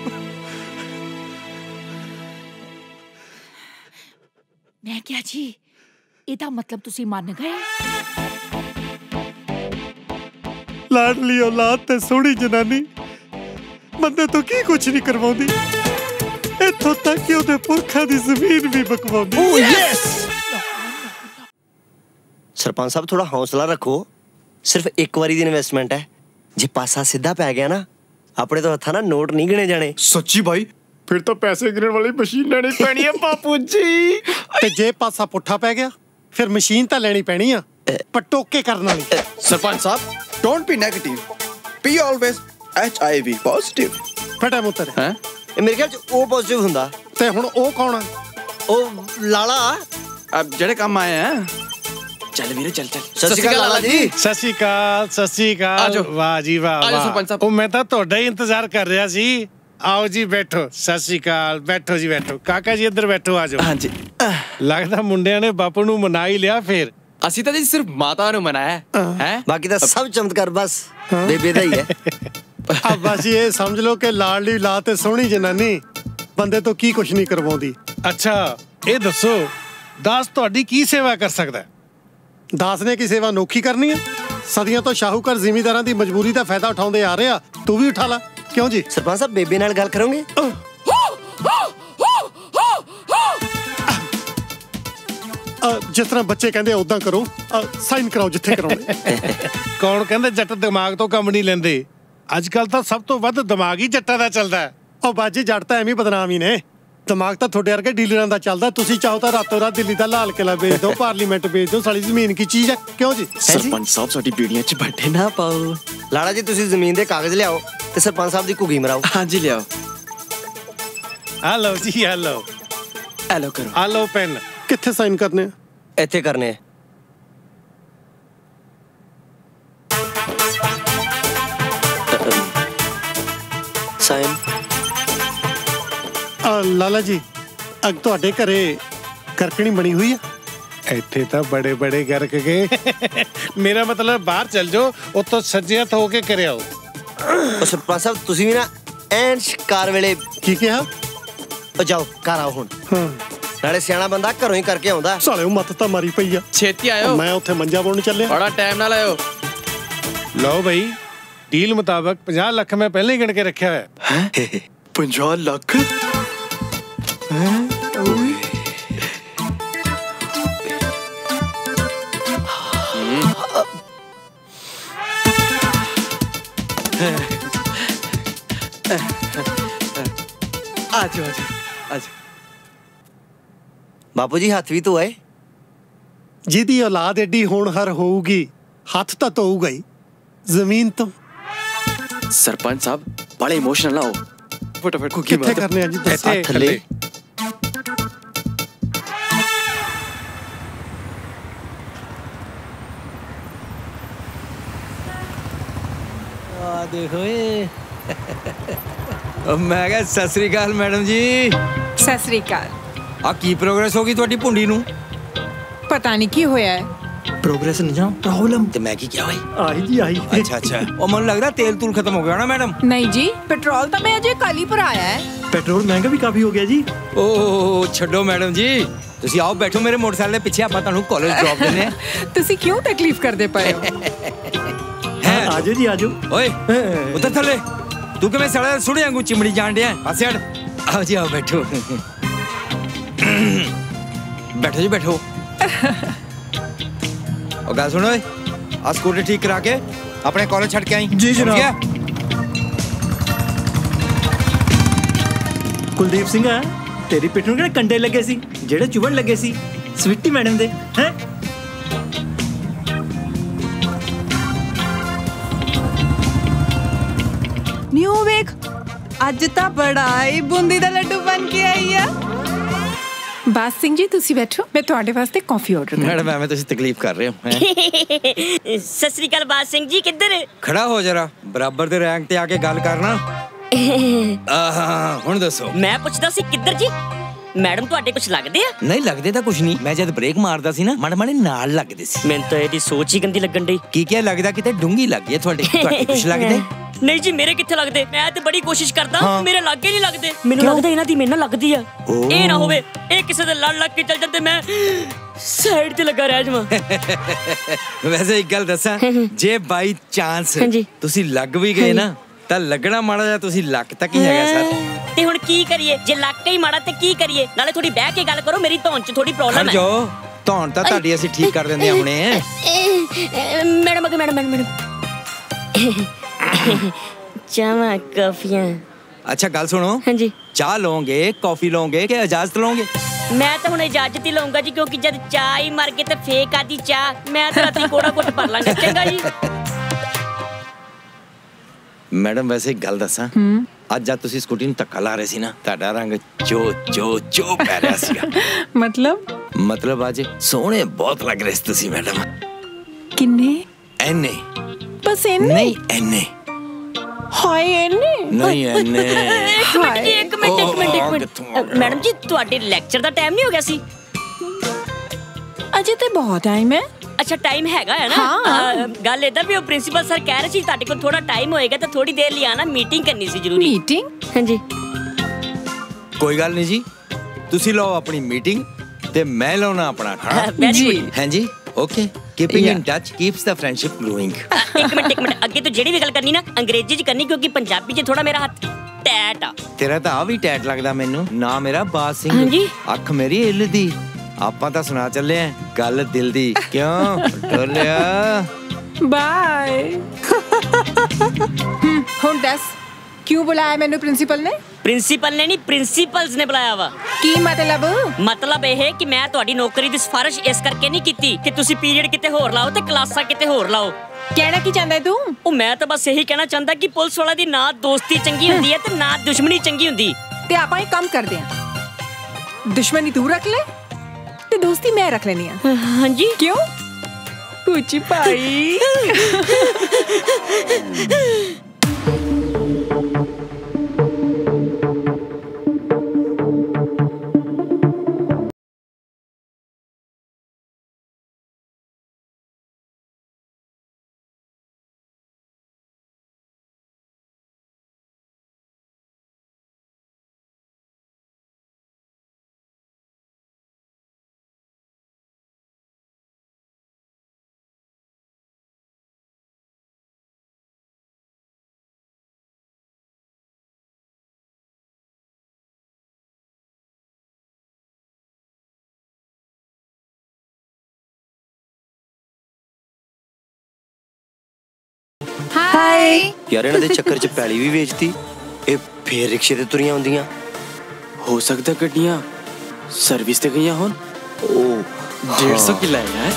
ਮੈਂ ਕਿਹਾ ਜੀ ਇਹਦਾ ਮਤਲਬ ਤੁਸੀਂ ਮੰਨ ਗਏ? ਲਾਡਲੀ ਔਲਾਦ ਤੇ ਸੋਹਣੀ ਜਨਾਨੀ ਬੰਦੇ ਤੋਂ ਕੀ ਕੁਛ ਨਹੀਂ ਕਰਵਾਉਂਦੀ, ਇੱਥੋਂ ਤੱਕ ਕਿ ਉਹਦੇ ਪੁਰਖਾਂ ਦੀ ਜ਼ਮੀਨ ਵੀ ਬਕਵਾਉਂਦੀ। ਓ ਯੈਸ। ਸਰਪੰਚ ਸਾਹਿਬ ਥੋੜਾ ਹੌਸਲਾ ਰੱਖੋ, ਸਿਰਫ ਇੱਕ ਵਾਰੀ ਦੀ ਇਨਵੈਸਟਮੈਂਟ ਹੈ। ਜੇ ਪਾਸਾ ਸਿੱਧਾ ਪੈ ਗਿਆ ਨਾ ਆਪਣੇ ਤੋਂ ਹੱਥਾਂ ਨਾਲ ਨੋਟ ਨਹੀਂ ਗਿਣੇ ਜਾਣੇ। ਸੱਚੀ ਬਾਈ? ਫਿਰ ਤਾਂ ਪੈਸੇ ਗਿਣਨ ਵਾਲੀ ਮਸ਼ੀਨ ਲੈਣੀ ਪੈਣੀ ਹੈ ਬਾਪੂ ਜੀ। ਤੇ ਜੇ ਪਾਸਾ ਪੁੱਠਾ ਪੈ ਗਿਆ ਫਿਰ ਮਸ਼ੀਨ ਤਾਂ ਲੈਣੀ ਪੈਣੀ ਆ, ਪਟੋਕੇ ਕਰਨ ਵਾਲੀ। ਸਰਪੰਚ ਸਾਹਿਬ don't be negative, be always H I V positive. ਫਟਾ ਮੁੱਤਰ ਹੈ ਇਹ ਮੇਰੇ ਖਿਆਲ ਚ ਉਹ ਪੋਜ਼ਿਟਿਵ ਹੁੰਦਾ। ਤੇ ਹੁਣ ਉਹ ਕੌਣ ਆ? ਉਹ ਲਾਲਾ ਜਿਹੜੇ ਕੰਮ ਆਏ ਆ। ਚੱਲ ਵੀਰੇ ਚੱਲ ਚੱਲ। ਸਤਿ ਸ਼੍ਰੀ ਅਕਾਲ ਲਾਲਾ ਜੀ। ਸਤਿ ਸ਼੍ਰੀ ਅਕਾਲ, ਸਤਿ ਸ਼੍ਰੀ ਅਕਾਲ। ਵਾਹ ਜੀ ਵਾਹ ਵਾਹ। ਉਹ ਮੈਂ ਤਾਂ ਤੁਹਾਡਾ ਹੀ ਇੰਤਜ਼ਾਰ ਕਰ ਰਿਹਾ ਸੀ। आओ जी बैठो। सत श्री अकाल। बैठो जी बैठो। काका जी इधर बैठो आ जाओ। हाँ जी। लगता मुंडिया ने बापू नू मना ही लिया फिर। ਅਸੀਂ ਤਾਂ ਜੀ ਸਿਰਫ ਮਾਤਾ ਨੂੰ ਮਨਾਇਆ ਹੈ, ਬਾਕੀ ਤਾਂ ਸਭ ਚਮਤਕਾਰ ਬਸ ਬੇਬੇ ਦਾ ਹੀ ਹੈ। अब बस ये समझ लो कि लाडली ला ते सोहनी जनानी बंदे तो की कुछ नहीं करवाउंदी। अच्छा ये दसो दास तुहाडी की सेवा कर सकदा है? दास ने की सेवा नोखी करनी है? सदियों तो शाहूकार जिमींदारां दी मजबूरी दा फायदा उठाउंदे आ रहे आ, तू भी उठा ला। क्यों जी? सरपंच साहब बेबे नाल गल करोगे? जिस तरह बच्चे कहंदे उदां करो, साइन कराओ जिथे कराउणे। कौन कहंदे जट दिमाग तो काम नहीं लेंदे? अजकल तो सब तो वध दिमाग ही जट्टां दा चलदा है। ओ बाजी जट तां एवें बदनाम ही ने। ਦਿਮਾਗ ਤਾਂ ਤੁਹਾਡੇ ਵਰਗੇ ਡੀਲਰਾਂ ਦਾ ਚੱਲਦਾ। ਤੁਸੀਂ ਚਾਹੋ ਤਾਂ ਰਾਤੋਂ ਰਾਤ ਦਿੱਲੀ ਦਾ ਲਾਲ ਕਿਲਾ ਵੇਚ ਦਿਓ, ਪਾਰਲੀਮੈਂਟ ਵੇਚ ਦਿਓ। ਸਾਡੀ ਜ਼ਮੀਨ ਕੀ ਚੀਜ਼ ਹੈ? ਕਿਉਂ ਜੀ? ਸਰਪੰਚ ਸਾਹਿਬ ਸਾਡੀ ਬੀੜੀਆਂ 'ਚ ਬੈਠੇ ਨਾ ਪਾਓ। ਲਾੜਾ ਜੀ ਤੁਸੀਂ ਜ਼ਮੀਨ ਦੇ ਕਾਗਜ਼ ਲਿਆਓ ਤੇ ਸਰਪੰਚ ਸਾਹਿਬ ਦੀ ਘੁੱਗੀ ਮਰਾਓ। ਹਾਂਜੀ ਲਿਆਓ। ਆ ਲਓ ਜੀ, ਆ ਲਓ। ਆ ਲਓ ਕਰੋ। ਆ ਲਓ ਪੈਨ। ਕਿੱਥੇ ਸਾਈਨ ਕਰਨੇ? ਇੱਥੇ ਕਰਨੇ। ਸਾਈਨ। ਲਾਲਾ ਜੀ ਅਗ ਤੁਹਾਡੇ ਘਰੇ ਕਰਕਣੀ ਬਣੀ ਹੋਈ ਆ? ਇੱਥੇ ਤਾਂ ਬੜੇ ਬੜੇ ਗਰਕ ਗਏ। ਮੇਰਾ ਮਤਲਬ ਬਾਹਰ ਚੱਲ ਜਾਓ, ਉੱਥੋਂ ਸੱਜੇ ਹੱਥ ਹੋ ਕੇ ਕਰਿਆ ਆਓ। ਸਰਪੰਚ ਸਾਹਿਬ ਤੁਸੀਂ ਵੀ ਨਾ ਐਨ ਸ਼ਿਕਾਰ ਵੇਲੇ ਕੀ ਕਿਹਾ? ਉਹ ਜਾਓ ਘਰ ਆਓ ਹੁਣ। ਨਾਲੇ ਸਿਆਣਾ ਬੰਦਾ ਘਰੋਂ ਹੀ ਕਰਕੇ ਆਉਂਦਾ। ਸਾਲਿਓ ਮੱਤ ਤਾਂ ਮਾਰੀ ਪਈ ਆ। ਛੇਤੀ ਆਇਓ। ਮੈਂ ਉੱਥੇ ਮੰਜਾ ਪਾਉਣ ਚੱਲਿਆ। ਬੜਾ ਟਾਈਮ ਨਾਲ ਆਇਓ। ਲਓ ਬਈ, ਡੀਲ ਮੁਤਾਬਕ ਪੰਜਾਹ ਲੱਖ ਮੈਂ ਪਹਿਲਾਂ ਹੀ ਗਿਣ ਕੇ ਰੱਖਿਆ ਹੋਇਆ। ਪੰਜਾਹ ਲੱਖ? ਆਜੋ ਆਜੋ ਆਜੋ। ਬਾਪੂ ਜੀ ਹੱਥ ਵੀ ਧੋਏ। ਜਿਹਦੀ ਔਲਾਦ ਐਡੀ ਹੋਣਹਾਰ ਹੋਊਗੀ ਹੱਥ ਤਾਂ ਧੋਊਗਾ ਹੀ। ਜ਼ਮੀਨ ਤੋਂ ਸਰਪੰਚ ਸਾਹਿਬ ਬੜੇ ਇਮੋਸ਼ਨਲ ਨਾ ਹੋ। ਫਟਾਫਟ ਕੁਕੀ ਕਿੱਥੇ ਕਰਨੇ ਆ ਜੀ? ਇੱਥੇ ਥੱਲੇ। ਆ ਦੇਖੋ ਏ। ਮੈਂ ਕਿਹਾ ਸਤਿ ਸ੍ਰੀ ਅਕਾਲ ਮੈਡਮ ਜੀ। ਸਤਿ ਸ੍ਰੀ ਅਕਾਲ। ਆ ਕੀ ਪ੍ਰੋਗਰੈਸ ਹੋ ਗਈ ਤੁਹਾਡੀ ਭੁੰਡੀ ਨੂੰ? ਪਤਾ ਨਹੀਂ ਕੀ ਹੋਇਆ ਹੈ। ਪ੍ਰੋਗਰੈਸ ਨਹੀਂ ਜਾਂ ਪ੍ਰੋਬਲਮ ਤੇ ਮੈਂ ਕੀ ਕਿਹਾ ਓਏ? ਆਈ ਜੀ ਆਈ। ਅੱਛਾ ਅੱਛਾ। ਉਹ ਮੈਨੂੰ ਲੱਗਦਾ ਤੇਲ ਤੂਲ ਖਤਮ ਹੋ ਗਿਆ ਨਾ ਮੈਡਮ? ਨਹੀਂ ਜੀ, ਪੈਟਰੋਲ ਤਾਂ ਮੈਂ ਅਜੇ ਕੱਲ ਹੀ ਭਰਾਇਆ ਹੈ। ਪੈਟਰੋਲ ਮਹਿੰਗਾ ਵੀ ਕਾਫੀ ਹੋ ਗਿਆ ਜੀ। ਓਹ ਛੱਡੋ ਮੈਡਮ ਜੀ, ਤੁਸੀਂ ਆਓ ਬੈਠੋ ਮੇਰੇ ਮੋਟਰਸਾਈਕਲ ਦੇ ਪਿੱਛੇ, ਆਪਾਂ ਤੁਹਾਨੂੰ ਕਾਲਜ ਡ੍ਰੌਪ ਦਿੰਦੇ ਆ। ਤੁਸੀਂ ਕਿਉਂ ਤਕਲੀਫ ਕਰਦੇ ਪਏ ਹੋ? ਆਜੋ ਜੀ ਆਜੋ। ਓਏ ਉਧਰ ਥੱਲੇ ਤੂੰ ਕਿਵੇਂ ਸੜਾ ਸੁਣੇ ਵਾਂਗੂ ਚਿਮੜੀ ਜਾਣ ਡਿਆ? ਪਾਸੇ ਹਟ। ਆਓ ਜੀ ਆਓ ਬੈਠੋ। ਬੈਠੋ ਜੀ ਬੈਠੋ। ਉਹ ਗੱਲ ਸੁਣੋ ਓਏ, ਆ ਸਕੂਟਰ ਠੀਕ ਕਰਾ ਕੇ ਆਪਣੇ ਕਾਲਜ ਛੱਡ ਕੇ ਆਈ। ਜੀ ਜਨਾਬ। ਕੁਲਦੀਪ ਸਿੰਘ ਆ, ਤੇਰੀ ਪਿੱਠ ਨੂੰ ਕਿਹੜੇ ਕੰਡੇ ਲੱਗੇ ਸੀ ਜਿਹੜੇ ਚੁਭਣ ਲੱਗੇ ਸੀ ਸਵਿੱਟੀ ਮੈਡਮ ਦੇ? ਹੈ ਨਿਊ ਵੇਖ, ਅੱਜ ਤਾਂ ਬੜਾ ਹੀ ਬੂੰਦੀ ਦਾ ਲੱਡੂ ਬਣ ਕੇ ਆਈ ਆ। ਬਾਸ ਸਿੰਘ ਜੀ ਤੁਸੀਂ ਬੈਠੋ, ਮੈਂ ਤੁਹਾਡੇ ਵਾਸਤੇ ਕਾਫੀ ਆਰਡਰ ਕਰ। ਮੈਡਮ ਐਵੇਂ ਤੁਸੀਂ ਤਕਲੀਫ ਕਰ ਰਹੇ ਹੋ। ਸਤਿ ਸ੍ਰੀ ਅਕਾਲ ਬਾਸ ਸਿੰਘ ਜੀ, ਕਿੱਧਰ? ਖੜਾ ਹੋ ਜਰਾ, ਬਰਾਬਰ ਦੇ ਰੈਂਕ ਤੇ ਆ ਕੇ ਗੱਲ ਕਰਨਾ। ਆਹ ਹੁਣ ਦੱਸੋ। ਮੈਂ ਪੁੱਛਦਾ ਸੀ ਕਿੱਧਰ ਜੀ? ਮੈਡਮ ਤੁਹਾਡੇ ਕੁਝ ਲੱਗਦੇ ਆ? ਨਹੀਂ ਲੱਗਦੇ ਤਾਂ ਕੁਝ ਨਹੀਂ, ਮੈਂ ਜਦ ਬ੍ਰੇਕ ਮਾਰਦਾ ਸੀ ਨਾ ਮਾੜੇ ਮਾੜੇ ਨਾਲ ਲੱਗਦੇ ਸੀ। ਮੈਨੂੰ ਤਾਂ ਇਹਦੀ ਸੋਚ ਹੀ ਗੰਦੀ ਲੱਗਣ ਡਈ। ਕੀ ਕੀ ਲੱਗਦਾ ਕਿਤੇ ਡੂੰਗੀ ਲੱਗ ਗਈ ਤੁਹਾਡੇ? ਤੁਹਾਡੇ ਕੁਝ ਲੱਗਦੇ? ਨਹੀਂ ਜੀ, ਮੇਰੇ ਕਿੱਥੇ ਲੱਗਦੇ? ਮੈਂ ਤੇ ਬੜੀ ਕੋਸ਼ਿਸ਼ ਕਰਦਾ, ਮੇਰੇ ਲਾਗੇ ਨਹੀਂ ਲੱਗਦੇ। ਮੈਨੂੰ ਲੱਗਦਾ ਇਹਨਾਂ ਦੀ ਮੇਰੇ ਨਾਲ ਲੱਗਦੀ ਆ। ਇਹ ਨਾ ਹੋਵੇ ਇਹ ਕਿਸੇ ਦੇ ਲੜ ਲੱਗ ਕੇ ਚੱਲ ਜਾਂਦੇ, ਮੈਂ ਸਾਈਡ ਤੇ ਲੱਗਾ ਰਹਿ ਜਾਵਾਂ। ਵੈਸੇ ਇੱਕ ਗੱਲ ਦੱਸਾਂ, ਜੇ ਬਾਈ ਚਾਂਸ ਤੁਸੀਂ ਲੱਗ ਵੀ ਗਏ ਨਾ ਤਾਂ ਲੱਗਣਾ ਮਾੜਾ ਜਿਹਾ ਤੁਸੀਂ ਲੱਕ ਤੱਕ ਹੀ ਹੈਗਾ ਸਰ। ਤੇ ਹੁਣ ਕੀ ਕਰੀਏ? ਜੇ ਲੱਕ ਹੀ ਮਾੜਾ ਤੇ ਕੀ ਕਰੀਏ? ਨਾਲੇ ਥੋੜੀ ਬਹਿ ਕੇ ਗੱਲ ਕਰੋ, ਮੇਰੀ ਧੌਣ 'ਚ ਥੋੜੀ ਪ੍ਰੋਬਲਮ ਹੈ। ਜੋ ਧੌਣ ਤਾਂ ਤੁਹਾਡੀ ਅਸੀਂ ਠੀਕ ਕਰ ਦਿੰਦੇ ਆ ਹੁਣੇ। ਮੈਡਮ ਅਗੇ ਮੈਡਮ ਮੈਡਮ ਚਾਹਾਂ ਕਾਫੀਆਂ। ਅੱਛਾ ਗੱਲ ਸੁਣੋ। ਹਾਂਜੀ। ਚਾਹ ਲਓਗੇ, ਕਾਫੀ ਲਓਗੇ ਕਿ ਇਜਾਜ਼ਤ ਲਓਗੇ? ਮੈਂ ਤਾਂ ਹੁਣ ਇਜਾਜ਼ਤ ਹੀ ਲਊਂਗਾ ਜੀ, ਕਿਉਂਕਿ ਜਦ ਚਾਹ ਹੀ ਮਰ ਗਏ ਤੇ ਫੇਕ ਆਦੀ ਚਾਹ। ਮੈਂ ਤਾਂ ਰਾਤੀ ਕੋੜਾ ਘੁੱਟ ਭਰ ਲਾਂਗਾ। ਚੰਗਾ ਜੀ। ਮੈਡਮ ਵੈਸੇ ਗੱਲ ਦੱਸਾਂ, ਅੱਜ ਜਦ ਤੁਸੀਂ ਸਕੂਟੀ ਨੂੰ ਧੱਕਾ ਲਾ ਰਹੇ ਸੀ ਨਾ, ਤੁਹਾਡਾ ਰੰਗ ਚੋ ਚੋ ਚੋ ਪੈ ਰਿਹਾ ਸੀਗਾ। ਮਤਲਬ ਮਤਲਬ ਅੱਜ ਸੋਹਣੇ ਬਹੁਤ ਲੱਗ ਰਹੇ ਸੀ ਤੁਸੀਂ ਮੈਡਮ। ਕਿੰਨੇ? ਐਨੇ। ਬਸ ਇੰਨੇ? ਨਹੀਂ ਐਨੇ। ਹਾਏ ਇੰਨੇ? ਨਹੀਂ ਐਨੇ। ਇੱਕ ਮਿੰਟ ਜੀ, ਇੱਕ ਮਿੰਟ ਇੱਕ ਮਿੰਟ ਇੱਕ ਮਿੰਟ। ਮੈਡਮ ਜੀ ਤੁਹਾਡੇ ਲੈਕਚਰ ਦਾ ਟਾਈਮ ਨਹੀਂ ਹੋ ਗਿਆ ਸੀ? ਅਜੇ ਤੇ ਬਹੁਤ ਟਾਈਮ ਹੈ। ਅੱਛਾ ਟਾਈਮ ਹੈਗਾ ਹੈ ਨਾ। ਗੱਲ ਏਦਾਂ ਵੀ ਉਹ ਪ੍ਰਿੰਸੀਪਲ ਸਰ ਕਹਿ ਰਹੇ ਸੀ ਤੁਹਾਡੇ ਕੋਲ ਥੋੜਾ ਟਾਈਮ ਹੋਏਗਾ ਤਾਂ ਥੋੜੀ ਦੇਰ ਲਈ ਆਣਾ, ਮੀਟਿੰਗ ਕਰਨੀ ਸੀ ਜ਼ਰੂਰੀ। ਮੀਟਿੰਗ? ਹਾਂਜੀ। ਕੋਈ ਗੱਲ ਨਹੀਂ ਜੀ, ਤੁਸੀਂ ਲਓ ਆਪਣੀ ਮੀਟਿੰਗ ਤੇ ਮੈਂ ਲਾਉਣਾ ਆਪਣਾ ਖਾਣਾ। ਜੀ ਹਾਂਜੀ okay. Keeping in touch keeps the friendship growing. ਇੱਕ ਮਿੰਟ ਇੱਕ ਮਿੰਟ, ਅੱਗੇ ਤੋਂ ਜਿਹੜੀ ਵੀ ਗੱਲ ਕਰਨੀ ਨਾ ਅੰਗਰੇਜ਼ੀ 'ਚ ਕਰਨੀ, ਕਿਉਂਕਿ ਪੰਜਾਬੀ 'ਚ ਥੋੜਾ ਮੇਰਾ ਹੱਥ ਟੈਟ ਆ। ਤੇਰਾ ਤਾਂ ਆ ਵੀ ਟੈਟ ਲੱਗਦਾ ਮੈਨੂੰ। ਨਾ ਮੇਰਾ ਬਾਸ ਸਿੰਘ, ਅੱਖ ਮੇਰੀ ਇੱਲ ਦੀ। ਆਪਾਂ ਤਾਂ ਸੁਣਾ ਚੱਲੇ ਆਂ ਗੱਲ ਦਿਲ ਦੀ। ਕਿਉਂ ਢੋਲਿਆ? ਬਾਏ। ਹੁਣ ਦੱਸ क्यों बुलाया मैंने प्रिंसिपल ने? प्रिंसिपल ने नहीं, प्रिंसिपल्स ने बुलाया वा। की मतलब? मतलब ਇਹ ਹੈ ਕਿ ਮੈਂ ਤੁਹਾਡੀ ਨੌਕਰੀ ਦੀ ਸਿਫਾਰਿਸ਼ ਇਸ ਕਰਕੇ ਨਹੀਂ ਕੀਤੀ ਕਿ ਤੁਸੀਂ ਪੀਰੀਅਡ ਕਿਤੇ ਹੋਰ ਲਾਓ ਤੇ ਕਲਾਸਾਂ ਕਿਤੇ ਹੋਰ ਲਾਓ। ਕਹਿਣਾ ਕੀ ਚਾਹੁੰਦਾ ਤੂੰ? ਉਹ ਮੈਂ ਤਾਂ ਬਸ ਇਹੀ ਕਹਿਣਾ ਚਾਹੁੰਦਾ ਕਿ ਪੁਲਿਸ ਵਾਲਾ ਦੀ ਨਾ ਦੋਸਤੀ ਚੰਗੀ ਹੁੰਦੀ ਹੈ ਤੇ ਨਾ ਦੁਸ਼ਮਣੀ ਚੰਗੀ ਹੁੰਦੀ। ਤੇ ਆਪਾਂ ਇਹ ਕੰਮ ਕਰਦੇ ਆਂ, ਦੁਸ਼ਮਣੀ ਤੂੰ ਰੱਖ ਲੈ ਤੇ ਦੋਸਤੀ ਮੈਂ ਰੱਖ ਲੈਣੀ ਆ। ਹਾਂਜੀ ਕਿਉਂ? ਕੁਛ ਭਾਈ। ਹਾਈ ਯਾਰ, ਇਹਨਾਂ ਦੇ ਚੱਕਰ 'ਚ ਪੈਲੀ ਵੀ ਵੇਚਤੀ, ਇਹ ਫੇਰ ਰਿਕਸ਼ੇ ਤੇ ਤੁਰੀਆਂ ਹੁੰਦੀਆਂ। ਹੋ ਸਕਦਾ ਗੱਡੀਆਂ ਸਰਵਿਸ ਤੇ ਗਈਆਂ ਹੋਣ। ਉਹ डेढ़ सौ किला है यार।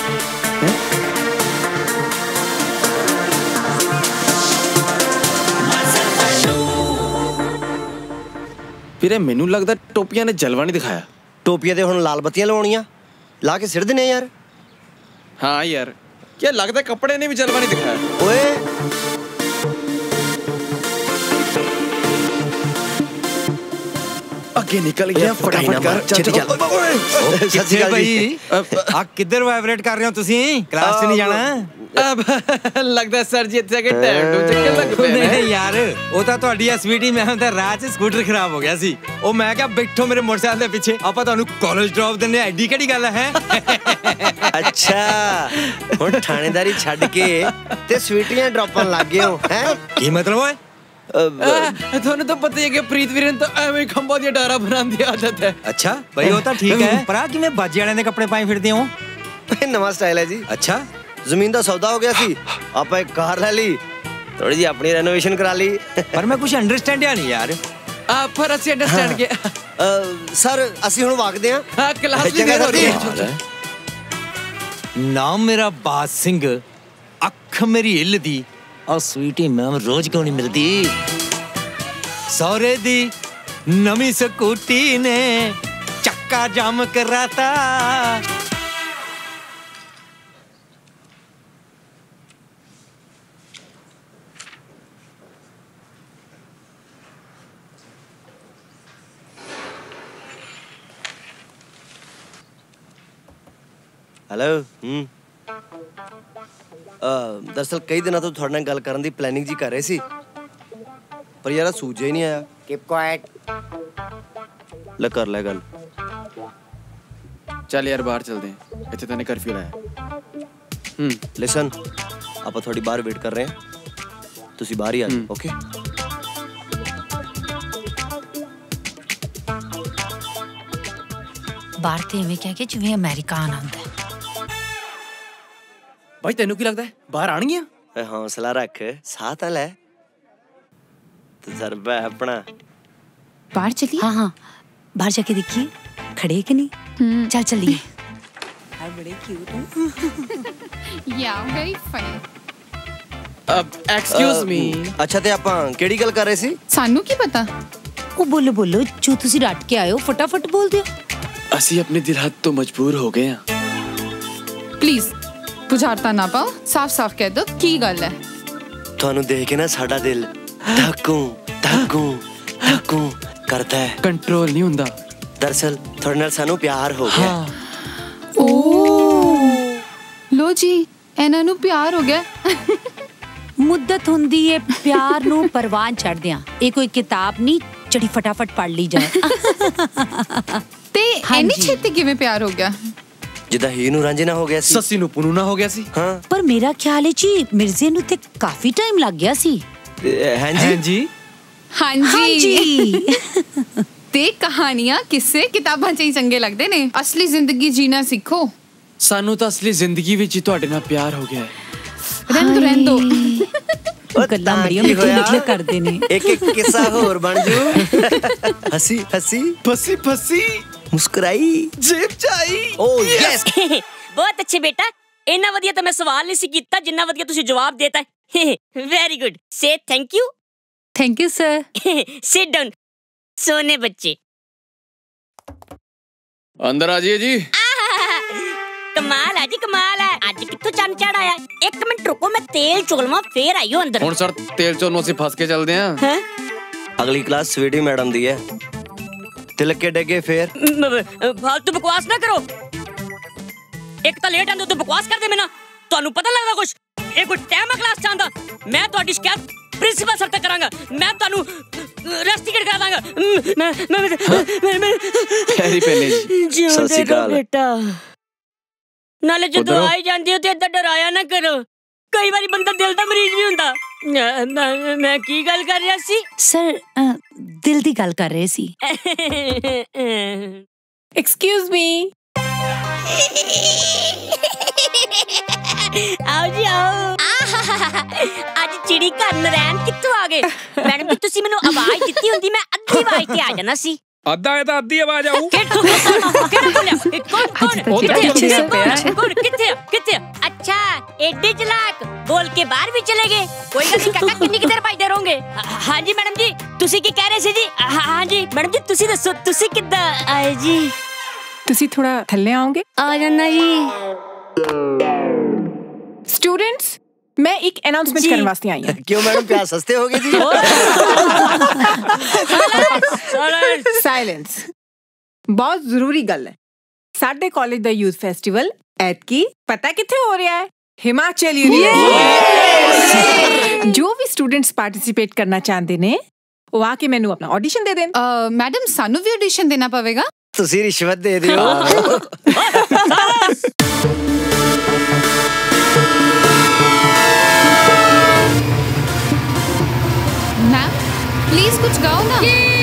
ਵੀਰੇ ਮੈਨੂੰ ਲੱਗਦਾ ਟੋਪੀਆਂ ਨੇ ਜਲਵਾ ਨਹੀਂ ਦਿਖਾਇਆ। ਟੋਪੀਆਂ ਤੇ ਹੁਣ ਲਾਲ ਬੱਤੀਆਂ ਲਵਾਉਣੀਆਂ, ਲਾ ਕੇ ਸਿਰ ਦਿੰਨੇ ਯਾਰ। ਹਾਂ ਯਾਰ, क्या लगता है कपड़े ने भी जलवा नहीं दिखाया। ओए आगे निकल गया, फटाफट कर चल चल। किथे भाई आ किधर वाइब्रेट कर रहे हो तुसी? क्लास च नहीं जाना? अब लगदा सर जी इत्थे के टाइम टू चक्कर लग पे ने। नहीं यार, ਉਹ ਤਾਂ ਤੁਹਾਡੀ ਐਸਵੀਟੀ ਮੈਮ ਦਾ ਰਾਹ 'ਚ ਸਕੂਟਰ ਖਰਾਬ ਹੋ ਗਿਆ ਸੀ। ਉਹ ਮੈਂ ਕਿਹਾ ਬੈਠੋ ਮੇਰੇ ਮੋਟਰਸਾਈਕਲ ਦੇ ਪਿੱਛੇ, ਆਪਾਂ ਤੁਹਾਨੂੰ ਕਾਲਜ ਡ੍ਰੌਪ ਦਿੰਨੇ। ਐਡੀ ਕਿਹੜੀ ਗੱਲ ਹੈ? ਅੱਛਾ, ਹੁਣ ਥਾਣੇਦਾਰੀ ਛੱਡ ਕੇ ਤੇ ਸਵੀਟੀਆਂ ਡ੍ਰੌਪਣ ਲੱਗ ਗਏ ਹੋ ਹੈ? ਕੀ ਮਤਲਬ ਓਏ? ਤੁਹਾਨੂੰ ਤਾਂ ਪਤਾ ਹੀ ਹੈ ਕਿ ਪ੍ਰੀਤ ਵੀਰਨ ਤਾਂ ਐਵੇਂ ਖੰਭਾਂ ਦੀ ਡਾਰਾ ਬਣਾਉਣ ਦੀ ਆਦਤ ਹੈ। ਅੱਛਾ ਬਈ, ਉਹ ਤਾਂ ਠੀਕ ਹੈ, ਪਰ ਆ ਕਿਵੇਂ ਬਾਜੇ ਵਾਲਿਆਂ ਦੇ ਕੱਪੜੇ ਪਾਏ ਫਿਰਦੇ ਹੋ? ਨਵਾਂ ਸਟਾਈਲ ਹੈ ਜੀ। ਅੱਛਾ, ਜ਼ਮੀਨ ਦਾ ਸੌਦਾ ਹੋ ਗਿਆ ਸੀ, ਆਪਾਂ ਇੱਕ ਕਾਰ ਲੈ ਲਈ, ਥੋੜੀ ਜਿਹੀ ਆਪਣੀ ਰੈਨੋਵੇਸ਼ਨ ਕਰਾ ਲਈ। ਪਰ ਮੈਂ ਕੁਝ ਅੰਡਰਸਟੈਂਡ ਨਹੀਂ ਯਾਰ। ਆ ਪਰ ਅਸੀਂ ਅੰਡਰਸਟੈਂਡ ਗਿਆ ਸਰ। ਅਸੀਂ ਹੁਣ ਵਾਗਦੇ ਹਾਂ। ਹਾਂ, ਕਲਾਸ ਵੀ ਦੇਰ ਹੋ ਰਹੀ ਹੈ। ਨਾਮ ਮੇਰਾ ਬਾਦ ਸਿੰਘ, ਅੱਖ ਮੇਰੀ ਹਿੱਲਦੀ, ਆ ਸਵੀਟੀ ਮੈਮ ਰੋਜ਼ ਕਿਉਂ ਨਹੀਂ ਮਿਲਦੀ? ਸੌਰੇ ਦੀ ਨਵੀਂ ਸਕੂਟੀ ਨੇ ਚੱਕਾ ਜਾਮ ਕਰਾਤਾ। ਹੈਲੋ। ਹੂੰ ਦਰਅਸਲ ਕਈ ਦਿਨਾਂ ਤੋਂ ਤੁਹਾਡੇ ਨਾਲ ਗੱਲ ਕਰਨ ਦੀ ਪਲੈਨਿੰਗ ਜੀ ਕਰ ਰਹੇ ਸੀ, ਪਰ ਯਾਰ ਸੂਝਿਆ ਹੀ ਨਹੀਂ ਆਇਆ। Keep quiet. ਲੈ ਕਰ ਲੈ ਗੱਲ। ਚੱਲ ਯਾਰ ਬਾਹਰ ਚਲਦੇ ਹਾਂ, ਇੱਥੇ ਤਾਂ ਨੇ ਕਰਫਿਊ ਲਾਇਆ। ਹੂੰ ਲਿਸਨ, ਆਪਾਂ ਤੁਹਾਡੀ ਬਾਹਰ ਵੇਟ ਕਰ ਰਹੇ ਹਾਂ, ਤੁਸੀਂ ਬਾਹਰ ਹੀ ਆ ਜਾਓ। ਓਕੇ। ਬਾਹਰ ਤੇ ਐਵੇਂ ਕਹਿ ਕੇ ਜਿਵੇਂ ਅਮਰੀਕਾ ਆਉਂਦਾ। ਭਾਈ ਤੈਨੂੰ ਕੀ ਲੱਗਦਾ ਹੈ ਬਾਹਰ ਆਣਗੀਆਂ? ਓਏ ਹੌਸਲਾ ਰੱਖ, ਸਾਹ ਤਾਂ ਲੈ, ਤਜਰਬਾ ਹੈ ਆਪਣਾ। बाहर चलिए। हाँ हाँ, बाहर जाके देखिए खड़े कि नहीं। चल चलिए। बड़े क्यूट हैं। Yeah, very funny। अब एक्सक्यूज मी। अच्छा ते ਆਪਾਂ ਕਿਹੜੀ ਗੱਲ ਕਰ ਰਹੇ ਸੀ? ਸਾਨੂੰ ਕੀ ਪਤਾ? ਉਹ ਬੋਲੋ ਬੋਲੋ, ਜੋ ਤੁਸੀਂ ਰੱਟ ਕੇ ਆਏ ਹੋ ਫਟਾਫਟ ਬੋਲ ਦਿਓ। ਅਸੀਂ ਆਪਣੇ ਦਿਲ ਹੱਥ ਤੋਂ ਮਜਬੂਰ ਹੋ ਗਏ ਹਾਂ। ਪਲੀਜ਼ ਬੁਝਾਰਤਾ ਨਾ ਪਾਓ, ਸਾਫ਼-ਸਾਫ਼ ਕਹਿ ਦਿਓ ਕੀ ਗੱਲ ਹੈ। ਤੁਹਾਨੂੰ ਦੇਖ ਕੇ ਨਾ ਸਾਡਾ ਦਿਲ ਧੱਕੂ ਧੱਕੂ ਧੱਕੂ ਕਰਦਾ ਹੈ, ਕੰਟਰੋਲ ਨਹੀਂ ਹੁੰਦਾ। ਦਰਅਸਲ ਤੁਹਾਡੇ ਨਾਲ ਸਾਨੂੰ ਪਿਆਰ ਹੋ ਗਿਆ। ਓ ਲੋ ਜੀ, ਇਹਨਾਂ ਨੂੰ ਪਿਆਰ ਹੋ ਗਿਆ। ਮੁੱਦਤ ਹੁੰਦੀ ਏ ਪਿਆਰ ਨੂੰ ਪਰਵਾਨ ਚੜਦਿਆਂ। ਇਹ ਕੋਈ ਕਿਤਾਬ ਨਹੀਂ ਜਿਹੜੀ ਫਟਾਫਟ ਪੜ੍ਹ ਲਈ ਜਾਏ। ਤੇ ਇੰਨੀ ਛੇਤੀ ਕਿਵੇਂ ਪਿਆਰ ਹੋ ਗਿਆ? ਜਿੱਦਾਂ ਹੀ ਨੂੰ ਰਾਂਝੇ ਨਾ ਹੋ ਗਿਆ ਸੀ, ਸੱਸੀ ਨੂੰ ਪੁਨੂ ਨਾ ਹੋ ਗਿਆ ਸੀ। ਹਾਂ, ਪਰ ਮੇਰਾ ਖਿਆਲ ਹੈ ਜੀ ਮਿਰਜ਼ੇ ਨੂੰ ਤੇ ਕਾਫੀ ਟਾਈਮ ਲੱਗ ਗਿਆ ਸੀ। ਹਾਂਜੀ ਹਾਂਜੀ। ਤੇ ਕਹਾਣੀਆਂ ਕਿਸੇ ਕਿਤਾਬਾਂ 'ਚ ਹੀ ਚੰਗੇ ਲੱਗਦੇ ਨੇ, ਅਸਲੀ ਜ਼ਿੰਦਗੀ ਜੀਣਾ ਸਿੱਖੋ। ਸਾਨੂੰ ਤਾਂ ਅਸਲੀ ਜ਼ਿੰਦਗੀ ਵਿੱਚ ਹੀ ਤੁਹਾਡੇ ਨਾਲ ਪਿਆਰ ਹੋ ਗਿਆ ਹੈ। ਰਹਿੰਦੋ ਰਹਿੰਦੋ। गल्लां बड़ियां मिठियां मिठियां करदे ने। एक एक किस्सा होर बन जू। हसी हसी फसी फसी मुस्कुराई जेब चाई। ओ यस बहुत अच्छे बेटा, इन्ना वधिया तो मैं सवाल नहीं सी कीता जिन्ना वधिया तुसी जवाब देता है। वेरी गुड, से thank you. Thank you sir. Sit down सोने बच्चे। अंदर आ जाइए जी। कमाल है जी कमाल है, आज कित्थों चंद चढ़ आया। एक मिनट रुको, मैं तेल चुगलवा फिर आइयो अंदर। हुण सर तेल चोलों से फंस के चलदे हैं। अगली क्लास स्वीटी मैडम दी है, तिलक के डगे फिर। फालतू बकवास ना करो, एक तो लेट आंदे तो बकवास कर दे। मैना ਤੁਹਾਨੂੰ पता लगदा कुछ? ये कोई टाइम है क्लास चांदा? मैं ਤੁਹਾਡੀ शिकायत प्रिंसिपल सर तक करांगा। मैं ਤੁਹਾਨੂੰ रस्टिकेट करा दांगा। मैं मैं मैं खैरी पेने जी। सत श्री अकाल बेटा। नाले जो आई जांदी हो ते इदा डराया ना करो, कई बारी बंदा दिल दा मरीज भी हुंदा। मैं मैं की गल कर रहा सी सर? दिल दी गल कर रहे सी। Excuse me. आओ जी आओ। आज चिड़ी घर नरैन कित्थों आ गए? मैडम जी तुसी मैनू आवाज दित्ती हुंदी मैं अद्धी आवाज ते आ जाना सी। अद्धा है तो अद्धी आवाज आऊ। कित्थे कित्थे कित्थे? अच्छा एडे चलाक, बोल के बाहर भी चले गए। कोई गल नहीं काका, कितनी देर पाइदे रहोगे? हां जी मैडम जी, तुसी की कह रहे सी जी? हां जी मैडम जी, तुसी दसो तुसी किद्दां आए जी? तुसी थोड़ा थल्ले आओगे? आ जाना जी। स्टूडेंट्स, मैं एक अनाउंसमेंट करने वास्ते आई हूं। क्यों मैडम, प्याज सस्ते हो गए जी? साइलेंस। बहुत जरूरी गल है। साडे कॉलेज दा यूथ फेस्टिवल एतकी पता किथे हो रहा है? हिमाचल यूनिवर्सिटी। जो भी स्टूडेंट्स पार्टिसिपेट करना चाहते ने वो आके मैनू अपना ऑडिशन दे देन। मैडम सानू भी ऑडिशन देना पवेगा? तुसी रिश्वत दे दियो। मैम प्लीज कुछ गाओ ना।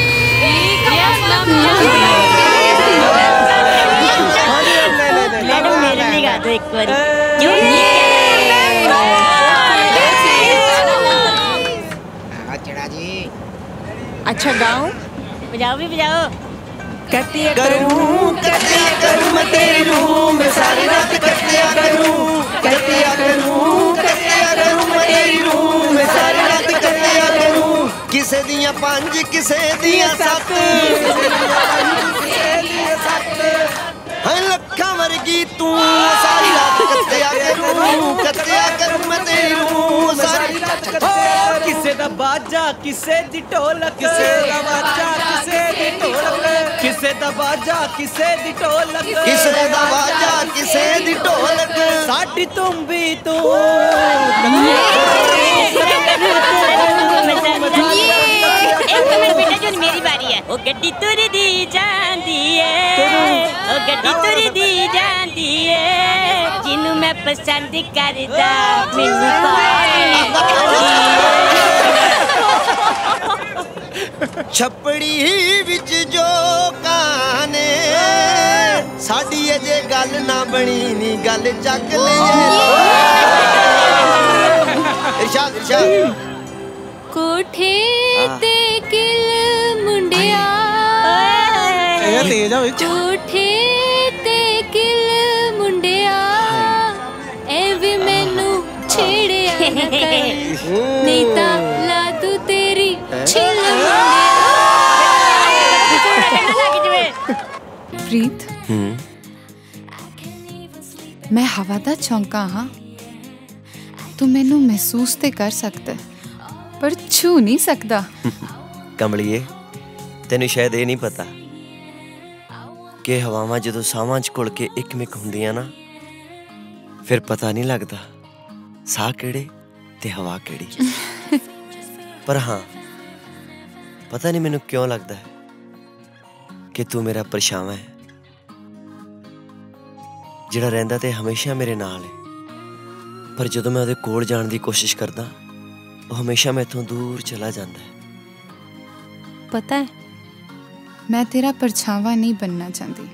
मैडम मेरे लिए गा दो एक बार। अच्छा गाओ, बजाओ भी बजाओ। कटिया करूं कटिया करूं मैं तेरे रूम में सारी रात कटिया करूं कटिया करूं कटिया करूं मैं तेरे रूम में सारी रात कटिया करूं। किसे दिया पंज किसे दिया सत, हां लखा वर्गी तू सारी रात कटिया करूं कटिया करूं मैं तेरे रूम सारी रात। किसे दा बाजा किसे दी ढोलक, किसे दा बाजा किसे दी ढोलक, किसे दा बाजा किसे दी ढोलक, किसे दा बाजा किसे दी ढोलक। साडी तुम्बी तू। एक मिनट बेटा, जो मेरी बारी है। ओ गड्डी तुरी दी जांदी है, ओ गड्डी तुरी दी जांदी है, जिन्नू मैं पसंद करदा मैनू छपड़ी विच जो काने साडी अजे गल ना बनी नी गल चक ले। इरशाद इरशाद। कोठे ते किल मुंडिया, कोठे ते किल मुंडिया, ए वी मैनू छेड़िया ना कर, नहीं ता ला दू तेरी छिल प्रीत, मैं हवा दा चौंका हाँ। तू मैनू महसूस ते कर सकता पर छू नहीं सकता। कमलिए तेनू शायद ये नहीं पता कि हवावां जदों सावां च घुल के एक मिक हुंदियां ना, फिर पता नहीं लगता साह केड़े ते हवा केड़ी। पर हाँ पता नहीं मैनू क्यों लगता है कि तू मेरा परछावां है, जिहड़ा रहिंदा ते हमेशा मेरे नाल है। पर जदों मैं उहदे कोल जाण दी कोशिश करदा वो हमेशा मैथों दूर चला जाता है। पता है मैं तेरा परछावा नहीं बनना चाहती,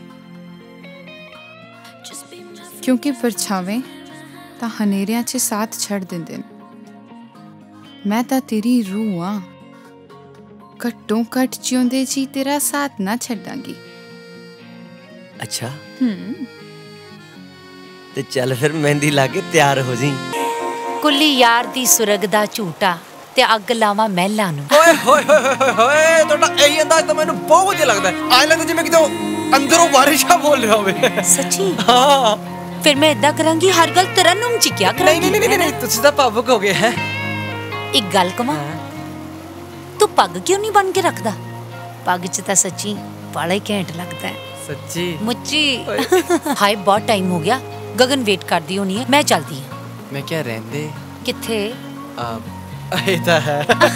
क्योंकि परछावे तां हनेरियां च साथ छड़ दिंदे ने, मैं तो तेरी रूह हाँ घट्टों घट जिउंदे जी तेरा साथ ना छड्डांगी। अच्छा हम्म ते चल फिर मेहंदी लाके तैयार हो जी। कुल्ली यार दी सुरग दा झूटा ते अग लावा महला नू। ਓਏ ਹੋਏ ਹੋਏ ਹੋਏ ਤੁਹਾਡਾ ਇਹ ਅੰਦਾਜ਼ ਤਾਂ ਮੈਨੂੰ ਬਹੁਤ ਵਧੀਆ ਲੱਗਦਾ ਹੈ। ਆਏ ਲੱਗਦਾ ਜਿਵੇਂ ਕਿਤੇ ਅੰਦਰੋਂ ਬਾਰਿਸ਼ਾ ਬੋਲ ਰਿਹਾ ਹੋਵੇ। सच्ची ਹਾਂ फिर मैं इदा करांगी हर गल तरन्नुम च क्या करांगी। नहीं नहीं नहीं नहीं तुसी ਤਾਂ ਭਾਵੁਕ ਹੋ ਗਏ ਹੈ। एक गल कमा तू पग क्यों नहीं बन के रखदा? पग च तां सच्ची बड़ा ही घैंट लगदा है। सच्ची मुच्ची हाय बहुत टाइम हो गया। गगन वेट करदी होनी है मैं चलदी हां। मैं क्या रहंदे किथे ਇਹ ਤਾਂ ਹੈ।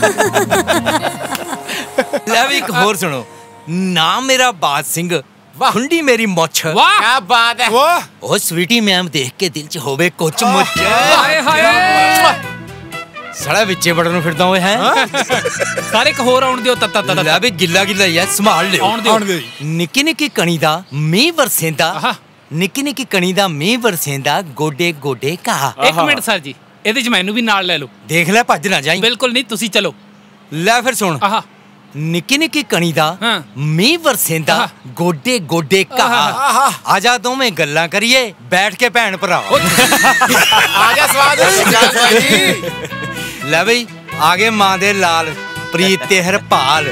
ਲੈ ਵੀ ਇੱਕ ਹੋਰ ਸੁਣੋ ਨਾ ਮੇਰਾ ਬਾਦ ਸਿੰਘ ਖੁੰਡੀ ਮੇਰੀ ਮੁੱਛ ਵਾਹ ਕੀ ਬਾਤ ਹੈ ਉਹ ਸਵੀਟੀ ਮੈਮ ਦੇਖ ਕੇ ਦਿਲ ਚ ਹੋਵੇ ਕੁਝ ਮੁੱਛ ਹਾਏ ਹਾਏ ਸੜਾ ਵਿੱਚੇ ਵੜਨ ਨੂੰ ਫਿਰਦਾ ਓਏ ਹੈ ਸਾਰੇ ਇੱਕ ਹੋਰ ਆਉਣ ਦਿਓ ਤੱਤਾ ਤੱਤਾ ਲੈ ਵੀ ਗਿੱਲਾ ਗਿੱਲਾ ਯਾ ਸੰਭਾਲ ਲਿਓ ਆਉਣ ਦਿਓ ਨਿੱਕੀ ਨਿੱਕੀ ਕਣੀ ਦਾ ਮੀਂਹ ਵਰਸੇਂਦਾ ਨਿੱਕੀ ਨਿੱਕੀ ਕਣੀ ਦਾ ਮੀਂਹ ਵਰਸੇਂਦਾ ਗੋਡੇ ਗੋਡੇ ਕਾ ਇੱਕ ਮਿੰਟ ਸਰ ਜੀ ਇਹਦੇ ਚ ਮੈਨੂੰ ਵੀ ਨਾਲ ਲੈ ਲਓ। ਦੇਖ ਲੈ ਭੱਜ ਨਾ ਜਾਈਂ। ਬਿਲਕੁਲ ਨਹੀਂ ਤੁਸੀਂ ਚਲੋ। ਲੈ ਫਿਰ ਸੁਣ ਆਹਾ ਨਿੱਕੀ ਨਿੱਕੀ ਕਣੀ ਦਾ ਮੀਂਹ ਵਰਸੇਂਦਾ ਗੋਡੇ ਗੋਡੇ ਕਾ ਆ ਜਾ ਦੋਵੇਂ ਗੱਲਾਂ ਕਰੀਏ ਬੈਠ ਕੇ ਭੈਣ ਭਰਾ ਆ ਜਾ ਸਵਾਦ ਲੈ ਬਈ ਆਗੇ ਮਾਂ ਦੇ ਲਾਲ ਪ੍ਰੀਤ ਤੇ Harpal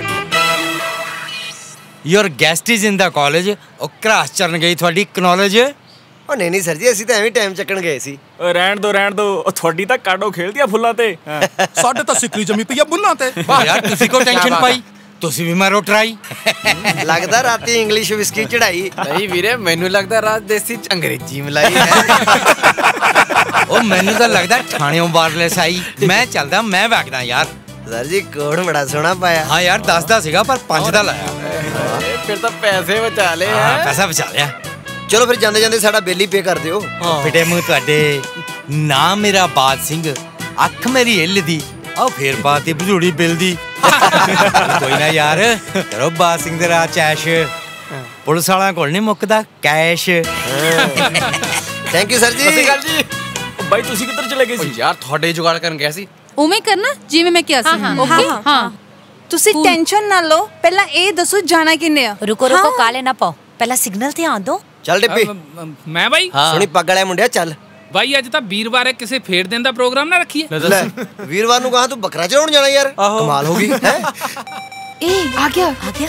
your guest is in the college ਉਹ ਕ੍ਰਾਸ ਚਰਨ ਗਈ ਤੁਹਾਡੀ ਕਨੌਲੇਜ। ਉਹ ਨਹੀਂ ਨਹੀਂ ਸਰ ਜੀ ਅਸੀਂ ਤਾਂ ਐਵੇਂ ਟਾਈਮ ਚੱਕਣ ਗਏ ਸੀ। ਓਏ ਰਹਿਣ ਦੋ ਰਹਿਣ ਦੋ ਉਹ ਤੁਹਾਡੀ ਤਾਂ ਕਾਡੋ ਖੇਲਦੀ ਆ ਫੁੱਲਾਂ ਤੇ ਸਾਡੇ ਤਾਂ ਸਿੱਕਲੀ ਜੰਮੀ ਪਈ ਆ ਬੁੱਲਾਂ ਤੇ। ਯਾਰ ਤੁਸੀਂ ਕੋ ਟੈਨਸ਼ਨ ਪਾਈ ਤੁਸੀਂ ਵੀ ਮਾਰੋ ਟਰਾਈ। ਲੱਗਦਾ ਰਾਤੀ ਇੰਗਲਿਸ਼ ਵਿਸਕੀ ਚੜਾਈ। ਨਹੀਂ ਵੀਰੇ ਮੈਨੂੰ ਲੱਗਦਾ ਰਾਤ ਦੇਸੀ ਚ ਅੰਗਰੇਜ਼ੀ ਮਲਾਈ ਹੈ। ਉਹ ਮੈਨੂੰ ਤਾਂ ਲੱਗਦਾ ਥਾਣਿਓਂ ਵਾਇਰਲੈਸ ਆਈ। ਮੈਂ ਚੱਲਦਾ ਮੈਂ ਵਗਦਾ ਯਾਰ। ਸਰ ਜੀ ਕੋਡ ਬੜਾ ਸੋਹਣਾ ਪਾਇਆ। ਹਾਂ ਯਾਰ ਦਸ ਦਾ ਸੀਗਾ ਪਰ ਪੰਜ ਦਾ ਲਾਇਆ। ਫਿਰ ਤਾਂ ਪੈਸੇ ਬਚਾ ਲਏ ਹਾਂ ਪੈਸਾ ਬਚਾ ਲਿਆ। ਚਲੋ ਫਿਰ ਜਾਂਦੇ ਜਾਂਦੇ ਸਾਡਾ ਬਿੱਲ ਹੀ ਪੇ ਕਰ ਦਿਓ। ਫਿਟੇ ਮੂੰਹ ਤੁਹਾਡੇ ਨਾ ਮੇਰਾ ਬਾਦ ਸਿੰਘ ਅੱਖ ਮੇਰੀ ਹਿੱਲ ਦੀ ਆਹ ਫੇਰ ਬਾਤ ਦੀ ਬਜ਼ੂੜੀ ਬਿੱਲ ਦੀ ਕੋਈ ਨਾ ਯਾਰ ਕਰੋ ਬਾਦ ਸਿੰਘ ਦੇ ਰਾਹ ਚੈਸ਼ ਪੁਲਿਸ ਵਾਲਿਆਂ ਕੋਲ ਨਹੀਂ ਮੁੱਕਦਾ ਕੈਸ਼। ਥੈਂਕ ਯੂ ਸਰ ਜੀ। ਸਤਿ ਸ਼੍ਰੀ ਅਕਾਲ ਜੀ। ਬਾਈ ਤੁਸੀਂ ਕਿੱਧਰ ਚਲੇ ਗਏ ਸੀ? ਯਾਰ ਤੁਹਾਡੇ ਜੁਗਾੜ ਕਰਨ ਗਿਆ ਸੀ। ਉਵੇਂ ਕਰਨਾ ਜਿਵੇਂ ਮੈਂ ਕਿਹਾ ਸੀ। ਓਕੇ ਹਾਂ ਤੁਸੀਂ ਟੈਨਸ਼ਨ ਨਾ ਲਓ ਪਹਿਲਾਂ ਇਹ ਦੱਸੋ ਜਾਣਾ ਕਿੰਨੇ ਆ। रुको रुको काले ना पाओ पहला सिग्नल ते आन दो। ਚੱਲ ਡਿੱਪੀ ਮੈਂ ਬਾਈ ਸੋਹਣੀ ਪੱਗ ਵਾਲਿਆ ਮੁੰਡਿਆ ਚੱਲ। ਬਾਈ ਅੱਜ ਤਾਂ ਵੀਰਵਾਰ ਹੈ ਕਿਸੇ ਫੇਰ ਦੇਣ ਦਾ ਪ੍ਰੋਗਰਾਮ ਨਾ ਰੱਖੀਏ। ਲੈ ਵੀਰਵਾਰ ਨੂੰ ਕਹਾਂ ਤੂੰ ਬੱਕਰਾ ਚੜਾਉਣ ਜਾਣਾ ਯਾਰ ਕਮਾਲ ਹੋ ਗਈ ਹੈ। ए आ गया आ गया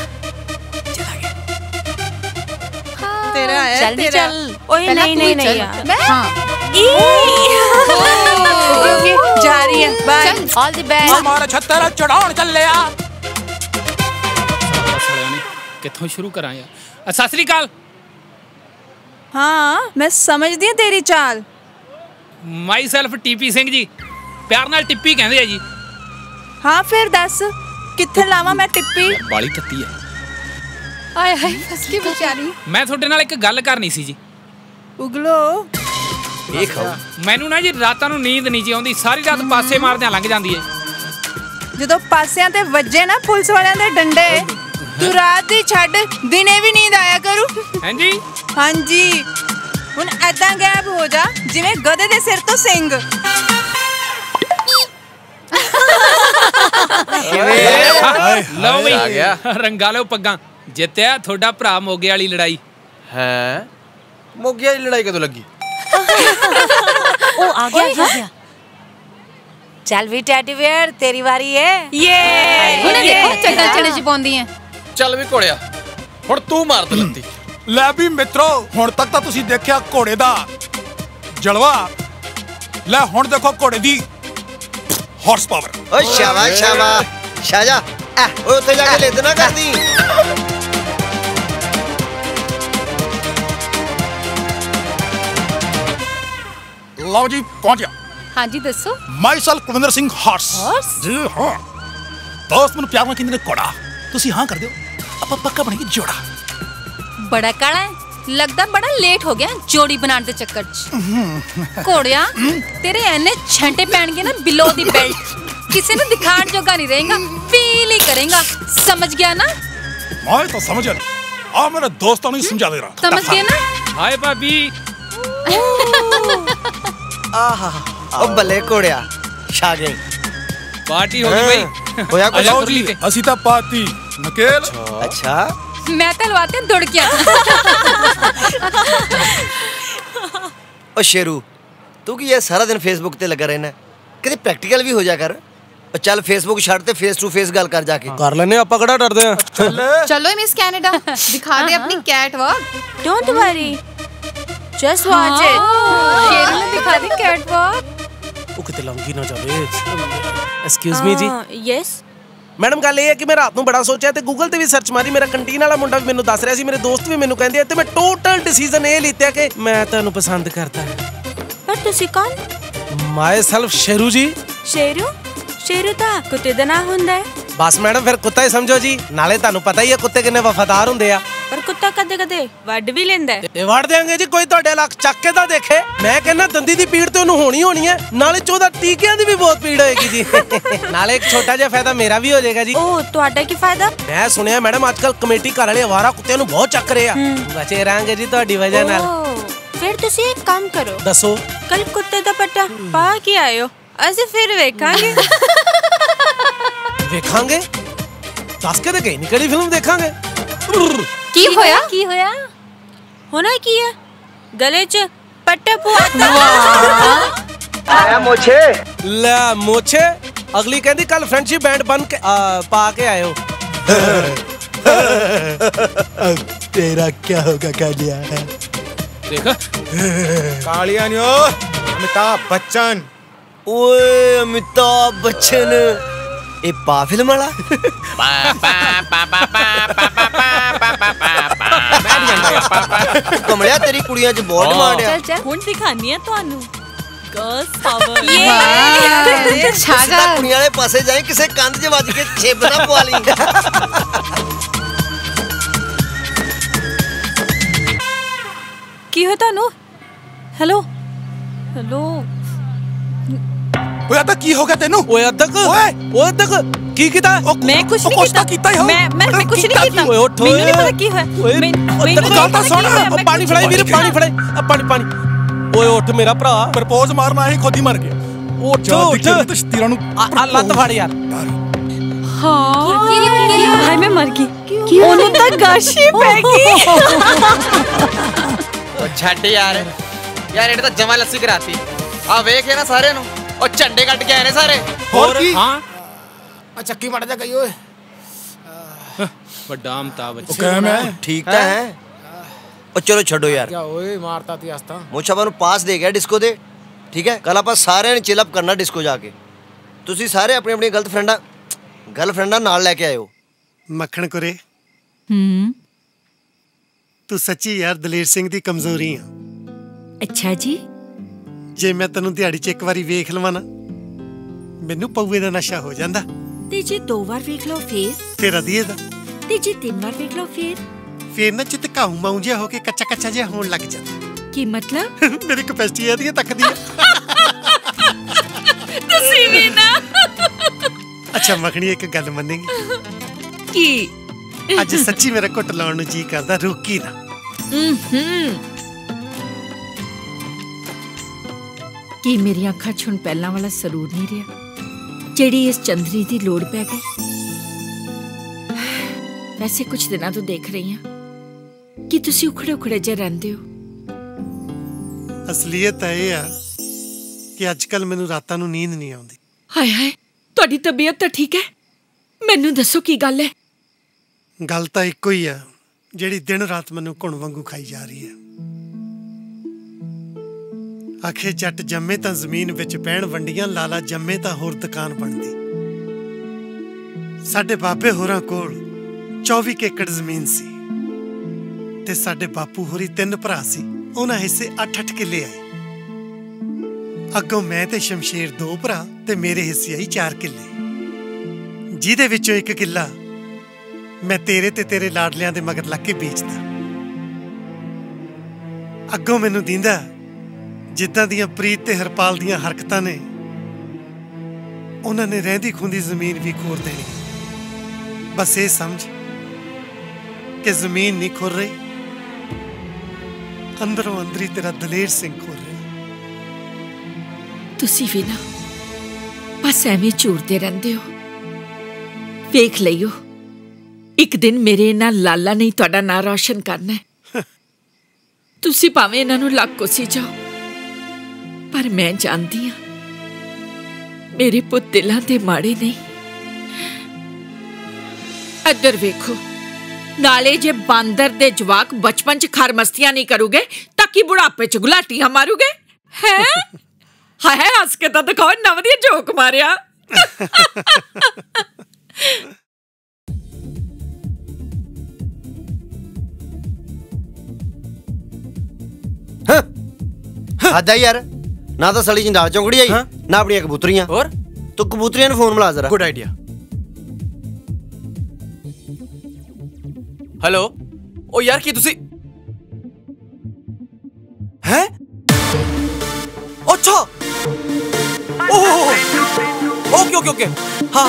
तेरा है चल नहीं तेरा। चल। ओए नहीं नहीं नहीं यार। हाँ ओके जा रही है बाय ऑल द बेस्ट। हमारा छत्तर चढ़ाउण ਚੱਲਿਆ। ਕਿੱਥੋਂ ਸ਼ੁਰੂ ਕਰਾਂ ਯਾਰ। ਸਤਿ ਸ੍ਰੀ ਅਕਾਲ। हाँ मैं समझदी हूं तेरी चाल। ਮਾਈ ਸੈਲਫ ਟੀਪੀ ਸਿੰਘ ਜੀ ਪਿਆਰ ਨਾਲ ਟਿੱਪੀ ਕਹਿੰਦੇ ਆ ਜੀ। हाँ फिर दस कित्थे लावां मैं टिप्पी। ਬਾਲੀ ਤੱਤੀ ਹੈ। आय हाय फंस के बेचारी। ਮੈਂ ਤੁਹਾਡੇ ਨਾਲ ਇੱਕ ਗੱਲ ਕਰਨੀ ਸੀ ਜੀ। उगलो ਇਹ ਖਾਓ। ਮੈਨੂੰ ਨਾ ਜੀ ਰਾਤਾਂ ਨੂੰ ਨੀਂਦ ਨਹੀਂ ਜੀ ਆਉਂਦੀ ਸਾਰੀ ਰਾਤ ਪਾਸੇ ਮਾਰਦਿਆਂ ਲੰਘ ਜਾਂਦੀ ਹੈ। ਜਦੋਂ ਪਾਸਿਆਂ ਤੇ ਵੱਜੇ ਨਾ ਪੁਲਿਸ ਵਾਲਿਆਂ ਦੇ ਡੰਡੇ ਤੂੰ ਰਾਤ ਦੀ ਛੱਡ ਦਿਨੇ ਵੀ ਨੀਂਦ ਆਇਆ ਕਰੂ। ਹਾਂਜੀ ਹਾਂਜੀ ਹੁਣ ਐਦਾਂ ਗਾਇਬ ਹੋ ਜਾ ਜਿਵੇਂ ਗਧੇ ਦੇ ਸਿਰ ਤੋਂ ਸਿੰਗ। ਲਓ ਬਈ ਆ ਗਿਆ ਰੰਗਾ ਲਓ ਪੱਗਾਂ ਜਿੱਤਿਆ ਤੁਹਾਡਾ ਭਰਾ ਮੋਗੇ ਵਾਲੀ ਲੜਾਈ ਹੈ। ਮੋਗੇ ਵਾਲੀ ਲੜਾਈ ਕਦੋਂ ਲੱਗੀ? ओ आ गया आ गया। चल भी टैडी बियर तेरी बारी है। ये ਉਹਨੇ ਦੇਖੋ ਚੱਡਾ ਚੜੇ ਚ ਪਾਉਂਦੀ ਐ। ਚੱਲ ਵੀ ਘੋੜਿਆ ਹੁਣ ਤੂੰ ਮਾਰ ਦੇ ਲੱਤੀ। ਲੈ ਵੀ ਮਿੱਤਰੋ ਹੁਣ ਤੱਕ ਤਾਂ ਤੁਸੀਂ ਦੇਖਿਆ ਘੋੜੇ ਦਾ ਜਲਵਾ। ਲੈ ਹੁਣ ਦੇਖੋ ਘੋੜੇ ਦੀ ਹਾਰਸ ਪਾਵਰ। ਓਏ ਸ਼ਾਬਾਸ਼ ਸ਼ਾਬਾਸ਼ ਸ਼ਾਜਾ ਓਏ ਉੱਥੇ ਜਾ ਕੇ ਲਿੱਦ ਨਾ ਕਰਦੀ। ਲਓ ਜੀ ਪਹੁੰਚ ਗਿਆ। ਹਾਂਜੀ ਦੱਸੋ। Myself Kulwinder Singh horse. Horse ਜੀ ਹਾਂ ਦੋਸਤ ਮੈਨੂੰ ਪਿਆਰ ਨਾਲ ਕਹਿੰਦੇ ਨੇ ਘੋੜਾ। ਤੁਸੀਂ ਹਾਂ ਕਰ ਦਿਓ ਆਪਾਂ ਪੱਕਾ ਬਣੇਗੀ ਜੋੜਾ। बड़ा काला है लगता बड़ा लेट हो गया जोड़ी बनाने के चक्कर च। घोड़िया तेरे एने छंटे पहन ना बिलो दी बेल्ट किसी ने दिखाने जोगा नहीं रहेगा फील ही करेगा समझ गया ना। मैं तो समझ गया आ मेरे दोस्तों ने समझा दे रहा समझ गया ना। हाय भाभी ਆਹਾ ਉਹ ਬੱਲੇ ਘੋੜਿਆ ਛਾ ਗਈ। पार्टी होगी भाई। होया कुछ? आओ जी ਅਸੀਂ ਤਾਂ ਪਾਤੀ ਨਕੇਲ। अच्छा मैं तो लवाते दौड़ के ओ शेरू तू की ये सारा दिन फेसबुक ते लगा रहना कदे प्रैक्टिकल भी हो जा कर और चल फेसबुक छड़ ते फेस टू फेस गल कर जाके कर लेने ਆਪਾਂ ਕਿਹੜਾ ਡਰਦੇ ਆ। चलो मिस कनाडा दिखा दे अपनी cat walk. Don't worry just watch it. Sheru ने दिखा दी कैट वॉक। ਉਹ ਕਿਤੇ ਲੰਗੀ ਨਾ ਜਾਵੇ। ਐਕਸਕਿਊਜ਼ ਮੀ ਜੀ। यस ਮੈਡਮ ਗੱਲ ਇਹ ਹੈ ਕਿ ਮੈਂ ਰਾਤ ਨੂੰ ਬੜਾ ਸੋਚਿਆ ਤੇ ਗੂਗਲ ਤੇ ਵੀ ਸਰਚ ਮਾਰੀ। ਮੇਰਾ ਕੰਟੀਨ ਵਾਲਾ ਮੁੰਡਾ ਵੀ ਮੈਨੂੰ ਦੱਸ ਰਿਹਾ ਸੀ, ਮੇਰੇ ਦੋਸਤ ਵੀ ਮੈਨੂੰ ਕਹਿੰਦੇ ਆ ਤੇ ਮੈਂ ਟੋਟਲ ਡਿਸੀਜਨ ਇਹ ਲਿੱਤਾ ਕਿ ਮੈਂ ਤੁਹਾਨੂੰ ਪਸੰਦ ਕਰਦਾ। पर तुसी कौन? ਮਾਈ ਸੈਲਫ ਸ਼ੇਰੂ ਜੀ। शेरू शेरू ਤਾਂ ਕੁੱਤੇ ਦਾ ਨਾਂ ਹੁੰਦਾ ਹੈ। ਬਸ ਮੈਡਮ ਫਿਰ ਕੁੱਤਾ ਹੀ ਸਮਝੋ ਜੀ। ਨਾਲੇ ਤੁਹਾਨੂੰ ਪਤਾ ਹੀ ਹੈ ਕੁੱਤੇ ਕਿੰਨੇ ਵਫਾਦਾਰ ਹੁੰਦੇ ਆ। ਪਰ ਕੁੱਤਾ ਕਦੇ ਕਦੇ ਵੱਢ ਵੀ ਲੈਂਦਾ ਹੈ। ਇਹ ਵੱਢ ਦੇਾਂਗੇ ਜੀ, ਕੋਈ ਤੁਹਾਡੇ ਲੱਕ ਚੱਕ ਕੇ ਤਾਂ ਦੇਖੇ। ਮੈਂ ਕਹਿੰਦਾ ਦੰਦੀ ਦੀ ਪੀੜ ਤੇ ਉਹਨੂੰ ਹੋਣੀ ਹੋਣੀ ਹੈ, ਨਾਲੇ ਚੌਦਾਂ ਟੀਕਿਆਂ ਦੀ ਵੀ ਬਹੁਤ ਪੀੜ ਹੋਏਗੀ ਜੀ। ਨਾਲੇ ਇੱਕ ਛੋਟਾ ਜਿਹਾ ਫਾਇਦਾ ਮੇਰਾ ਵੀ ਹੋ ਜਾਏਗਾ ਜੀ। ਉਹ ਤੁਹਾਡਾ ਕੀ ਫਾਇਦਾ? ਮੈਂ ਸੁਣਿਆ ਮੈਡਮ ਅੱਜ ਕੱਲ ਕਮੇਟੀ ਘਰ ਵਾਲੇ ਅਵਾਰਾ ਕੁੱਤਿਆਂ ਨੂੰ ਬਹੁਤ ਚੱਕ ਰਹੇ ਆ। ਬਚੇ ਰਹਾਂਗੇ ਜੀ ਤੁਹਾਡੀ ਵਜ੍ਹਾ ਨਾਲ। ਫਿਰ ਤੁਸੀਂ ਇੱਕ ਕੰਮ ਕਰੋ। ਦੱਸੋ। ਕੱਲ ਕੁੱਤੇ ਦਾ ਪੱਟਾ ਪਾ ਕੇ ਆਇਓ, ਅਸੀਂ ਫਿਰ ਵੇਖਾਂਗੇ। ਵੇਖਾਂਗੇ? ਦੱਸ ਕੇ ਤੇ ਗਈ ਨਹੀਂ, ਕਿਹੜੀ ਫਿਲਮ ਦੇਖਾਂਗੇ? ਕੀ ਹੋਇਆ? ਕੀ ਹੋਇਆ? ਹੋਣਾ ਕੀ ਹੈ? ਗਲੇ 'ਚ ਪੱਟਾ ਪਵਾਤਾ। ਆਇਆ ਮੋਛੇ ਲੈ ਮੋਛੇ। ਅਗਲੀ ਕਹਿੰਦੀ ਕੱਲ ਫਰੈਂਡਸ਼ਿਪ ਬੈਂਡ ਬਣ ਕੇ ਪਾ ਕੇ ਆਇਓ। तेरा क्या होगा कालिया? देखा कालिया नहीं हो, अमिताभ बच्चन। ओए अमिताभ बच्चन ए पा फिल्म वाला। कमलिया तेरी कुड़ियां च बहुत डिमांड है। चल चल हुन दिखानी है ਤੁਹਾਨੂੰ गर्ल्स पावर। ये छागा कुड़ियां वाले पासे जाए किसे कंध च वज के छिब ना पवा ली। ਕੀ ਹੋਇਆ ਤੁਹਾਨੂੰ? ਹੈਲੋ ਹੈਲੋ ਓਏ ਅੱਧਕ ਕੀ ਹੋ ਗਿਆ ਤੈਨੂੰ? ਓਏ ਅੱਧਕ ਓਏ ਓਏ ਅੱਧਕ ਕੀ ਕੀਤਾ? ਮੈਂ ਕੁਛ ਨਹੀਂ ਕੀਤਾ। ਮੈਂ ਮੈਂ ਮੈਂ ਕੁਛ ਨਹੀਂ ਕੀਤਾ। ਓਏ ਉੱਠ ਮੈਨੂੰ ਨਹੀਂ ਪਤਾ ਕੀ ਹੋਇਆ। ਮੈਨੂੰ ਗੱਲ ਤਾਂ ਸੁਣ। ਪਾਣੀ ਫੜਾਈ ਵੀਰ, ਪਾਣੀ ਫੜਾਈ। ਪਾਣੀ ਪਾਣੀ। ਓਏ ਉੱਠ ਮੇਰਾ ਭਰਾ। ਪ੍ਰਪੋਜ਼ ਮਾਰਨਾ ਹੈ, ਖੁਦ ਹੀ ਮਰ ਗਿਆ। ਉੱਠ ਉੱਠ ਤਸ਼ਤੀਰਾਂ ਨੂੰ ਆ ਲੱਤ ਫੜ ਯਾਰ। ਹਾਂ ਹਾਏ ਮੈਂ ਮਰ ਗਈ। ਉਹਨੂੰ ਤਾਂ ਗਾਸ਼ੀ ਪੈ ਗਈ। ओ छड़ यार यार ये तो जमा लस्सी कराती आ वेख है ना सारे नु ओ झंडे कट के आए ने सारे और हां आ चक्की मड़ जा गई ओए बड़ा अमिताभ बच्चन। ओके मैं ठीक तो है। ओ चलो छोड़ो यार, क्या ओए मारता थी आस्ता मोछा नु पास दे गया डिस्को दे। ठीक है कल आप सारे ने चिल अप करना डिस्को जाके। तुसी सारे अपनी अपनी गलत फ्रेंडा गर्लफ्रेंडा नाल लेके आयो। मक्खन कुरे हम्म तू सच्ची यार दलेर सिंह दी कमजोरी आ। अच्छा जी जे मैं तेनू दिहाड़ी च एक बारी वेख लवां ना मैनू पौवे दा नशा हो जांदा। ते जे दो बार वेख लो फिर फिर अधीए दा ते जे तीन बार वेख लो फिर फिर ना चित घाऊ माऊ जिहा होके कच्चा कच्चा जिहा होण लग जांदा। की मतलब? मेरी कैपेसिटी अधीए तक दी तुसी भी ना। अच्छा मखनी एक गल मन्नेगी की ਅੱਜ ਸੱਚੀ ਮੇਰਾ ਘੁੱਟ ਲਾਉਣ ਨੂੰ ਜੀ ਕਰਦਾ, ਰੋਕੀ ਨਾ। ਕੀ ਮੇਰੀਆਂ ਅੱਖਾਂ 'ਚ ਹੁਣ ਪਹਿਲਾਂ ਵਾਲਾ ਸਰੂਰ ਨਹੀਂ ਰਿਹਾ ਜਿਹੜੀ ਇਸ ਚੰਦਰੀ ਦੀ ਲੋੜ ਪੈ ਗਈ? ਵੈਸੇ ਕੁਝ ਦਿਨਾਂ ਤੋਂ ਦੇਖ ਰਹੀ ਹਾਂ ਕਿ ਤੁਸੀਂ ਉਖੜੇ ਉਖੜੇ ਜਿਹੇ ਰਹਿੰਦੇ ਹੋ। ਅਸਲੀਅਤ ਇਹ ਆ ਕਿ ਅੱਜ ਕੱਲ ਮੈਨੂੰ ਰਾਤਾਂ ਨੂੰ ਨੀਂਦ ਨਹੀਂ ਆਉਂਦੀ। ਹਾਏ ਹਾਏ ਤੁਹਾਡੀ ਤਬੀਅਤ ਤਾਂ ਠੀਕ ਹੈ? ਮੈਨੂੰ ਦੱਸੋ ਕੀ ਗੱਲ ਹੈ? ਗੱਲ ਤਾਂ ਇੱਕੋ ਹੀ ਆ ਜਿਹੜੀ ਦਿਨ ਰਾਤ ਮੈਨੂੰ ਘੁਣ ਵਾਂਗੂ ਖਾਈ ਜਾ ਰਹੀ ਹੈ। ਆਖੇ ਜੱਟ ਜੰਮੇ ਤਾਂ ਜ਼ਮੀਨ ਵਿੱਚ ਪੈਣ ਵੰਡੀਆਂ, ਲਾਲਾ ਜੰਮੇ ਤਾਂ ਹੋਰ ਦੁਕਾਨ ਬਣਦੀ। ਸਾਡੇ ਬਾਬੇ ਹੋਰਾਂ ਕੋਲ ਚੌਵੀ ਏਕੜ ਜ਼ਮੀਨ ਸੀ ਤੇ ਸਾਡੇ ਬਾਪੂ ਹੋਰੀ ਤਿੰਨ ਭਰਾ ਸੀ, ਉਹਨਾਂ ਹਿੱਸੇ ਅੱਠ ਅੱਠ ਕਿੱਲੇ ਆਏ। ਅੱਗੋਂ ਮੈਂ ਤੇ ਸ਼ਮਸ਼ੇਰ ਦੋ ਭਰਾ ਤੇ ਮੇਰੇ ਹਿੱਸੇ ਆਈ ਚਾਰ ਕਿੱਲੇ, ਜਿਹਦੇ ਵਿੱਚੋਂ ਇੱਕ ਕਿੱਲਾ मैं तेरे ते तेरे लाडलियां दे मगर लग के बेचदा। अगों मैनू दींदा जिद्दां दियां प्रीत ते हरपाल दियां हरकतां ने, उन्हां ने रहिंदी खुंदी जमीन भी खोर देनी। बस ये समझ कि जमीन नहीं खोर रही, अंदरों अंदरी तेरा दलेर सिंह खोर रहा। तुसी भी ना बस एवें झूरते रहंदे हो। वेख लियो एक दिन मेरे इन्हां लाला ने तुहाडा नां रोशन करना है। तुसी भावें इन्हां नूं लग कोसी जाओ, पर मैं जानदी हां मेरे पुत दिलां दे माड़े नहीं। इधर वेखो, नाले जे बांदर दे जवाक बचपन च खर मस्तियां नहीं करोगे ताकि बुढ़ापे च गुलाटियां मारोगे हैं? हाय हाय हंस के तो दिखाओ, इन्ना वधिया जोक मारिया। आदा यार, ना तो सली जंजाल चौंकड़ी आई ना अपनी कबूतरियां। और तो कबूतरियां ने फोन मिला जरा। Good idea. हेलो ओ यार की तुसी हैं? अच्छा ओह ओके ओके ओके हाँ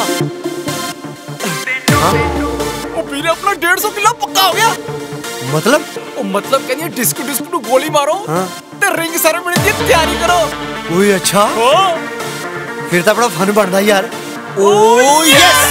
हाँ ओ वीरे अपना डेढ़ सौ किलो पक्का हो गया। मतलब ओ मतलब कहनी डिस्को डिस्को नू गोली मारो हाँ? ते रिंग सेरेमनी दी तैयारी करो। ओए अच्छा फिर तो बड़ा फन बनदा यार। ओ यस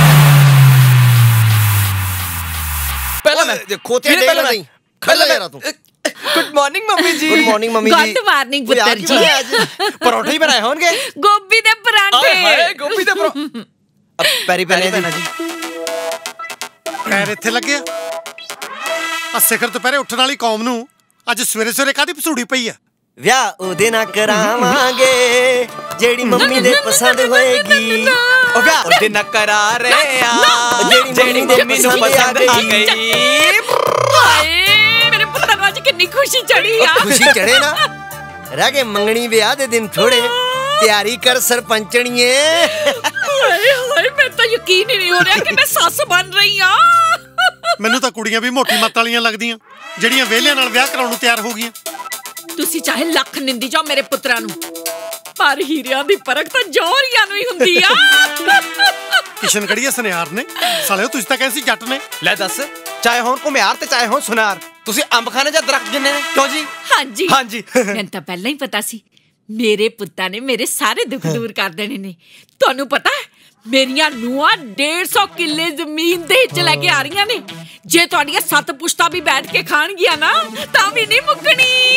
पहला मैं खोते डेग नहीं खला ले रहा तू। गुड मॉर्निंग मम्मी जी। गुड मॉर्निंग मम्मी जी। गुड मॉर्निंग पुत्र जी। परोठे ही बनाए होंगे। गोभी दे परांठे। हाय गोभी दे परो अब पैरी पैने जी पैर इत्थे लगे आ सिखर दोपहरे उठण वाली कौम नू अज सवेरे सवेरे कादी पसूड़ी पई आ। ਵਿਆਹ ਉਹਦੇ ਨਾਲ ਕਰਾਵਾਂਗੇ ਜਿਹੜੀ ਮੰਮੀ ਦੇ ਪਸੰਦ ਹੋਏਗੀ। ਉਹ ਵਿਆਹ ਉਹਦੇ ਨਾਲ ਕਰਾ ਰਹੇ ਆ ਜਿਹੜੀ ਮੰਮੀ ਨੂੰ ਪਸੰਦ ਆ ਗਈ। ਹਾਏ ਮੇਰੇ ਪੁੱਤਰ ਨੂੰ ਅੱਜ ਕਿੰਨੀ ਖੁਸ਼ੀ ਚੜੀ ਆ। ਖੁਸ਼ੀ ਚੜੇ ਨਾ ਰਹਿ ਗਏ ਮੰਗਣੀ ਵਿਆਹ ਦੇ ਦਿਨ ਥੋੜੇ। ਤਿਆਰੀ ਕਰ ਸਰਪੰਚਣੀਏ। ਹਾਏ ਹਾਏ ਮੈਨੂੰ ਤਾਂ ਯਕੀਨ ਹੀ ਨਹੀਂ ਹੋ ਰਿਹਾ ਕਿ ਮੈਂ ਸੱਸ ਬਣ ਰਹੀ ਆ। ਮੈਨੂੰ ਤਾਂ ਕੁੜੀਆਂ ਵੀ ਮੋਟੀ ਮੱਤ ਵਾਲੀਆਂ ਲੱਗਦੀਆਂ ਜਿਹੜੀਆਂ ਵਿਹਲਿਆਂ ਨਾਲ ਵਿਆਹ ਕਰਾਉਣ ਨੂੰ ਤਿਆਰ ਹੋ ਗਈਆਂ। ਤੁਸੀਂ ਚਾਹੇ ਲੱਖ ਨਿੰਦੀ ਜਾਓ ਮੇਰੇ ਪੁੱਤਰਾਂ ਨੂੰ, ਪਰ ਹੀਰਿਆਂ ਦੀ ਪਰਖ ਤਾਂ ਜੌਹਰੀਆਂ ਨੂੰ ਹੀ ਹੁੰਦੀ ਆ। ਕਿਸ਼ਨ ਕੜੀਆ ਸੁਨਿਆਰ ਨੇ ਸਾਲਿਓ, ਤੁਸੀਂ ਤਾਂ ਕਹਿੰਦੇ ਸੀ ਜੱਟ ਨੇ। ਲੈ ਦੱਸ, ਚਾਹੇ ਹੋਣ ਘੁਮਿਆਰ ਤੇ ਚਾਹੇ ਹੋਣ ਸੁਨਾਰ, ਤੁਸੀਂ ਅੰਬ ਖਾਣੇ ਜਾਂ ਦਰਖਤ ਜਿੰਨੇ ਨੇ ਕਿਉਂ ਜੀ? ਹਾਂਜੀ ਹਾਂਜੀ ਮੈਨੂੰ ਤਾਂ ਪਹਿਲਾਂ ਹੀ ਪਤਾ ਸੀ ਮੇਰੇ ਪੁੱਤਾਂ ਨੇ ਮੇਰੇ ਸਾਰੇ ਦੁੱਖ ਦੂਰ ਕਰ ਦੇਣੇ ਨੇ। ਤੁਹਾਨੂੰ ਪਤਾ ਹੈ ਮੇਰੀਆਂ ਨੂੰਹਾਂ ਡੇਢ ਸੌ ਕਿੱਲੇ ਜ਼ਮੀਨ ਦੇ ਵਿੱਚ ਲੈ ਕੇ ਆ ਰਹੀਆਂ ਨੇ। ਜੇ ਤੁਹਾਡੀਆਂ ਸੱਤ ਪੁਸ਼ਤਾਂ ਵੀ ਬੈਠ ਕੇ ਖਾਣਗੀਆਂ ਨਾ ਤਾਂ ਵੀ ਨਹੀਂ ਮੁੱਕਣੀ।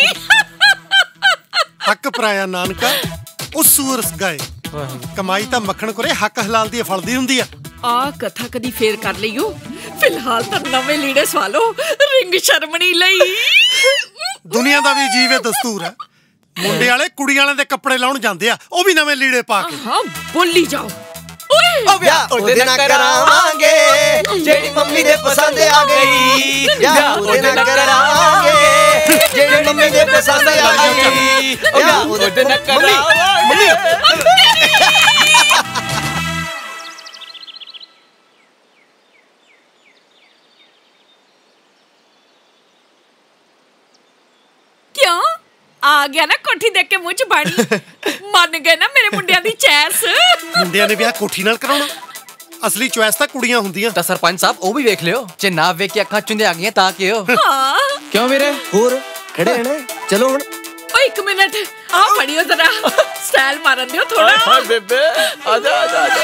ਹੱਕ ਪਰਾਇਆ ਨਾਨਕਾ ਉਸ ਸੂਰਸ ਗਏ ਕਮਾਈ ਤਾਂ ਮੱਖਣ ਕੋਰੇ ਹੱਕ ਹਲਾਲ ਦੀ ਫਲਦੀ ਹੁੰਦੀ ਆ। ਆ ਕਥਾ ਕਦੀ ਫੇਰ ਕਰ ਲਈਓ। ਫਿਲਹਾਲ ਤਾਂ ਨਵੇਂ ਲੀੜੇ ਸਵਾਲੋ ਰਿੰਗ ਸ਼ਰਮਣੀ ਲਈ। ਦੁਨੀਆ ਦਾ ਵੀ ਜੀਵੇ ਦਸਤੂਰ ਹੈ, ਮੁੰਡੇ ਵਾਲੇ ਕੁੜੀ ਵਾਲਿਆਂ ਦੇ ਕੱਪੜੇ ਲਾਉਣ ਜਾਂਦੇ ਆ, ਉਹ ਵੀ ਨਵੇਂ ਲੀੜੇ ਪਾ ਕੇ। ਹਾਂ ਬੋਲੀ ਜਾਓ। ਵਿਆਹ ਉਹਦੇ ਨਾਲ ਕਰਾਵਾਂਗੇ ਜਿਹੜੀ ਮੰਮੀ ਦੇ ਪਸੰਦ ਆ ਗਈ। ਵਿਆਹ ਉਹਦੇ ਨਾਲ ਕਰਾਵਾਂਗੇ ਜਿਹੜੀ ਮੰਮੀ ਦੇ ਪਸੰਦ ਆ ਗਈ। ਵਿਆਹ ਉਹਦੇ ਨਾਲ ਕਰਾਵਾਂਗੇ। ਕਿਉਂ ਆ ਗਿਆ ਨਾ ਕੋਠੀ ਦੇਖ ਕੇ ਮੂੰਹ ਚ ਪਾਣੀ? ਮੰਨ ਗਏ ਨਾ ਮੇਰੇ ਮੁੰਡਿਆਂ ਦੀ ਚੈਸ। ਮੁੰਡਿਆਂ ਨੇ ਵਿਆਹ ਕੋਠੀ ਨਾਲ ਕਰਾਉਣਾ, ਅਸਲੀ ਚੁਆਇਸ ਤਾਂ ਕੁੜੀਆਂ ਹੁੰਦੀਆਂ। ਤਾਂ ਸਰਪੰਚ ਸਾਹਿਬ ਉਹ ਵੀ ਵੇਖ ਲਿਓ, ਜੇ ਨਾ ਵੇਖ ਕੇ ਅੱਖਾਂ ਚੁੰਦੇ ਆ ਗਈਆਂ ਤਾਂ ਕਿਉਂ? ਹਾਂ ਕਿਉਂ ਵੀਰੇ? ਹੋਰ ਖੜੇ ਰਹਿਣਾ। ਚਲੋ ਹੁਣ ਓ ਇੱਕ ਮਿੰਟ ਆ ਫੜਿਓ ਜ਼ਰਾ, ਸਟਾਈਲ ਮਾਰਨ ਦਿਓ ਥੋੜਾ। ਹਾਏ ਬੇਬੇ ਆ ਜਾ ਆ ਜਾ।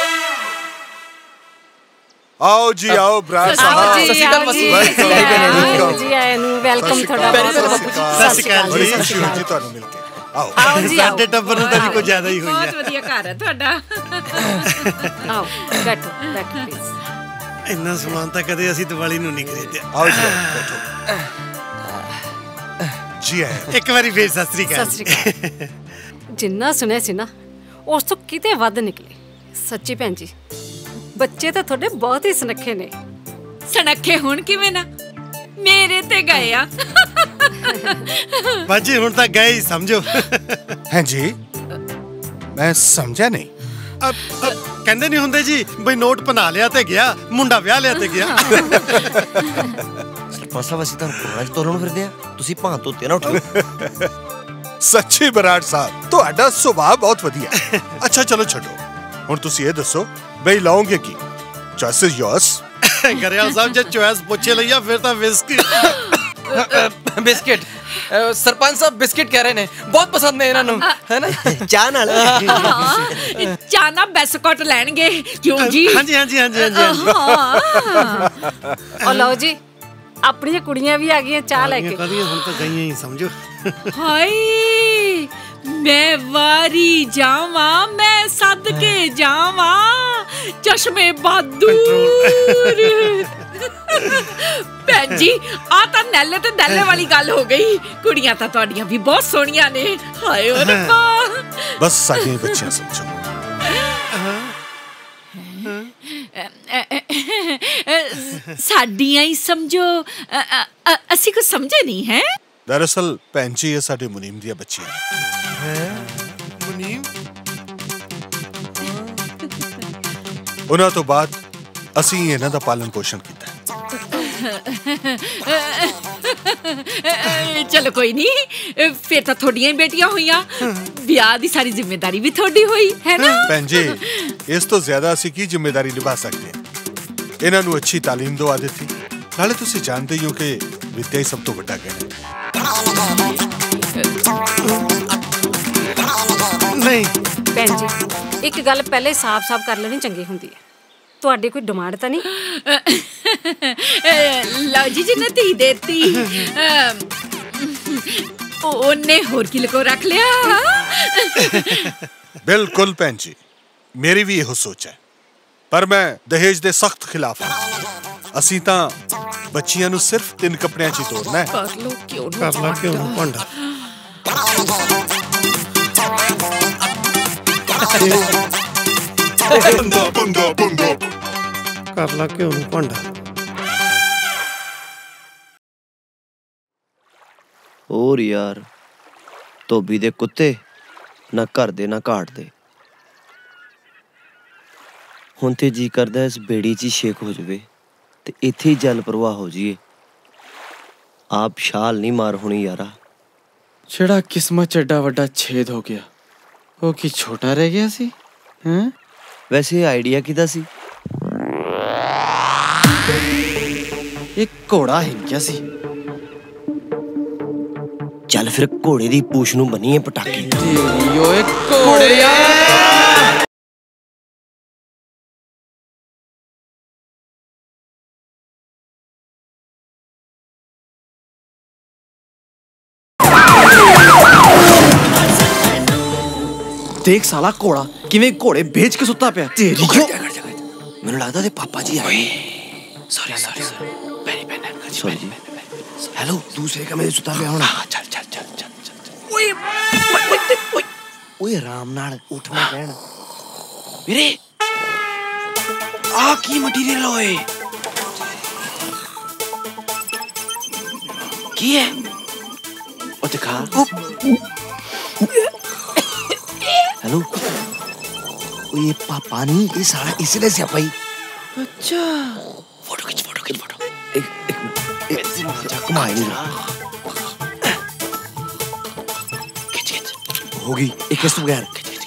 आओ जी आओ ब्रार साहब। सत श्री अकाल मसी जी आए नु वेलकम थोड़ा बहुत। सत श्री अकाल जी, खुशी होई जी ਤੁਹਾਨੂੰ ਮਿਲ ਕੇ। आओ आओ जी आओ। ਸਾਡੇ ਟੱਬਰ ਨੂੰ ਤਾਂ ਜੀ ਕੋਈ ਜ਼ਿਆਦਾ ਹੀ ਹੋਈ ਬਹੁਤ ਹੈ। ਵਧੀਆ ਘਰ ਹੈ ਤੁਹਾਡਾ। आओ बैठो बैठो प्लीज। ਇੰਨਾ ਸਮਾਨ ਤਾਂ ਕਦੇ ਅਸੀਂ ਦੀਵਾਲੀ ਨੂੰ ਨਹੀਂ ਖਰੀਦਿਆ। आओ जी बैठो जी आए। ਇੱਕ ਵਾਰੀ ਫੇਰ ਸਤ श्री अकाल। सत श्री अकाल। जिन्ना सुने सी ना उस तो किते वध निकले। सच्ची भैन जी ਬੱਚੇ ਤਾਂ ਤੁਹਾਡੇ ਬਹੁਤ ਹੀ ਸੁਨੱਖੇ ਨੇ। ਸੁਨੱਖੇ ਹੁਣ ਕਿਵੇਂ ਨਾ ਮੇਰੇ ਤੇ ਗਏ ਆ। ਬਾਜੀ ਹੁਣ ਤਾਂ ਗਏ ਹੀ ਸਮਝੋ। हैं जी मैं समझा नहीं। ਅਬ ਕਹਿੰਦੇ ਨਹੀਂ ਹੁੰਦੇ ਜੀ ਬਈ ਨੋਟ ਬਣਾ ਲਿਆ ਤੇ ਗਿਆ, ਮੁੰਡਾ ਵਿਆਹ ਲਿਆ ਤੇ ਗਿਆ। ਸਰਪੰਚ ਸਾਹਿਬ ਅਸੀਂ ਤੁਹਾਨੂੰ ਕੋਲਾਂ 'ਚ ਤੋਲਣ ਫਿਰਦੇ ਆ, ਤੁਸੀਂ ਭਾਂ ਧੋਤੇ ਨਾ ਉੱਠੋ। ਸੱਚੀ ਬਰਾੜ ਸਾਹਿਬ ਤੁਹਾਡਾ ਸੁਭਾਅ ਬਹੁਤ ਵਧੀਆ। ਅੱਛਾ ਚਲੋ ਛੱਡੋ, ਹੁਣ ਤੁਸੀਂ ਇਹ ਦੱਸੋ ਬਈ ਲਾਉਂਗੇ ਕੀ? Choice is yours. ਗਰੇਵਾਲ ਸਾਹਿਬ ਜੇ ਚੋਇਸ ਪੁੱਛੇ ਲਈਆ ਫਿਰ ਤਾਂ ਵਿਸਕੀ ਬਿਸਕਿਟ। सरपंच साहब बिस्किट कह रहे ने बहुत पसंद ने इन्हां नूं है ना चाह नाल चाह ना बिस्कुट लैणगे क्यों जी हां जी हां जी हां जी हां ओ लो जी अपनी कुड़ियां भी आ गई चाह लेके कदियां हुण तो गईयां ही समझो हाय मैं वारी जावा मैं सद के जावा चश्मे बहादुर भैन जी आ तां नैले ते दैले वाली गल हो गई कुड़ियां तां तुहाडियां भी बहुत सोहणियां ने हाय ओ रब्बा बस साडियां बच्चियां समझो साडियां ही समझो असी कुछ समझे नहीं है दरअसल भैन जी ये साडे मुनीम दियां बच्चियां हैं मुनीम उन्हां तो बाद असी इन्हां दा पालन पोषण कीता चलो कोई नहीं फिर तो थोड़ियां ही बेटियां हुईयां ब्याह दी सारी जिम्मेदारी भी थोड़ी हुई है ना भैन जी इस तो ज्यादा असी की जिम्मेदारी निभा सकते हैं इन्हां नूं अच्छी तालीम दवा दित्ती नाले तुसीं जानदे ही हो कि विद्या ही सब तो वड्डा गहना नहीं भैन जी एक गल पहले साफ साफ कर लेनी चंगी हुंदी है ਤੁਹਾਡੇ कोई डिमांड तो नहीं लो जी जी ने धी देती ओने होर की लको रख लिया बिल्कुल भैन जी मेरी भी यही सोच है पर मैं दहेज दे सख्त खिलाफ हूं असी तां बच्चियां नूं सिर्फ तीन कपड़ियां च तोड़ना है कर लो क्यों कर लो क्यों भांडा बंदा बंदा बंदा कर ला क्यों भांडा और यार धोबी दे कुत्ते ना घर दे ना घाट दे हुण ते जी करदा इस बेड़ी च शेक हो जावे ते इत्थे ही जल प्रवाह हो जाइए आप छाल नहीं मार होनी यारा जेड़ा किस्मत च एड्डा वड्डा छेद हो गया वो की छोटा रह गया सी हैं वैसे आइडिया किदा सी एक घोड़ा हिंकिया सी चल फिर घोड़े दी पूछ नूं बनीए पटाके ओए घोड़िया देख साला घोड़ा किवें घोड़े बेच के सुत्ता पिया तेरी मैनूं लगदा ते पापा जी आए सॉरी सॉरी पैरी पैन सॉरी हेलो दूसरे कमरे में सुता पिया होना चल चल चल चल चल ओए ओए ओए आराम नाल उठना कहना वीरे आ की मटीरियल होए की है ओ दिखा हेलो ये पापा नहीं ये सारा इसलिए से भाई अच्छा फोटो खींच फोटो खींच फोटो एक एक मिनट अच्छा कमाई नहीं रहा खींच खींच होगी एक किस बगैर खींच खींच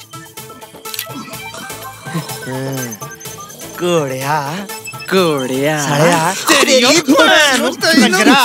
घोड़िया घोड़िया साड़िया तेरी भैन कंजरा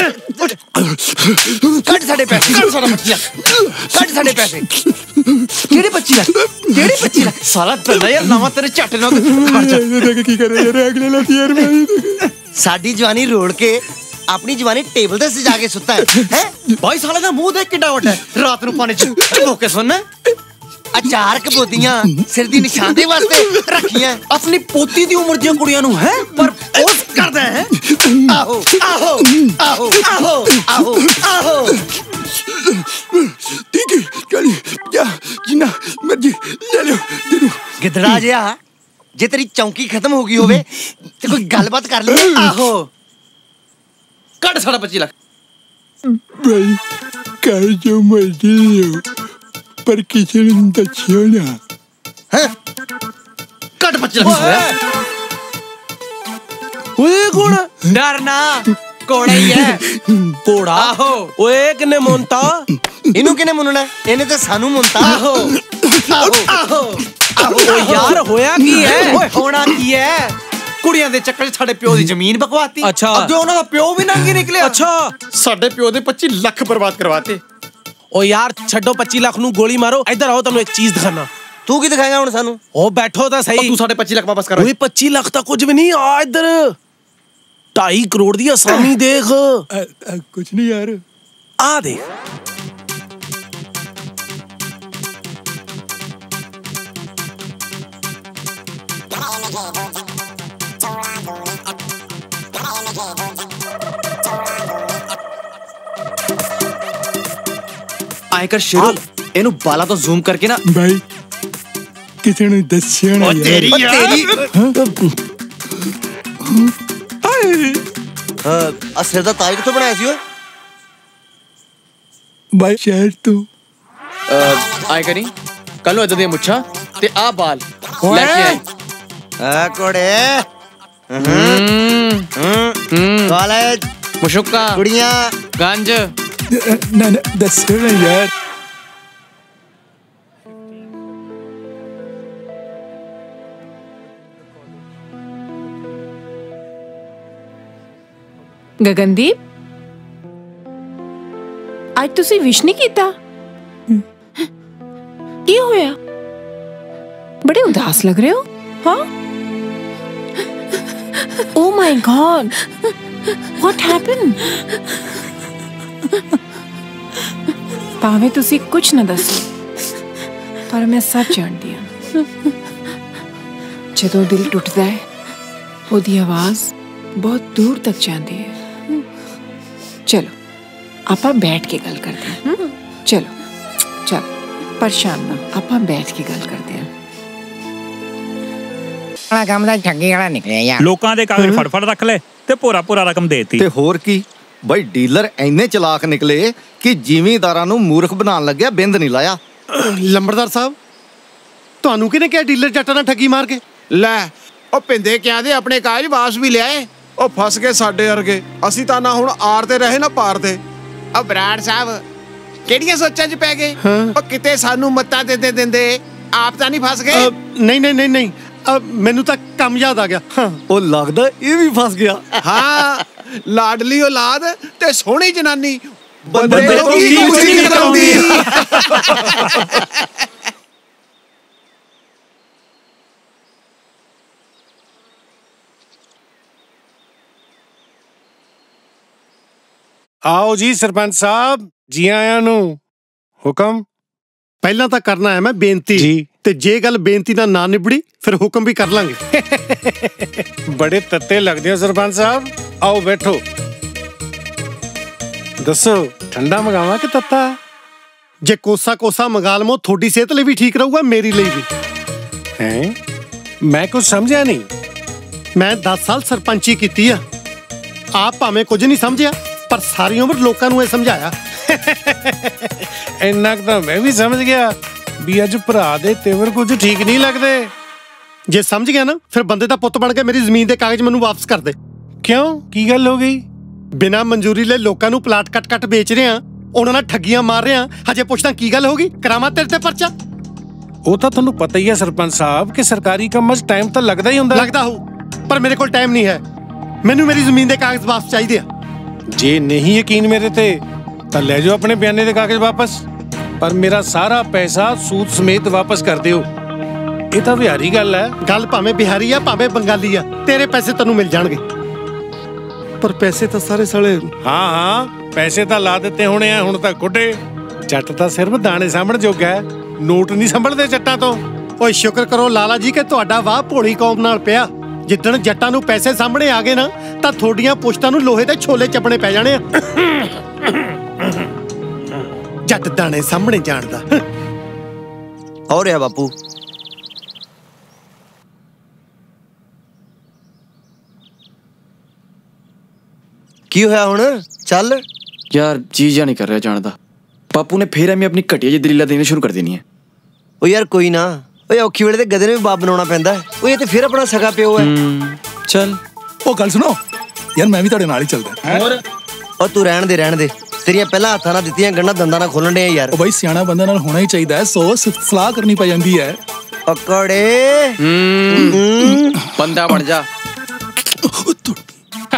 कट साडे पैसे कट साडा बच्चिया कट साडे पैसे केड़े बच्ची ला केड़े बच्ची ला साला दंदा यार नवा तेरे झट ना खर्चा की करे यार अगले ला यार मैं साडी जवानी रोड के अपनी जवानी टेबल ते सजा के सुता है हैं भाई साला दा मुंह देख किड्डा वड्डा रात नु पानी च भोके सुनना अचार कबोदियां सिर दी निशान दे वास्ते रखियां अपनी पोती दी उम्र दी कुड़ियां नु है पर पोस करदा है आहो आहो आहो आहो आहो आहो ठीक है चल जा जिना मर्जी ले लो दे दो गिदड़ा जिया जे तेरी चौकी खत्म हो गई होवे ते कोई गलबात कर ले आहो कट साड़ा पच्चीस लाख भाई कर जो मर्जी लो पर किसी ने दच्छियो ना हैं कट पच्चीस लाख ओए घोड़ा डरना घोड़ा ही है घोड़ा आहो ओए किने मुनता इनु किने मुनना इने ते सानू मुनता आहो आहो आहो ओ यार होया की है ओए होना की है ਕੁੜੀਆਂ ਦੇ ਚੱਕਰ 'ਚ ਸਾਡੇ ਪਿਓ ਦੀ ਜ਼ਮੀਨ ਬਕਵਾਤੀ। ਅੱਛਾ। ਅੱਗੇ ਉਹਨਾਂ ਦਾ ਪਿਓ ਵੀ ਨੰਗੀ ਨਿਕਲਿਆ। ਅੱਛਾ। ਸਾਡੇ ਪਿਓ ਦੇ ਪੱਚੀ ਲੱਖ ਬਰਬਾਦ ਕਰਵਾਤੇ। ਓ ਯਾਰ ਛੱਡੋ ਪੱਚੀ ਲੱਖ ਨੂੰ ਗੋਲੀ ਮਾਰੋ, ਇੱਧਰ ਆਓ ਤੁਹਾਨੂੰ ਇੱਕ ਚੀਜ਼ ਦਿਖਾਣਾ। ਤੂੰ ਕੀ ਦਿਖਾਏਗਾ ਹੁਣ ਸਾਨੂੰ? ਉਹ ਬੈਠੋ ਤਾਂ ਸਹੀ। ਤੂੰ ਸਾਡੇ ਪੱਚੀ ਲੱਖ ਵਾਪਸ ਕਰ। ਓਏ ਪੱਚੀ ਲੱਖ ਤਾਂ ਕੁਝ ਵੀ ਨਹੀਂ, ਆ ਇੱਧਰ ਢਾਈ ਕਰੋੜ ਦੀ ਅਸਾਮੀ ਦੇਖ। ਕੁਝ ਨਹੀਂ ਯਾਰ, ਆ ਦੇਖ। ਆਏ ਕਰ ਸ਼ੇਰੂ, ਇਹਨੂੰ ਬਾਲਾ ਤੋਂ ਜ਼ੂਮ ਕਰਕੇ ਨਾ ਭਾਈ ਕਿਸੇ ਨੂੰ ਦੱਸਿਆ ਨਾ ਯਾਰ। ਤੇਰੀ ਤੇਰੀ ਆ ਸਿਰ ਦਾ ਤਾਜ ਕਿੱਥੋਂ ਬਣਾਇਆ ਸੀ ਓਏ? ਭਾਈ ਸ਼ਹਿਰ ਤੋਂ। ਆਏ ਕਰੀ ਕੱਲ ਨੂੰ ਇਦਾਂ ਦੀਆਂ ਮੁੱਛਾਂ ਤੇ ਆ ਬਾਲ ਲੈ ਕੇ ਆਈ। ਆ ਕੋੜੇ ਹੂੰ ਹੂੰ ਕਾਲਜ ਮੁਸ਼ੁਕਾ ਕੁੜੀਆਂ ਗੰਜ ਨਾ ਨਾ ਦੱਸਿਆ ਨਾ ਯਾਰ। ਗਗਨਦੀਪ, ਅੱਜ ਤੁਸੀਂ ਵਿਸ਼ ਨਹੀਂ ਕੀਤਾ? ਕੀ ਹੋਇਆ? ਬੜੇ ਉਦਾਸ ਲੱਗ ਰਹੇ ਹੋ। ਹਾਂ, oh my God, what happened? ਭਾਵੇਂ ਤੁਸੀਂ ਕੁਝ ਨਾ ਦੱਸੋ, ਪਰ ਮੈਂ ਸੱਚ ਜਾਣਦੀ ਹਾਂ। ਜਦੋਂ ਦਿਲ ਟੁੱਟਦਾ ਹੈ, ਉਹਦੀ ਆਵਾਜ਼ ਬਹੁਤ ਦੂਰ ਤੱਕ ਜਾਂਦੀ ਹੈ। ਚਲੋ ਆਪਾਂ ਬੈਠ ਕੇ ਗੱਲ ਕਰਦੇ ਹਾਂ। ਚਲੋ ਚਲੋ ਪਰੇਸ਼ਾਨ ਨਾ, ਆਪਾਂ ਬੈਠ ਕੇ ਗੱਲ ਕਰਦੇ ਹਾਂ। ਆ ਕੰਮ ਦਾ ਠੱਗੀ ਵਾਲਾ ਨਿਕਲਿਆ ਯਾਰ। ਲੋਕਾਂ ਦੇ ਕਾਗਜ਼ ਫੜ ਫੜ ਰੱਖ ਲੈ ਤੇ ਪੂਰਾ ਪੂਰਾ ਰਕਮ ਦੇਤੀ। ਤੇ ਹੋਰ ਕੀ ਬਈ, ਡੀਲਰ ਇੰਨੇ ਚਲਾਕ ਨਿਕਲੇ ਕਿ ਜ਼ਿਮੀਂਦਾਰਾਂ ਨੂੰ ਮੂਰਖ ਬਣਾਉਣ ਲੱਗਿਆ, ਬਿੰਦ ਨਹੀਂ ਲਾਇਆ। ਲੰਬੜਦਾਰ ਸਾਹਿਬ, ਤੁਹਾਨੂੰ ਕਿਹਨੇ ਕਿਹਾ ਡੀਲਰ ਜੱਟਾਂ ਨਾਲ ਠੱਗੀ ਮਾਰ ਕੇ? ਲੈ ਉਹ ਪਿੰਦੇ ਕਿਆ ਦੇ ਆਪਣੇ ਕਾਗਜ਼ ਵਾਪਸ ਵੀ ਲਿਆਏ। ਉਹ ਫਸ ਗਏ ਸਾਡੇ ਵਰਗੇ। ਅਸੀਂ ਤਾਂ ਨਾ ਹੁਣ ਆਰ ਤੇ ਰਹੇ ਨਾ ਪਾਰ ਤੇ। ਉਹ ਬਰਾੜ ਸਾਹਿਬ ਕਿਹੜੀਆਂ ਸੋਚਾਂ 'ਚ ਪੈ ਗਏ? ਉਹ ਕਿਤੇ ਸਾਨੂੰ ਮੱਤਾ ਦਿੰਦੇ ਦਿੰਦੇ ਆਪ ਤਾਂ ਨਹੀਂ ਫਸ ਗਏ? ਨਹੀਂ ਨਹੀਂ ਨਹੀਂ ਨਹੀਂ, ਮੈਨੂੰ ਤਾਂ ਕੰਮ ਯਾਦ ਆ ਗਿਆ। ਉਹ ਲੱਗਦਾ ਇਹ ਵੀ ਫਸ ਗਿਆ। ਹਾਂ, ਲਾਡਲੀ ਔਲਾਦ ਤੇ ਸੋਹਣੀ ਜਨਾਨੀ ਬੰਦੇ ਤੋਂ ਕੀ ਕੁਝ ਨਹੀਂ ਕਰਾਉਂਦੀ। ਆਓ ਜੀ ਸਰਪੰਚ ਸਾਹਿਬ, ਜੀ ਆਇਆਂ ਨੂੰ। ਹੁਕਮ? ਪਹਿਲਾਂ ਤਾਂ ਕਰਨਾ ਹੈ ਮੈਂ ਬੇਨਤੀ ਜੀ, ਤੇ ਜੇ ਗੱਲ ਬੇਨਤੀ ਨਾਲ ਨਾ ਨਿਬੜੀ ਫਿਰ ਹੁਕਮ ਵੀ ਕਰ ਲਾਂਗੇ। ਬੜੇ ਤੱਤੇ ਲੱਗਦੇ ਹੋ ਸਰਪੰਚ ਸਾਹਿਬ, ਆਓ ਬੈਠੋ। ਦੱਸੋ ਠੰਡਾ ਮੰਗਾਵਾਂ ਕਿ ਤੱਤਾ? ਜੇ ਕੋਸਾ ਕੋਸਾ ਮੰਗਾ ਲਵੋ, ਤੁਹਾਡੀ ਸਿਹਤ ਲਈ ਵੀ ਠੀਕ ਰਹੂਗਾ, ਮੇਰੀ ਲਈ ਵੀ। ਹੈ ਮੈਂ ਕੁਝ ਸਮਝਿਆ ਨਹੀਂ। ਮੈਂ ਦਸ ਸਾਲ ਸਰਪੰਚੀ ਕੀਤੀ ਆ। ਆਪ ਭਾਵੇਂ ਕੁਝ ਨਹੀਂ ਸਮਝਿਆ, ਪਰ ਸਾਰੀ ਉਮਰ ਲੋਕਾਂ ਨੂੰ ਇਹ ਸਮਝਾਇਆ। ਇੰਨਾ ਕੁ ਤਾਂ ਮੈਂ ਵੀ ਸਮਝ ਗਿਆ ਵੀ ਅੱਜ ਭਰਾ ਦੇ ਤੇਵਰ ਕੁਝ ਠੀਕ ਨਹੀਂ ਲੱਗਦੇ। ਜੇ ਸਮਝ ਗਿਆ ਨਾ, ਫਿਰ ਬੰਦੇ ਦਾ ਪੁੱਤ ਬਣ ਕੇ ਮੇਰੀ ਜ਼ਮੀਨ ਦੇ ਕਾਗਜ਼ ਮੈਨੂੰ ਵਾਪਸ ਕਰ ਦੇ। ਕਿਉਂ, ਕੀ ਗੱਲ ਹੋ ਗਈ? ਬਿਨਾਂ ਮਨਜ਼ੂਰੀ ਲੈ ਲੋਕਾਂ ਨੂੰ ਪਲਾਟ ਕੱਟ ਕੱਟ ਵੇਚ ਰਿਹਾ, ਉਹਨਾਂ ਨਾਲ ਠੱਗੀਆਂ ਮਾਰ ਰਿਹਾ, ਹਜੇ ਪੁੱਛਦਾ ਕੀ ਗੱਲ ਹੋ ਗਈ? ਕਰਾਵਾਂ ਤੇਰੇ ਤੇ ਪਰਚਾ? ਉਹ ਤਾਂ ਤੁਹਾਨੂੰ ਪਤਾ ਹੀ ਹੈ ਸਰਪੰਚ ਸਾਹਿਬ ਕਿ ਸਰਕਾਰੀ ਕੰਮਾਂ 'ਚ ਟਾਈਮ ਤਾਂ ਲੱਗਦਾ ਹੀ ਹੁੰਦਾ। ਲੱਗਦਾ ਹੋ, ਪਰ ਮੇਰੇ ਕੋਲ ਟਾਈਮ ਨਹੀਂ ਹੈ। ਮੈਨੂੰ ਮੇਰੀ ਜ਼ਮੀਨ ਦੇ ਕਾਗਜ਼ ਵਾਪਸ ਚਾਹੀਦੇ ਆ। ਜੇ ਨਹੀਂ ਯਕੀਨ ਮੇਰੇ ਤੇ ਤਾਂ ਲੈ ਜਾਓ ਆਪਣੇ ਬਿਆਨੇ ਦੇ ਕਾਗਜ਼ ਵਾਪਸ, ਪਰ ਮੇਰਾ ਸਾਰਾ ਪੈਸਾ ਸੂਦ ਸਮੇਤ ਵਾਪਸ ਕਰ ਦਿਓ। ਇਹ ਤਾਂ ਬਿਹਾਰੀ ਗੱਲ ਹੈ। ਗੱਲ ਭਾਵੇਂ ਬਿਹਾਰੀ ਆ ਭਾਵੇਂ ਬੰਗਾਲੀ ਆ, ਤੇਰੇ ਪੈਸੇ ਤੈਨੂੰ ਮਿਲ ਜਾਣਗੇ। ਪਰ ਪੈਸੇ ਤਾਂ ਸਾਰੇ ਸਾਲੇ। ਹਾਂ ਹਾਂ, ਪੈਸੇ ਤਾਂ ਲਾ ਦਿੱਤੇ ਹੋਣੇ ਆ ਹੁਣ ਤੱਕ ਗੁੱਡੇ। ਜੱਟ ਤਾਂ ਸਿਰਫ ਦਾਣੇ ਸਾਂਭਣ ਜੋਗਾ ਹੈ, ਨੋਟ ਨਹੀਂ ਸੰਭਲਦੇ ਜੱਟਾਂ ਤੋਂ। ਓਏ ਸ਼ੁਕਰ ਕਰੋ ਲਾਲਾ ਜੀ ਕਿ ਤੁਹਾਡਾ ਵਾਹ ਭੋਲੀ ਕੌਮ ਨਾਲ ਪਿਆ। ਜਿੱਦਣ ਜੱਟਾਂ ਨੂੰ ਪੈਸੇ ਸਾਹਮਣੇ ਆ ਗਏ ਨਾ, ਤਾਂ ਤੁਹਾਡੀਆਂ ਪੁਸ਼ਤਾਂ ਨੂੰ ਲੋਹੇ ਦੇ ਛੋਲੇ ਚੱਪਣੇ ਪੈ ਜਾਣੇ ਆ। ਜੱਟ ਦਾਣੇ ਸਾਹਮਣੇ ਜਾਣਦਾ। ਹੋ ਰਿਹਾ ਬਾਪੂ। ਕੀ ਹੋਇਆ ਹੁਣ? ਚੱਲ ਯਾਰ, ਜੀ ਜਾ ਨਹੀਂ ਕਰ ਰਿਹਾ ਜਾਣ ਦਾ। ਬਾਪੂ ਨੇ ਫੇਰ ਐਵੇਂ ਆਪਣੀ ਘਟੀਆ ਜਿਹੀ ਦਲੀਲਾਂ ਦੇਣੀ ਸ਼ੁਰੂ ਕਰ ਦੇਣੀ ਹੈ। ਉਹ ਯਾਰ ਕੋਈ ਨਾ, ਓਏ ਔਖੀ ਵੇਲੇ ਤੇ ਗਧੇ ਨੂੰ ਵੀ ਬਾਪ ਬਣਾਉਣਾ ਪੈਂਦਾ। ਓਏ ਇਹ ਤੇ ਫਿਰ ਆਪਣਾ ਸਗਾ ਪਿਓ ਹੈ। ਚੱਲ ਉਹ ਗੱਲ ਸੁਣੋ ਯਾਰ, ਮੈਂ ਵੀ ਤੁਹਾਡੇ ਨਾਲ ਹੀ ਚੱਲਦਾ। ਹੋਰ ਉਹ ਤੂੰ ਰਹਿਣ ਦੇ ਰਹਿਣ ਦੇ, ਤੇਰੀਆਂ ਪਹਿਲਾਂ ਹੱਥਾਂ ਨਾਲ ਦਿੱਤੀਆਂ ਗੰਢਾਂ ਦੰਦਾਂ ਨਾਲ ਖੋਲਣ ਦੇ ਯਾਰ। ਉਹ ਬਾਈ ਸਿਆਣਾ ਬੰਦਾ ਨਾਲ ਹੋਣਾ ਹੀ ਚਾਹੀਦਾ ਹੈ, ਸੋ ਸਲਾਹ ਕਰਨੀ ਪੈ ਜਾਂਦੀ ਹੈ। ਅਕੜੇ ਬੰਦਾ ਬਣ ਜਾ।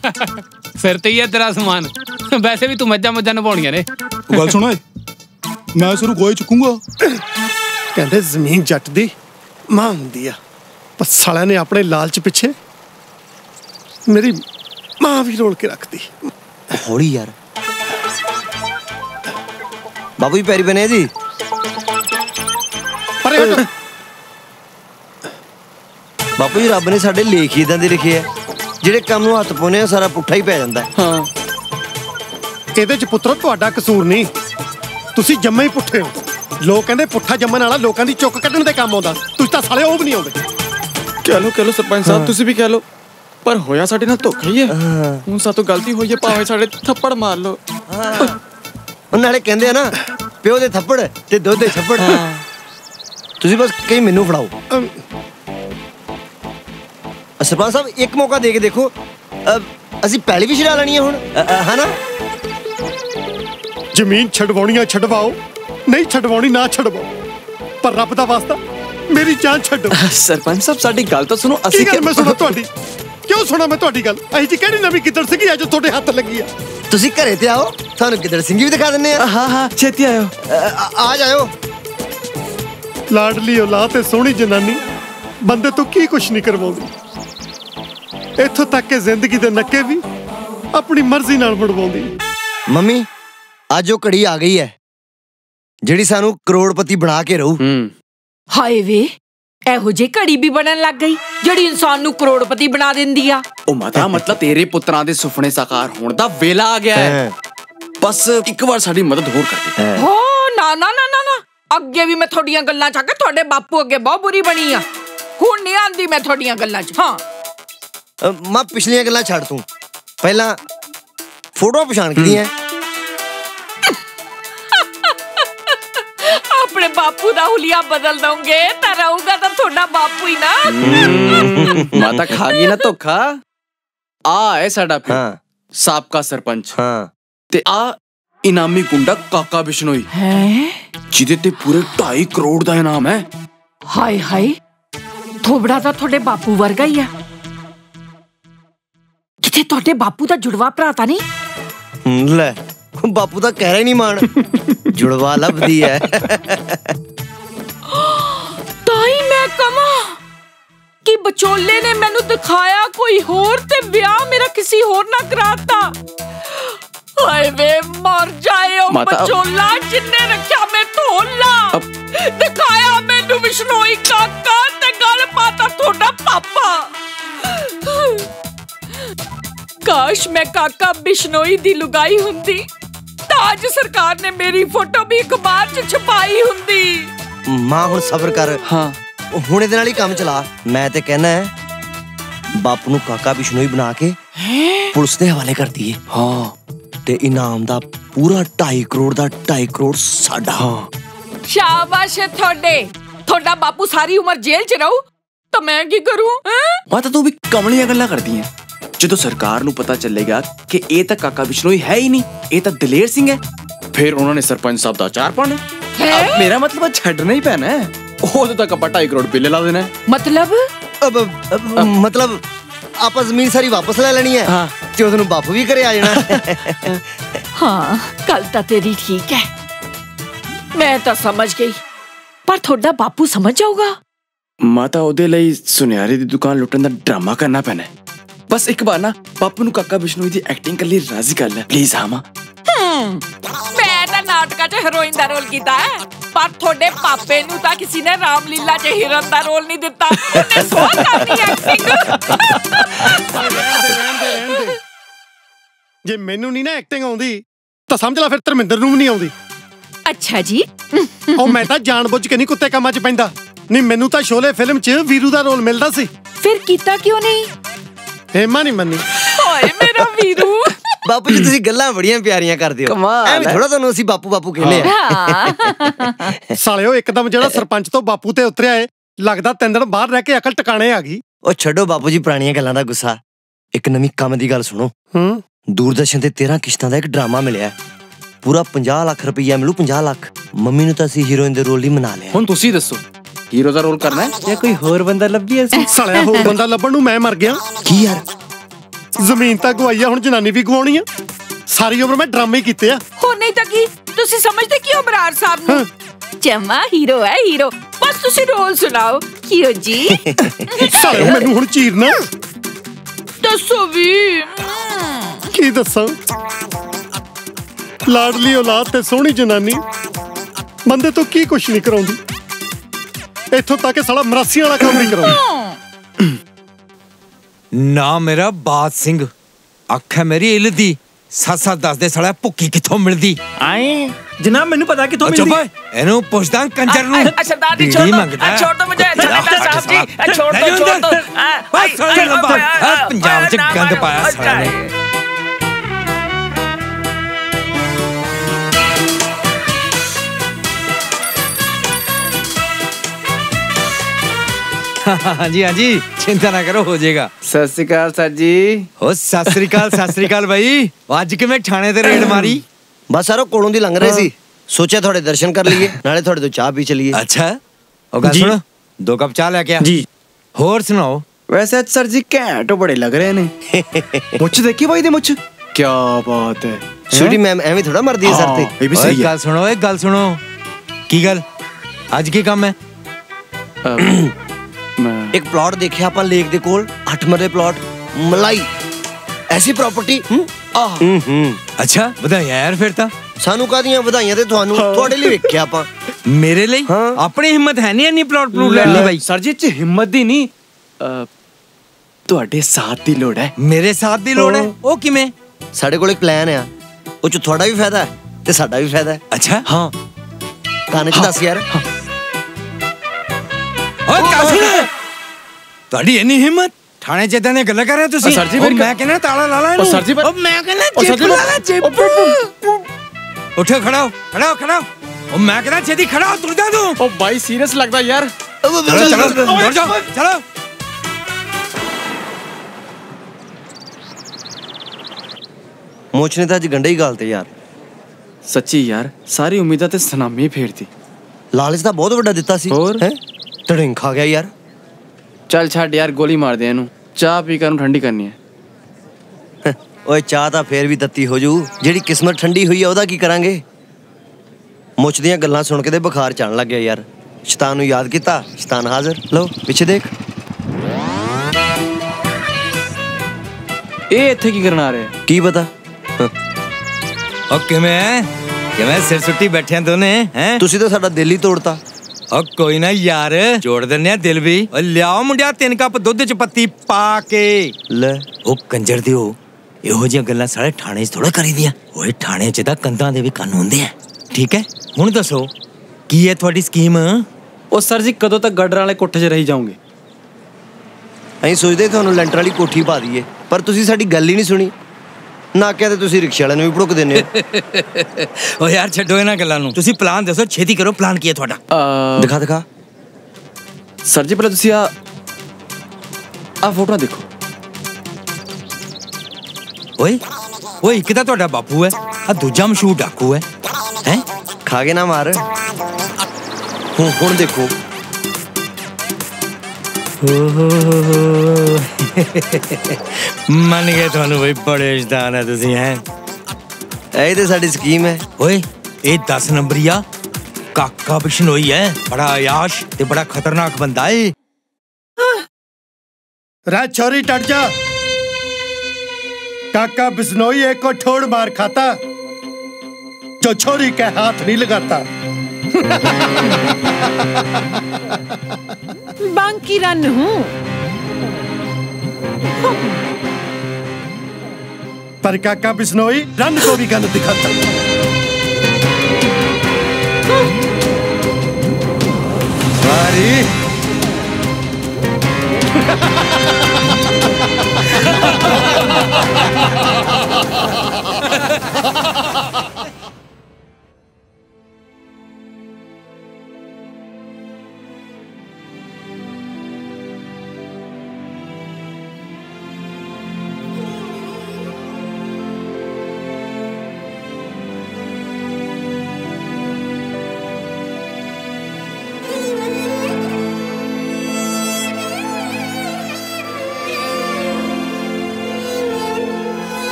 ਸਿਰ ਤੇ ਹੀ ਹੈ ਤੇਰਾ ਸਮਾਨ। ਵੈਸੇ ਵੀ ਤੂੰ ਮੱਝਾਂ ਮੱਝਾਂ ਨਿਭਾਉਣੀਆਂ ਨੇ। ਗੱਲ ਸੁਣੋ ਮੈਂ ਸਿਰ ਗੋਏ ਚੁੱਕੂਗਾ। ਕਹਿੰਦੇ ਜ਼ਮੀਨ ਜੱਟ ਦੀ ਮਾਂ ਹੁੰਦੀ ਆ, ਪਰ ਸਾਲਿਆਂ ਨੇ ਆਪਣੇ ਲਾਲਚ ਪਿੱਛੇ ਮੇਰੀ ਮਾਂ ਵੀ ਰੋਲ ਕੇ ਰੱਖਦੀ। ਹੌਲੀ ਯਾਰ। ਬਾਬੂ ਜੀ ਪੈਰੀ ਬਣੇ ਜੀ। ਪਰੇ ਹਟੋ। ਬਾਪੂ ਜੀ ਰੱਬ ਨੇ ਸਾਡੇ ਲੇਖ ਹੀ ਇਦਾਂ ਦੇ ਲਿਖੇ ਆ, ਜਿਹੜੇ ਕੰਮ ਨੂੰ ਹੱਥ ਪਾਉਂਦੇ ਆ ਸਾਰਾ ਪੁੱਠਾ ਹੀ ਪੈ ਜਾਂਦਾ। ਹਾਂ ਇਹਦੇ ਚ ਪੁੱਤਰੋ ਤੁਹਾਡਾ ਕਸੂਰ ਨਹੀਂ, ਤੁਸੀਂ ਜੰਮੇ ਹੀ ਪੁੱਠੇ ਹੋ। ਲੋਕ ਕਹਿੰਦੇ ਪੁੱਠਾ ਜੰਮਣ ਵਾਲਾ ਲੋਕਾਂ ਦੀ ਚੁੱਕ ਕੱਢਣ ਦੇ ਕੰਮ ਆਉਂਦਾ, ਤੁਸੀਂ ਤਾਂ ਸਾਲੇ ਉਹ ਵੀ ਨਹੀਂ ਆਉਂਦੇ। ਕਹਿ ਲੋ ਕਹਿ ਲੋ ਸਰਪੰਚ ਸਾਹਿਬ, ਤੁਸੀਂ ਵੀ ਕਹਿ ਲੋ, ਪਰ ਹੋਇਆ ਸਾਡੇ ਨਾਲ ਧੋਖਾ ਹੀ ਹੈ। ਹੁਣ ਸਾਤੋਂ ਗਲਤੀ ਹੋਈ ਹੈ, ਭਾਵੇਂ ਸਾਡੇ ਥੱਪੜ ਮਾਰ ਲੋ। ਉਹ ਨਾਲੇ ਕਹਿੰਦੇ ਆ ਨਾ, ਪਿਓ ਦੇ ਥੱਪੜ ਤੇ ਦੁੱਧ ਦੇ ਛੱਪੜ। ਤੁਸੀਂ ਬਸ ਕਈ ਮੈਨੂੰ ਫੜਾਓ। ਸਰਪੰਚ ਸਾਹਿਬ ਇੱਕ ਮੌਕਾ ਦੇ ਕੇ ਦੇਖੋ, ਅਸੀਂ ਪਹਿਲੀ ਵੀ ਛਡਾ ਲੈਣੀ ਹੈ ਹੁਣ, ਹਨਾ? ਜ਼ਮੀਨ ਛਡਵਾਉਣੀਆਂ ਛਡਵਾਓ, ਨਹੀਂ ਛਡਵਾਉਣੀ ਨਾ ਛਡਵਾਓ, ਪਰ ਰੱਬ ਦਾ ਵਾਸਤਾ ਮੇਰੀ ਜਾਨ ਛੱਡੋ। ਸਰਪੰਚ ਸਾਹਿਬ ਸਾਡੀ ਗੱਲ ਤਾਂ ਸੁਣੋ। ਅਸੀਂ ਗੱਲ ਮੈਂ ਸੁਣਾ ਤੁਹਾਡੀ? ਕਿਉਂ ਸੁਣਾ ਮੈਂ ਤੁਹਾਡੀ ਗੱਲ? ਅਹੀ ਜੀ ਕਿਹੜੀ ਨਵੀਂ ਗਿੱਦੜ ਸੀਗੀ ਅੱਜ ਤੁਹਾਡੇ ਹੱਥ ਲੱਗੀ ਆ? ਤੁਸੀਂ ਘਰੇ ਤੇ ਆਓ, ਤੁਹਾਨੂੰ ਗਿੱਦੜ ਸਿੰਘੀ ਵੀ ਦਿਖਾ ਦਿੰਨੇ ਆ। ਹਾਂ ਹਾਂ ਛੇਤੀ ਆਇਓ। ਆ ਜਾਇਓ। ਲਾਡਲੀ ਔਲਾਦ ਤੇ ਸੋਹਣੀ ਜਨਾਨੀ ਬੰਦੇ ਤੋਂ ਕੀ ਕੁਛ ਨਹੀਂ ਕਰਵਾਉਂਦੀ, ਇੱਥੋਂ ਤੱਕ ਕਿ ਜ਼ਿੰਦਗੀ ਦੇ ਨੱਕੇ ਵੀ ਆਪਣੀ ਮਰਜ਼ੀ ਨਾਲ ਮੁੜਵਾਉਂਦੀ। ਮੰਮੀ ਅੱਜ ਉਹ ਘੜੀ ਆ ਗਈ ਹੈ ਜਿਹੜੀ ਸਾਨੂੰ ਕਰੋੜਪਤੀ ਬਣਾ ਕੇ ਰਹੂ। ਹਾਏ ਵੇ, ਇਹੋ ਜਿਹੀ ਘੜੀ ਵੀ ਬਣਨ ਲੱਗ ਗਈ ਜਿਹੜੀ ਇਨਸਾਨ ਨੂੰ ਕਰੋੜਪਤੀ ਬਣਾ ਦਿੰਦੀ ਆ। ਉਹ ਮਾਤਾ ਮਤਲਬ ਤੇਰੇ ਪੁੱਤਰਾਂ ਦੇ ਸੁਪਨੇ ਸਾਕਾਰ ਹੋਣ ਦਾ ਵੇਲਾ ਆ ਗਿਆ ਹੈ। ਬਸ ਇੱਕ ਵਾਰ ਸਾਡੀ ਮਦਦ ਹੋਰ ਕਰ ਦੇ। ਹੋ ਨਾ ਨਾ ਨਾ ਨਾ, ਅੱਗੇ ਵੀ ਮੈਂ ਤੁਹਾਡੀਆਂ ਗੱਲਾਂ ਚ ਆ ਕੇ ਤੁਹਾਡੇ ਬਾਪੂ ਅੱਗੇ ਬਹੁਤ ਬੁਰੀ ਬਣੀ ਆ। ਹੁਣ ਨਹੀਂ ਆਂਦੀ ਮੈਂ ਤੁਹਾਡੀਆਂ ਗੱਲਾਂ ਚ। ਹਾਂ ਮਾਂ ਪਿਛਲੀਆਂ ਗੱਲਾਂ ਛੱਡ, ਤੂੰ ਪਹਿਲਾਂ ਫੋਟੋ ਪਛਾਣ ਕਿਹਦੀਆਂ? ਆਪਣੇ ਬਾਪੂ ਦਾ ਹੁਲੀਆ ਬਦਲ ਦੋਗੇ ਤਾਂ ਰਹੂਗਾ ਤਾਂ ਤੁਹਾਡਾ ਬਾਪੂ ਹੀ ਨਾ। ਮਾਤਾ ਖਾ ਗਈ ਨਾ ਧੋਖਾ। ਆ ਹੈ ਸਾਡਾ ਪਿੰਡ ਸਾਬਕਾ ਸਰਪੰਚ, ਤੇ ਆ ਇਨਾਮੀ ਗੁੰਡਾ ਕਾਕਾ ਬਿਸ਼ਨੋਈ ਹੈ, ਜਿਹਦੇ ਤੇ ਪੂਰੇ ਢਾਈ ਕਰੋੜ ਦਾ ਇਨਾਮ ਹੈ। ਹਾਏ ਹਾਏ, ਥੋਬੜਾ ਤਾਂ ਤੁਹਾਡੇ ਬਾਪੂ ਵਰਗਾ ਹੀ ਆ। ਕਿਤੇ ਤੁਹਾਡੇ ਬਾਪੂ ਦਾ ਜੁੜਵਾ ਭਰਾ ਤਾਂ ਨਹੀਂ? ਲੈ ਬਾਪੂ ਤਾਂ ਕਹਿ ਰਿਹਾ ਨਹੀਂ ਮਾਣ, ਜੁੜਵਾ ਲੱਭਦੀ ਹੈ। ਤਾਂ ਹੀ ਮੈਂ ਕਹਾਂ ਕਿ ਬਚੋਲੇ ਨੇ ਮੈਨੂੰ ਦਿਖਾਇਆ ਕੋਈ ਹੋਰ ਤੇ ਵਿਆਹ ਮੇਰਾ ਕਿਸੇ ਹੋਰ ਨਾਲ ਕਰਾਤਾ। ਹਾਏ ਵੇ ਮਰ ਜਾਏ ਉਹ ਬਚੋਲਾ ਜਿੰਨੇ ਰੱਖਿਆ ਮੈਂ ਢੋਲਾ। ਦਿਖਾਇਆ ਮੈਨੂੰ ਬਿਸ਼ਨੋਈ ਕਾਕਾ ਤੇ ਗੱਲ ਪਾਤਾ ਤੁਹਾਡਾ ਪਾਪਾ। ਕਾਸ਼ ਮੈਂ ਕਾਕਾ ਬਿਸ਼ਨੋਈ ਦੀ ਲੁਗਾਈ ਹੁੰਦੀ ਤਾਂ ਅੱਜ ਸਰਕਾਰ ਨੇ ਮੇਰੀ ਫੋਟੋ ਵੀ ਅਖਬਾਰ 'ਚ ਛਪਾਈ ਹੁੰਦੀ। ਮਾਂ ਹੁਣ ਸਬਰ ਕਰ। ਹਾਂ ਹੁਣ ਇਹਦੇ ਨਾਲ ਹੀ ਕੰਮ ਚਲਾ। ਮੈਂ ਤੇ ਕਹਿਣਾ ਹੈ ਬਾਪੂ ਨੂੰ ਕਾਕਾ ਬਿਸ਼ਨੋਈ ਬਣਾ ਕੇ ਪੁਲਿਸ ਦੇ ਹਵਾਲੇ ਕਰ ਦਈਏ। ਹਾਂ ਤੇ ਇਨਾਮ ਦਾ ਪੂਰਾ ਢਾਈ ਕਰੋੜ ਦਾ ਢਾਈ ਕਰੋੜ ਸਾਡਾ। ਹਾਂ ਸ਼ਾਬਾਸ਼ ਤੁਹਾਡੇ। ਤੁਹਾਡਾ ਬਾਪੂ ਸਾਰੀ ਉਮਰ ਜੇਲ੍ਹ 'ਚ ਰਹੂ ਤਾਂ ਮੈਂ ਕੀ ਕਰੂੰ? ਮਾਤਾ ਤੂੰ ਵੀ ਕਮਲੀਆਂ ਗੱਲਾਂ ਕਰਦੀ ਹੈ। ਜਦੋਂ ਸਰਕਾਰ ਨੂੰ ਪਤਾ ਚੱਲੇਗਾ ਕਿ ਇਹ ਤਾਂ ਕਾਕਾ ਬਿਸ਼ਨੋਈ ਹੈ ਹੀ ਨਹੀਂ, ਇਹ ਤਾਂ ਦਲੇਰ ਸਿੰਘ ਹੈ, ਫਿਰ ਉਹਨਾਂ ਨੇ ਸਰਪੰਚ ਸਾਹਿਬ ਦਾ ਅਚਾਰ ਪਾਉਣਾ। ਮੇਰਾ ਮਤਲਬ ਛੱਡਣਾ ਹੀ ਪੈਣਾ ਹੈ। ਉਹਦੇ ਤੱਕ ਆਪਾਂ ਢਾਈ ਕਰੋੜ ਬਿੱਲੇ ਲਾ ਦੇਣਾ। ਮਤਲਬ ਮਤਲਬ ਆਪਾਂ ਜ਼ਮੀਨ ਸਾਰੀ ਵਾਪਸ ਲੈ ਲੈਣੀ ਹੈ ਤੇ ਉਹਨੂੰ ਬਾਪੂ ਵੀ ਘਰੇ ਆ ਜਾਣਾ। ਹਾਂ ਗੱਲ ਤਾਂ ਤੇਰੀ ਠੀਕ ਹੈ, ਮੈਂ ਤਾਂ ਸਮਝ ਗਈ, ਪਰ ਤੁਹਾਡਾ ਬਾਪੂ ਸਮਝ ਜਾਊਗਾ? ਮਾਤਾ ਉਹਦੇ ਲਈ ਸੁਨਿਆਰੇ ਦੀ ਦੁਕਾਨ ਲੁੱਟਣ ਦਾ ਡਰਾਮਾ ਕਰਨਾ ਪੈਣਾ। ਬਸ ਇੱਕ ਵਾਰ ਨਾ ਬਾਪੂ ਨੂੰ ਕਾਕਾ ਬਿਸ਼ਨੋਈ ਦੀ ਐਕਟਿੰਗ ਕਰ ਲਈ ਰਾਜ਼ੀ ਕਰ ਲੈ ਪਲੀਜ਼। ਹਾਂ ਮਾਂ ਮੈਂ ਤਾਂ ਨਾਟਕਾਂ 'ਚ ਹੀਰੋਇਨ ਦਾ ਰੋਲ ਕੀਤਾ ਹੈ, ਪਰ ਤੁਹਾਡੇ ਪਾਪੇ ਨੂੰ ਤਾਂ ਕਿਸੇ ਨੇ ਰਾਮਲੀਲਾ 'ਚ ਹੀਰਨ ਦਾ ਰੋਲ ਨਹੀਂ ਦਿੱਤਾ। ਉਹਨੇ ਸੋ ਕਰਦੀ ਐਕਟਿੰਗ। ਜੇ ਮੈਨੂੰ ਨਹੀਂ ਨਾ ਐਕਟਿੰਗ ਆਉਂਦੀ ਤਾਂ ਸਮਝ ਲੈ ਫਿਰ ਧਰਮਿੰਦਰ ਨੂੰ ਵੀ ਨਹੀਂ ਆਉਂਦੀ। ਅੱਛਾ ਜੀ। ਉਹ ਮੈਂ ਤਾਂ ਜਾਣਬੁੱਝ ਕੇ ਨਹੀਂ ਕੁੱਤੇ ਕੰਮਾਂ 'ਚ ਪੈਂਦਾ। ਨਹੀਂ ਮੈਨੂੰ ਤਾਂ ਸ਼ੋਲੇ ਫਿਲਮ 'ਚ ਵੀਰੂ ਦਾ ਰੋਲ ਮਿਲਦਾ ਸੀ। ਫਿਰ ਕੀਤਾ ਕਿਉਂ ਨਹੀਂ? ਹੇਮਾ ਨਹੀਂ ਮੰਨੀ। ਓਏ ਮੇਰਾ ਵੀਰੂ। ਬਾਪੂ ਜੀ ਤੁਸੀਂ ਗੱਲਾਂ ਬੜੀਆਂ ਪਿਆਰੀਆਂ ਕਰਦੇ ਹੋ। ਐਵੇਂ ਥੋੜਾ ਤੁਹਾਨੂੰ ਅਸੀਂ ਬਾਪੂ ਬਾਪੂ ਕਹਿੰਦੇ ਆ। ਸਾਲਿਓ ਇੱਕਦਮ ਜਿਹੜਾ ਸਰਪੰਚ ਤੋਂ ਬਾਪੂ ਤੇ ਉਤਰਿਆ ਏ, ਲੱਗਦਾ ਤਿੰਨ ਦਿਨ ਬਾਹਰ ਰਹਿ ਕੇ ਅਕਲ ਟਿਕਾਣੇ ਆ ਗਈ। ਉਹ ਛੱਡੋ ਬਾਪੂ ਜੀ ਪੁਰਾਣੀਆਂ ਗੱਲਾਂ ਦਾ ਗੁੱਸਾ। ਇੱਕ ਨਵੀਂ ਕੰਮ ਦੀ ਗੱਲ ਸੁਣੋ। ਹੂੰ ਦੂਰਦਰਸ਼ਨ ਤੇ ਤੇਰਾਂ ਕਿਸ਼ਤਾਂ ਦਾ ਇੱਕ ਡਰਾਮਾ ਮਿਲਿਆ, ਪੂਰਾ ਪੰਜਾਹ ਲੱਖ ਰੁਪਈਆ ਮਿਲੂ। ਪੰਜਾਹ ਲੱਖ। ਮੰਮੀ ਨੂੰ ਤਾਂ ਅਸੀਂ ਹੀਰੋਇਨ ਦੇ ਰੋਲ ਲਈ ਮਨਾ ਲਿਆ। ਹੁਣ ਤੁਸੀਂ ਦੱਸੋ ਹੀਰੋ ਦਾ ਰੋਲ ਕਰਨਾ ਹੈ ਜਾਂ ਕੋਈ ਹੋਰ ਬੰਦਾ ਲੱਭੀਏ ਅਸੀਂ? ਸਾਲਿਆ ਹੋਰ ਬੰਦਾ ਲੱਭਣ ਨੂੰ ਮੈਂ ਮਰ ਗਿਆ। ਕੀ ਯਾਰ ਜ਼ਮੀਨ ਤਾਂ ਗਵਾਈ ਆ, ਹੁਣ ਜਨਾਨੀ ਵੀ ਗਵਾਉਣੀ ਆ। ਸਾਰੀ ਉਮਰ ਮੈਂ ਡਰਾਮੇ ਹੀ ਕੀਤੇ ਆ। ਹੋ ਨਹੀਂ ਤਾਂ ਕੀ ਤੁਸੀਂ ਸਮਝਦੇ ਕਿਉਂ ਬਰਾੜ ਸਾਹਿਬ ਨੂੰ? ਜਮਾ ਹੀਰੋ ਹੈ ਹੀਰੋ। ਬਸ ਤੁਸੀਂ ਰੋਲ ਸੁਣਾਓ। ਕਿਉਂ ਜੀ? ਸਾਲੇ ਮੈਨੂੰ ਹੁਣ ਚੀਰਨਾ। ਦੱਸੋ ਵੀ। ਕੀ ਦੱਸਾਂ? ਲਾਡਲੀ ਔਲਾਦ ਤੇ ਸੋਹਣੀ ਜਨਾਨੀ ਬੰਦੇ ਤੋਂ ਕੀ ਕੁਛ ਨਹੀਂ ਕਰਾਉਂਦੀ। ਇੱਥੋਂ ਤੱਕ ਕਿ ਸਾਲਾ ਮਰਾਸੀਆਂ ਵਾਲਾ ਕੰਮ ਨਹੀਂ ਕਰਾਉਂਦੀ। ਨਾ ਮੇਰਾ ਬਾਦ ਸਿੰਘ ਅੱਖ ਹੈ ਮੇਰੀ ਇਲ ਦੀ। ਸੱਤ ਸੱਤ ਦੱਸ ਦੇ ਸਾਲਾ ਭੁੱਕੀ ਕਿੱਥੋਂ ਮਿਲਦੀ? ਆਏ ਜਨਾਬ ਮੈਨੂੰ ਪਤਾ ਕਿੱਥੋਂ ਮਿਲਦੀ। ਚੁੱਪ ਇਹਨੂੰ ਪੁੱਛਦਾ ਕੰਜਰ ਨੂੰ। ਸਰਦਾਰ ਜੀ ਛੋੜ ਦੋ, ਛੋੜ ਦੋ ਮੁਝੇ। ਸਰਦਾਰ ਸਾਹਿਬ ਜੀ ਛੋੜ ਦੋ, ਛੋੜ ਦੋ। ਪੰਜਾਬ ਚ ਗੰਦ ਪਾਇਆ ਸਾਲਾ ਨੇ। हाँ जी हाँ जी चिंता ना करो हो जाएगा। सत श्री अकाल सर जी। हो सत श्री अकाल सत श्री अकाल भाई। आज किवें ठाणे ते रेड मारी? बस सारो कोलों दी लंघ रहे सी, सोचा थोड़े दर्शन कर लिए नाले थोड़े तो चाह पी चलिए। अच्छा ओ गल सुनो, दो कप चाह लेके आ जी। होर सुनाओ। वैसे सर जी घैंट बड़े लग रहे ने। मुझ देखी भाई दे मुझ क्या बात है। स्वीटी मैम एवें थोड़ा मरदी है सर ते। ये भी सही है। गल सुनो एक गल सुनो की गल आज की काम है? एक प्लॉट देखिया अपन लेक दे कोल अठ मरले प्लॉट मलाई ऐसी प्रॉपर्टी। अच्छा ਵਧਾਈਆਂ यार फिर ਤਾਂ ਸਾਨੂੰ ਕਾਦੀਆਂ ਵਧਾਈਆਂ ਤੇ ਤੁਹਾਨੂੰ ਤੁਹਾਡੇ ਲਈ ਵੇਖਿਆ ਆਪਾਂ। ਮੇਰੇ ਲਈ ਆਪਣੀ ਹਿੰਮਤ ਹੈ ਨਹੀਂ ਇੰਨੀ ਪਲਾਟ ਪਲੂਟ ਲੈਣ ਦੀ ਬਾਈ। ਸਰ ਜੀ ਚ ਹਿੰਮਤ ਦੀ ਨਹੀਂ ਤੁਹਾਡੇ ਸਾਥ ਦੀ ਲੋੜ ਹੈ। ਮੇਰੇ ਸਾਥ ਦੀ ਲੋੜ ਹੈ? ਉਹ ਕਿਵੇਂ? ਸਾਡੇ ਕੋਲ ਇੱਕ ਪਲਾਨ ਆ, ਉਹ ਚ ਤੁਹਾਡਾ ਵੀ ਫਾਇਦਾ ਹੈ ਤੇ ਸਾਡਾ ਵੀ ਫਾਇਦਾ ਹੈ। ਅੱਛਾ ਹਾਂ ਕਾਨੇ ਚ ਦੱਸ ਯਾਰ। ਓਏ ਕਾਸੂ ਤੁਹਾਡੀ ਇੰਨੀ ਹਿੰਮਤ ਥਾਣੇ ਚ ਇਦਾਂ ਦੀਆਂ ਗੱਲਾਂ ਕਰ ਰਹੇ ਤੁਸੀਂ? ਸਰ ਜੀ ਮੈਂ ਕਹਿੰਦਾ ਤਾਲਾ ਲਾ ਲੈ ਇਹਨੂੰ। ਸਰ ਜੀ ਉਹ ਮੈਂ ਕਹਿੰਦਾ ਜੇਬ ਲਾ ਲੈ ਜੇਬ। ਉੱਠੋ ਖੜਾ ਹੋ ਖੜਾ ਹੋ ਖੜਾ ਹੋ। ਉਹ ਮੈਂ ਕਹਿੰਦਾ ਛੇਤੀ ਖੜਾ ਹੋ ਤੁਰਦਾ ਤੂੰ। ਉਹ ਬਾਈ ਸੀਰੀਅਸ ਲੱਗਦਾ ਯਾਰ। ਚਲੋ ਚਲੋ ਦੌੜ ਜਾਓ ਚਲੋ। ਮੋਚ ਨੇ ਤਾਂ ਅੱਜ ਗੰਡੇ ਹੀ ਗਾਲਤੇ ਯਾਰ। ਸੱਚੀ ਯਾਰ ਸਾਰੀ ਉਮੀਦਾਂ ਤੇ ਸਨਾਮੀ ਫੇਰਤੀ। ਲਾਲਚ ਤਾਂ ਬਹੁਤ ਵੱਡਾ ਦਿੱਤਾ ਸੀ ਹੈ ਟੜਿੰਗ ਖਾ ਗਿਆ ਯਾਰ। ਚੱਲ ਛੱਡ ਯਾਰ ਗੋਲੀ ਮਾਰ ਦੇ ਇਹਨੂੰ, ਚਾਹ ਪੀ ਕੇ ਨੂੰ ਠੰਡੀ ਕਰਨੀ ਹੈ। ਓਏ ਚਾਹ ਤਾਂ ਫੇਰ ਵੀ ਤੱਤੀ ਹੋ ਜੂ, ਜਿਹੜੀ ਕਿਸਮਤ ਠੰਡੀ ਹੋਈ ਆ ਉਹਦਾ ਕੀ ਕਰਾਂਗੇ? ਮੁੱਛ ਦੀਆਂ ਗੱਲਾਂ ਸੁਣ ਕੇ ਤੇ ਬੁਖਾਰ ਚੜਨ ਲੱਗ ਗਿਆ ਯਾਰ। ਸ਼ੈਤਾਨ ਨੂੰ ਯਾਦ ਕੀਤਾ, ਸ਼ੈਤਾਨ ਹਾਜ਼ਰ। ਲਓ ਪਿੱਛੇ ਦੇਖ। ਇਹ ਇੱਥੇ ਕੀ ਕਰਨ ਆ ਰਿਹਾ? ਕੀ ਪਤਾ। ਓ ਕਿਵੇਂ ਕਿਵੇਂ ਸਿਰ ਸੁੱਟੀ ਬੈਠੇ ਦੋਨੇ ਹੈ? ਤੁਸੀਂ ਤਾਂ ਸਾਡਾ ਦਿਲ ਹੀ ਤੋੜਤਾ। ਓ ਕੋਈ ਨਾ ਯਾਰ ਜੋੜ ਦਿੰਨੇ ਆ ਦਿਲ ਵੀ। ਓ ਲਿਆਓ ਮੁੰਡਿਆ ਤਿੰਨ ਕੱਪ ਦੁੱਧ ਚ ਪੱਤੀ ਪਾ ਕੇ ਲੈ। ਉਹ ਕੰਜਰ ਦਿਓ ਇਹੋ ਜਿਹੀਆਂ ਗੱਲਾਂ ਸਾਰੇ ਥਾਣੇ 'ਚ ਥੋੜਾ ਕਰੀਦੀਆਂ। ਓਏ ਥਾਣੇ 'ਚ ਤਾਂ ਕੰਧਾਂ ਦੇ ਵੀ ਕੰਨ ਹੁੰਦੇ ਆ। ਠੀਕ ਹੈ ਹੁਣ ਦੱਸੋ ਕੀ ਹੈ ਤੁਹਾਡੀ ਸਕੀਮ? ਉਹ ਸਰ ਜੀ ਕਦੋਂ ਤੱਕ ਗੜਰ ਵਾਲੇ ਕੋਠੇ 'ਚ ਰਹੀ ਜਾਓਗੇ? ਅਸੀਂ ਸੋਚਦੇ ਤੁਹਾਨੂੰ ਲੈਂਟਰ ਵਾਲੀ ਕੋਠੀ ਪਾ ਦਈਏ, ਪਰ ਤੁਸੀਂ ਸਾਡੀ ਗੱਲ ਹੀ ਨਹੀਂ ਸੁਣੀ। ਨਾਕਿਆ ਤੇ ਤੁਸੀਂ ਰਿਕਸ਼ੇ ਵਾਲਿਆਂ ਨੂੰ ਵੀ ਭੜਕ ਦਿੰਦੇ ਹੋ। ਓ ਯਾਰ ਛੱਡੋ ਇਹਨਾਂ ਗੱਲਾਂ ਨੂੰ, ਤੁਸੀਂ ਪਲਾਨ ਦੱਸੋ ਛੇਤੀ ਕਰੋ। ਪਲਾਨ ਕੀ ਹੈ ਤੁਹਾਡਾ? ਦਿਖਾ ਦਿਖਾ। ਸਰ ਜੀ ਪਹਿਲਾਂ ਤੁਸੀਂ ਆ ਆ ਫੋਟੋ ਦੇਖੋ। ਓਏ ਓਏ ਇੱਕ ਤਾਂ ਤੁਹਾਡਾ ਬਾਪੂ ਹੈ, ਆ ਦੂਜਾ ਮਸ਼ਹੂਰ ਡਾਕੂ ਹੈ। ਹੈ ਖਾ ਕੇ ਨਾ ਮਾਰ। ਹੁਣ ਹੁਣ ਦੇਖੋ। ਮੰਨ ਗਏ ਤੁਹਾਨੂੰ ਬਈ ਬੜੇ ਸ਼ੈਤਾਨ ਹੈ ਤੁਸੀਂ ਹੈ। ਇਹ ਤੇ ਸਾਡੀ ਸਕੀਮ ਹੈ। ਓਏ ਇਹ ਦਸ ਨੰਬਰੀਆ ਕਾਕਾ ਬਿਸ਼ਨੋਈ ਹੈ, ਬੜਾ ਆਯਾਸ਼ ਤੇ ਬੜਾ ਖਤਰਨਾਕ ਬੰਦਾ ਹੈ। रा छोरी टट जा। काका बिश्नोई एक को ठोड़ मार खाता जो छोरी के हाथ नहीं लगाता। बांकी रन हूँ पर काका बिश्नोई रन को भी गन दिखाता। सारी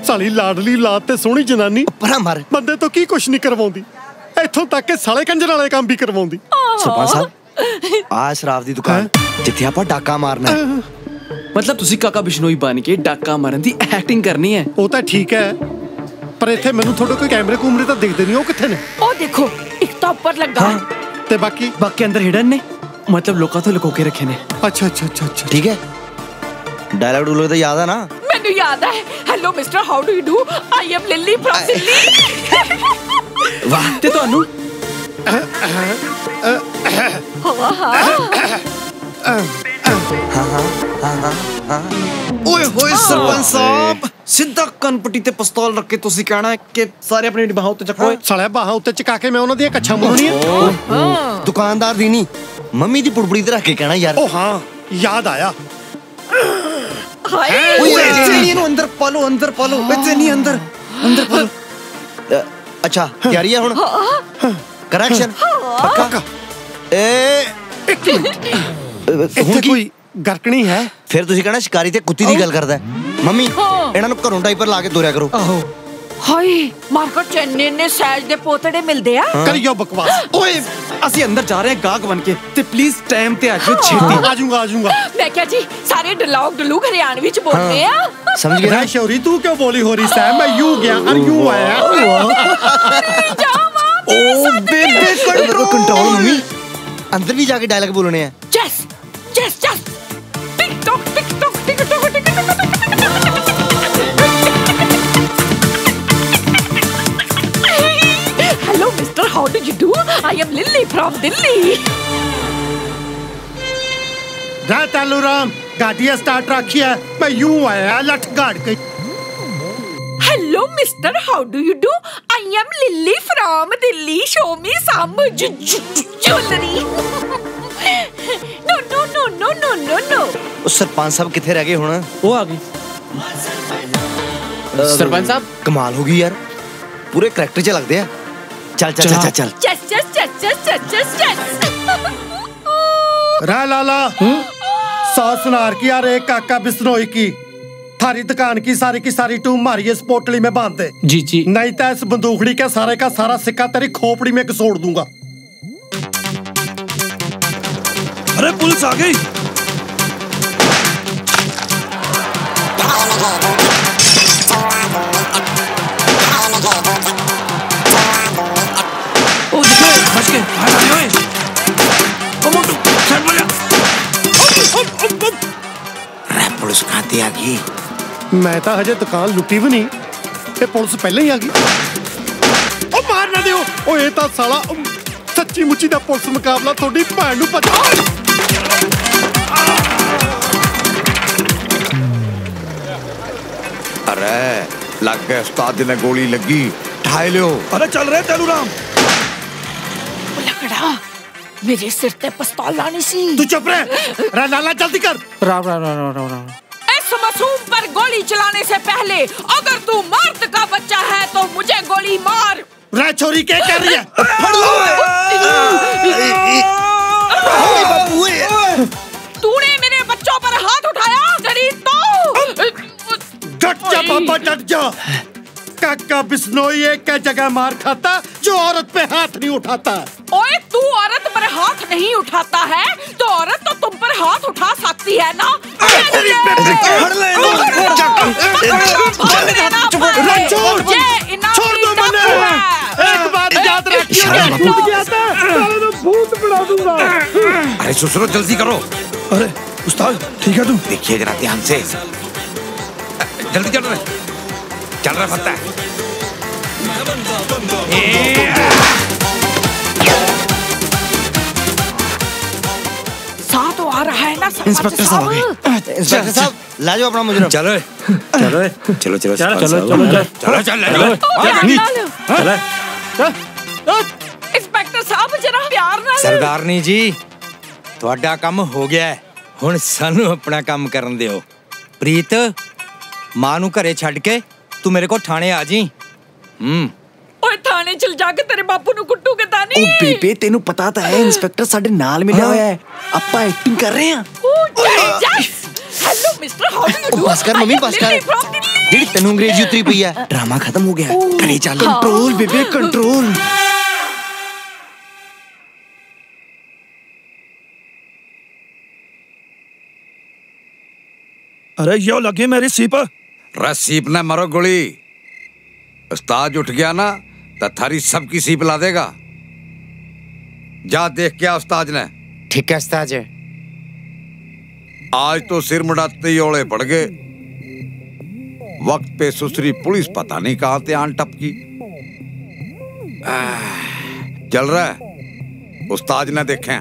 ਸਾਲੀ ਲਾਡਲੀ ਲਾਤ ਤੇ ਸੋਹਣੀ ਜਨਾਨੀ ਪਰਾਂ ਮਰ ਬੰਦੇ ਤੋਂ ਕੀ ਕੁਛ ਨਹੀਂ ਕਰਵਾਉਂਦੀ, ਇੱਥੋਂ ਤੱਕ ਕਿ ਸਾਲੇ ਕੰਜਰ ਵਾਲੇ ਕੰਮ ਵੀ ਕਰਵਾਉਂਦੀ। ਸਰਪੰਚ ਸਾਹਿਬ ਆ ਸ਼ਰਾਬ ਦੀ ਦੁਕਾਨ ਜਿੱਥੇ ਆਪਾਂ ਡਾਕਾ ਮਾਰਨਾ ਹੈ। मतलब तुसी काका बिश्नोई बन के डाका मारन दी एक्टिंग करनी है। ਉਹ ਤਾਂ ਠੀਕ ਹੈ, ਪਰ ਇੱਥੇ ਮੈਨੂੰ ਥੋੜੇ ਕੋਈ ਕੈਮਰੇ ਕੂਮਰੇ ਤਾਂ ਦਿਖਦੇ ਨਹੀਂ, ਉਹ ਕਿੱਥੇ ਨੇ? ਉਹ ਦੇਖੋ ਇੱਕ ਤਾਂ ਉੱਪਰ ਲੱਗਾ ਤੇ ਬਾਕੀ बाकी अंदर हिडन ने, मतलब लोका तो लुको के रखे ने। अच्छा अच्छा अच्छा अच्छा ठीक है। डायलॉग डूलॉग तो याद है ना? ਮੈਨੂੰ ਯਾਦ ਹੈ। Hello mister how do you do, I am Lily from Delhi. वाह ते ਤੁਹਾਨੂੰ ओए होए सरपंच साहब, सीधा कनपट्टी ते पिस्तौल रख के तुसी कहना है कि सारे अपनी बाहों उत्ते चको। साले बाहां उत्ते चका के मैं ਉਹਨਾਂ ਦੀਆਂ ਕੱਛਾਂ ਮੁੜਨੀਆਂ। दुकानदार दी नहीं, मम्मी दी पुड़पुड़ी ते रख के कहना यार। ओ हां याद आया। हाय ओए इतनी नु अंदर पालो, अंदर पालो, इतनी अंदर अंदर पालो। अच्छा तैयारी है हुन? करेक्शन पक्का। ए एक मिनट, ਇੱਥੇ ਕੋਈ ਗਰਕਣੀ ਹੈ? ਫਿਰ ਤੁਸੀਂ ਕਹਿਣਾ ਸ਼ਿਕਾਰੀ ਤੇ ਕੁੱਤੀ ਦੀ ਗੱਲ ਕਰਦਾ। ਮੰਮੀ ਇਹਨਾਂ ਨੂੰ ਘਰੋਂ ਡਾਈਪਰ ਲਾ ਕੇ ਤੋਰਿਆ ਕਰੋ। ਆਹੋ ਹਾਏ ਮਾਰਕੀਟ ਚ ਇੰਨੇ ਇੰਨੇ ਸਾਈਜ਼ ਦੇ ਪੋਤੜੇ ਮਿਲਦੇ ਆ। ਕਰਿਓ ਬਕਵਾਸ। ओए ਅਸੀਂ ਅੰਦਰ ਜਾ ਰਹੇ ਹਾਂ ਗਾਹਕ ਬਣ ਕੇ, ਤੇ ਪਲੀਜ਼ ਟਾਈਮ ਤੇ ਆ ਜਾਓ ਛੇਤੀ। ਆ ਜਾਊਂਗਾ ਆ ਜਾਊਂਗਾ। ਮੈਂ ਕਿਹਾ ਜੀ ਸਾਰੇ ਡਲੌਗ ਡਲੂਗ ਹਰਿਆਣਵੀ ਚ ਬੋਲਦੇ ਆ। ਸਮਝ ਗਏ ਨਾ? ਸ਼ੌਰੀ ਤੂੰ ਕਿਉਂ ਬੋਲੀ ਹੋ ਰਹੀ ਸੈ? ਮੈਂ ਯੂ ਗਿਆ ਅਰ ਯੂ ਆਇਆ। ओ बेबे कंट्रोल कंट्रोल मम्मी, अंदर भी जाके डायलॉग बोलने हैं। Yes, yes, yes. Tick tock, tick tock, tick tock, tick tock. Hello, mister. How do you do? I am Lily from Delhi. जा तालू राम, गाड़ी स्टार्ट रखी है, मैं यूं आया लठ गाड़ के। Hello, mister. How do you do? I am Lily from Delhi. Show me some jewelry. No, no, no, no, no, no, no. उस सरपंच साहब किथे रह गए हुन? वो आ गए। सरपंच साहब कमाल होगी यार, पूरे करैक्टर च लगदे आ। चल चल चल चल Yes, yes, yes, yes, yes, yes, yes. रा लाला सास नार की यार एक काका बिश्नोई की थारी दुकान की सारी की सारी टू मारी इस पोटली में बांध दे। जी जी। नहीं तो इस बंदूकड़ी के सारे का सारा सिक्का तेरी खोपड़ी में घसोड़ दूंगा। अरे पुलिस आ गई। ओ देखो बच गए। हाय हाय हाय। ओ मोटू साइड में जा। रे पुलिस खाती आ गई। मैं तो हजे दुकान लुटी भी नहीं, ये पुलिस पहले ही आ गई। ओ मार ना दियो, ओ ये तो साला सच्ची मुच्ची दा पुलिस मुकाबला थोड़ी भैन नू पता। अरे लग गए उस्ताद ने गोली लगी, ठाई लियो। अरे चल रहे तेलू राम। लकड़ा मेरे सिर ते पिस्तौल लानी सी। तू चुप रह। रा लाला जल्दी कर। राम राम राम राम राम। इस मासूम पर गोली चलाने से पहले अगर तू मर्द का बच्चा है तो मुझे गोली मार। रा छोरी क्या कर रही है? फड़ लो। तूने मेरे बच्चों पर हाथ उठाया तेरी तो। डट जा बाबा डट जा। काका बिश्नोई एक क्या जगह मार खाता जो औरत पे हाथ नहीं उठाता। ओए तू औरत पर हाथ नहीं उठाता है तो औरत तो तुम पर हाथ उठा सकती है ना। छोड़ दो मैंने, एक बात याद रखियो, भूत बना दूंगा। अरे ससुरो जल्दी करो। अरे उस्ताद ठीक है तू? देखिए जरा ध्यान से, जल्दी चल रहे चल रहा फत्ता है। साथ तो आ रहा है ना इंस्पेक्टर साहब आ गए। इंस्पेक्टर साहब ला जाओ अपना मुजरिम। चलो चलो चलो चलो चलो चलो चलो चलो चलो। इंस्पेक्टर साहब जरा प्यार नाल। सरदारनी जी ਤੁਹਾਡਾ ਕੰਮ ਹੋ ਗਿਆ ਹੈ, ਹੁਣ ਸਾਨੂੰ ਆਪਣਾ ਕੰਮ ਕਰਨ ਦਿਓ। ਪ੍ਰੀਤ ਮਾਂ ਨੂੰ ਘਰੇ ਛੱਡ ਕੇ ਤੂੰ ਮੇਰੇ ਕੋਲ ਥਾਣੇ ਆ ਜੀ। ਹੂੰ ਓਏ ਥਾਣੇ ਚਲ ਜਾ ਕੇ ਤੇਰੇ ਬਾਪੂ ਨੂੰ ਕੁੱਟੂਗੇ ਤਾਂ ਨਹੀਂ। ओ बेबे तेनू पता तो है इंस्पेक्टर साडे नाल मिलिया होया है, आपां एक्टिंग कर रहे हैं। Yes! Hello mister how do you do बस कर मम्मी बस कर जेडी तन्नू अंग्रेजी उतरी पई है ड्रामा खत्म हो गया घरे चल कंट्रोल बेबे कंट्रोल अरे यो लगे मेरी सीप रे सीप ना मरो गोली उस्ताद उठ गया ना तो थारी सबकी सीप ला देगा जा देख क्या उस्ताद ने ठीक है उस्ताद जी आज तो सिर मुड़ाते ही ओले पड़ गए वक्त पे सुसरी पुलिस पता नहीं कहां से आन टपकी चल रहा है उस्ताद ने देखे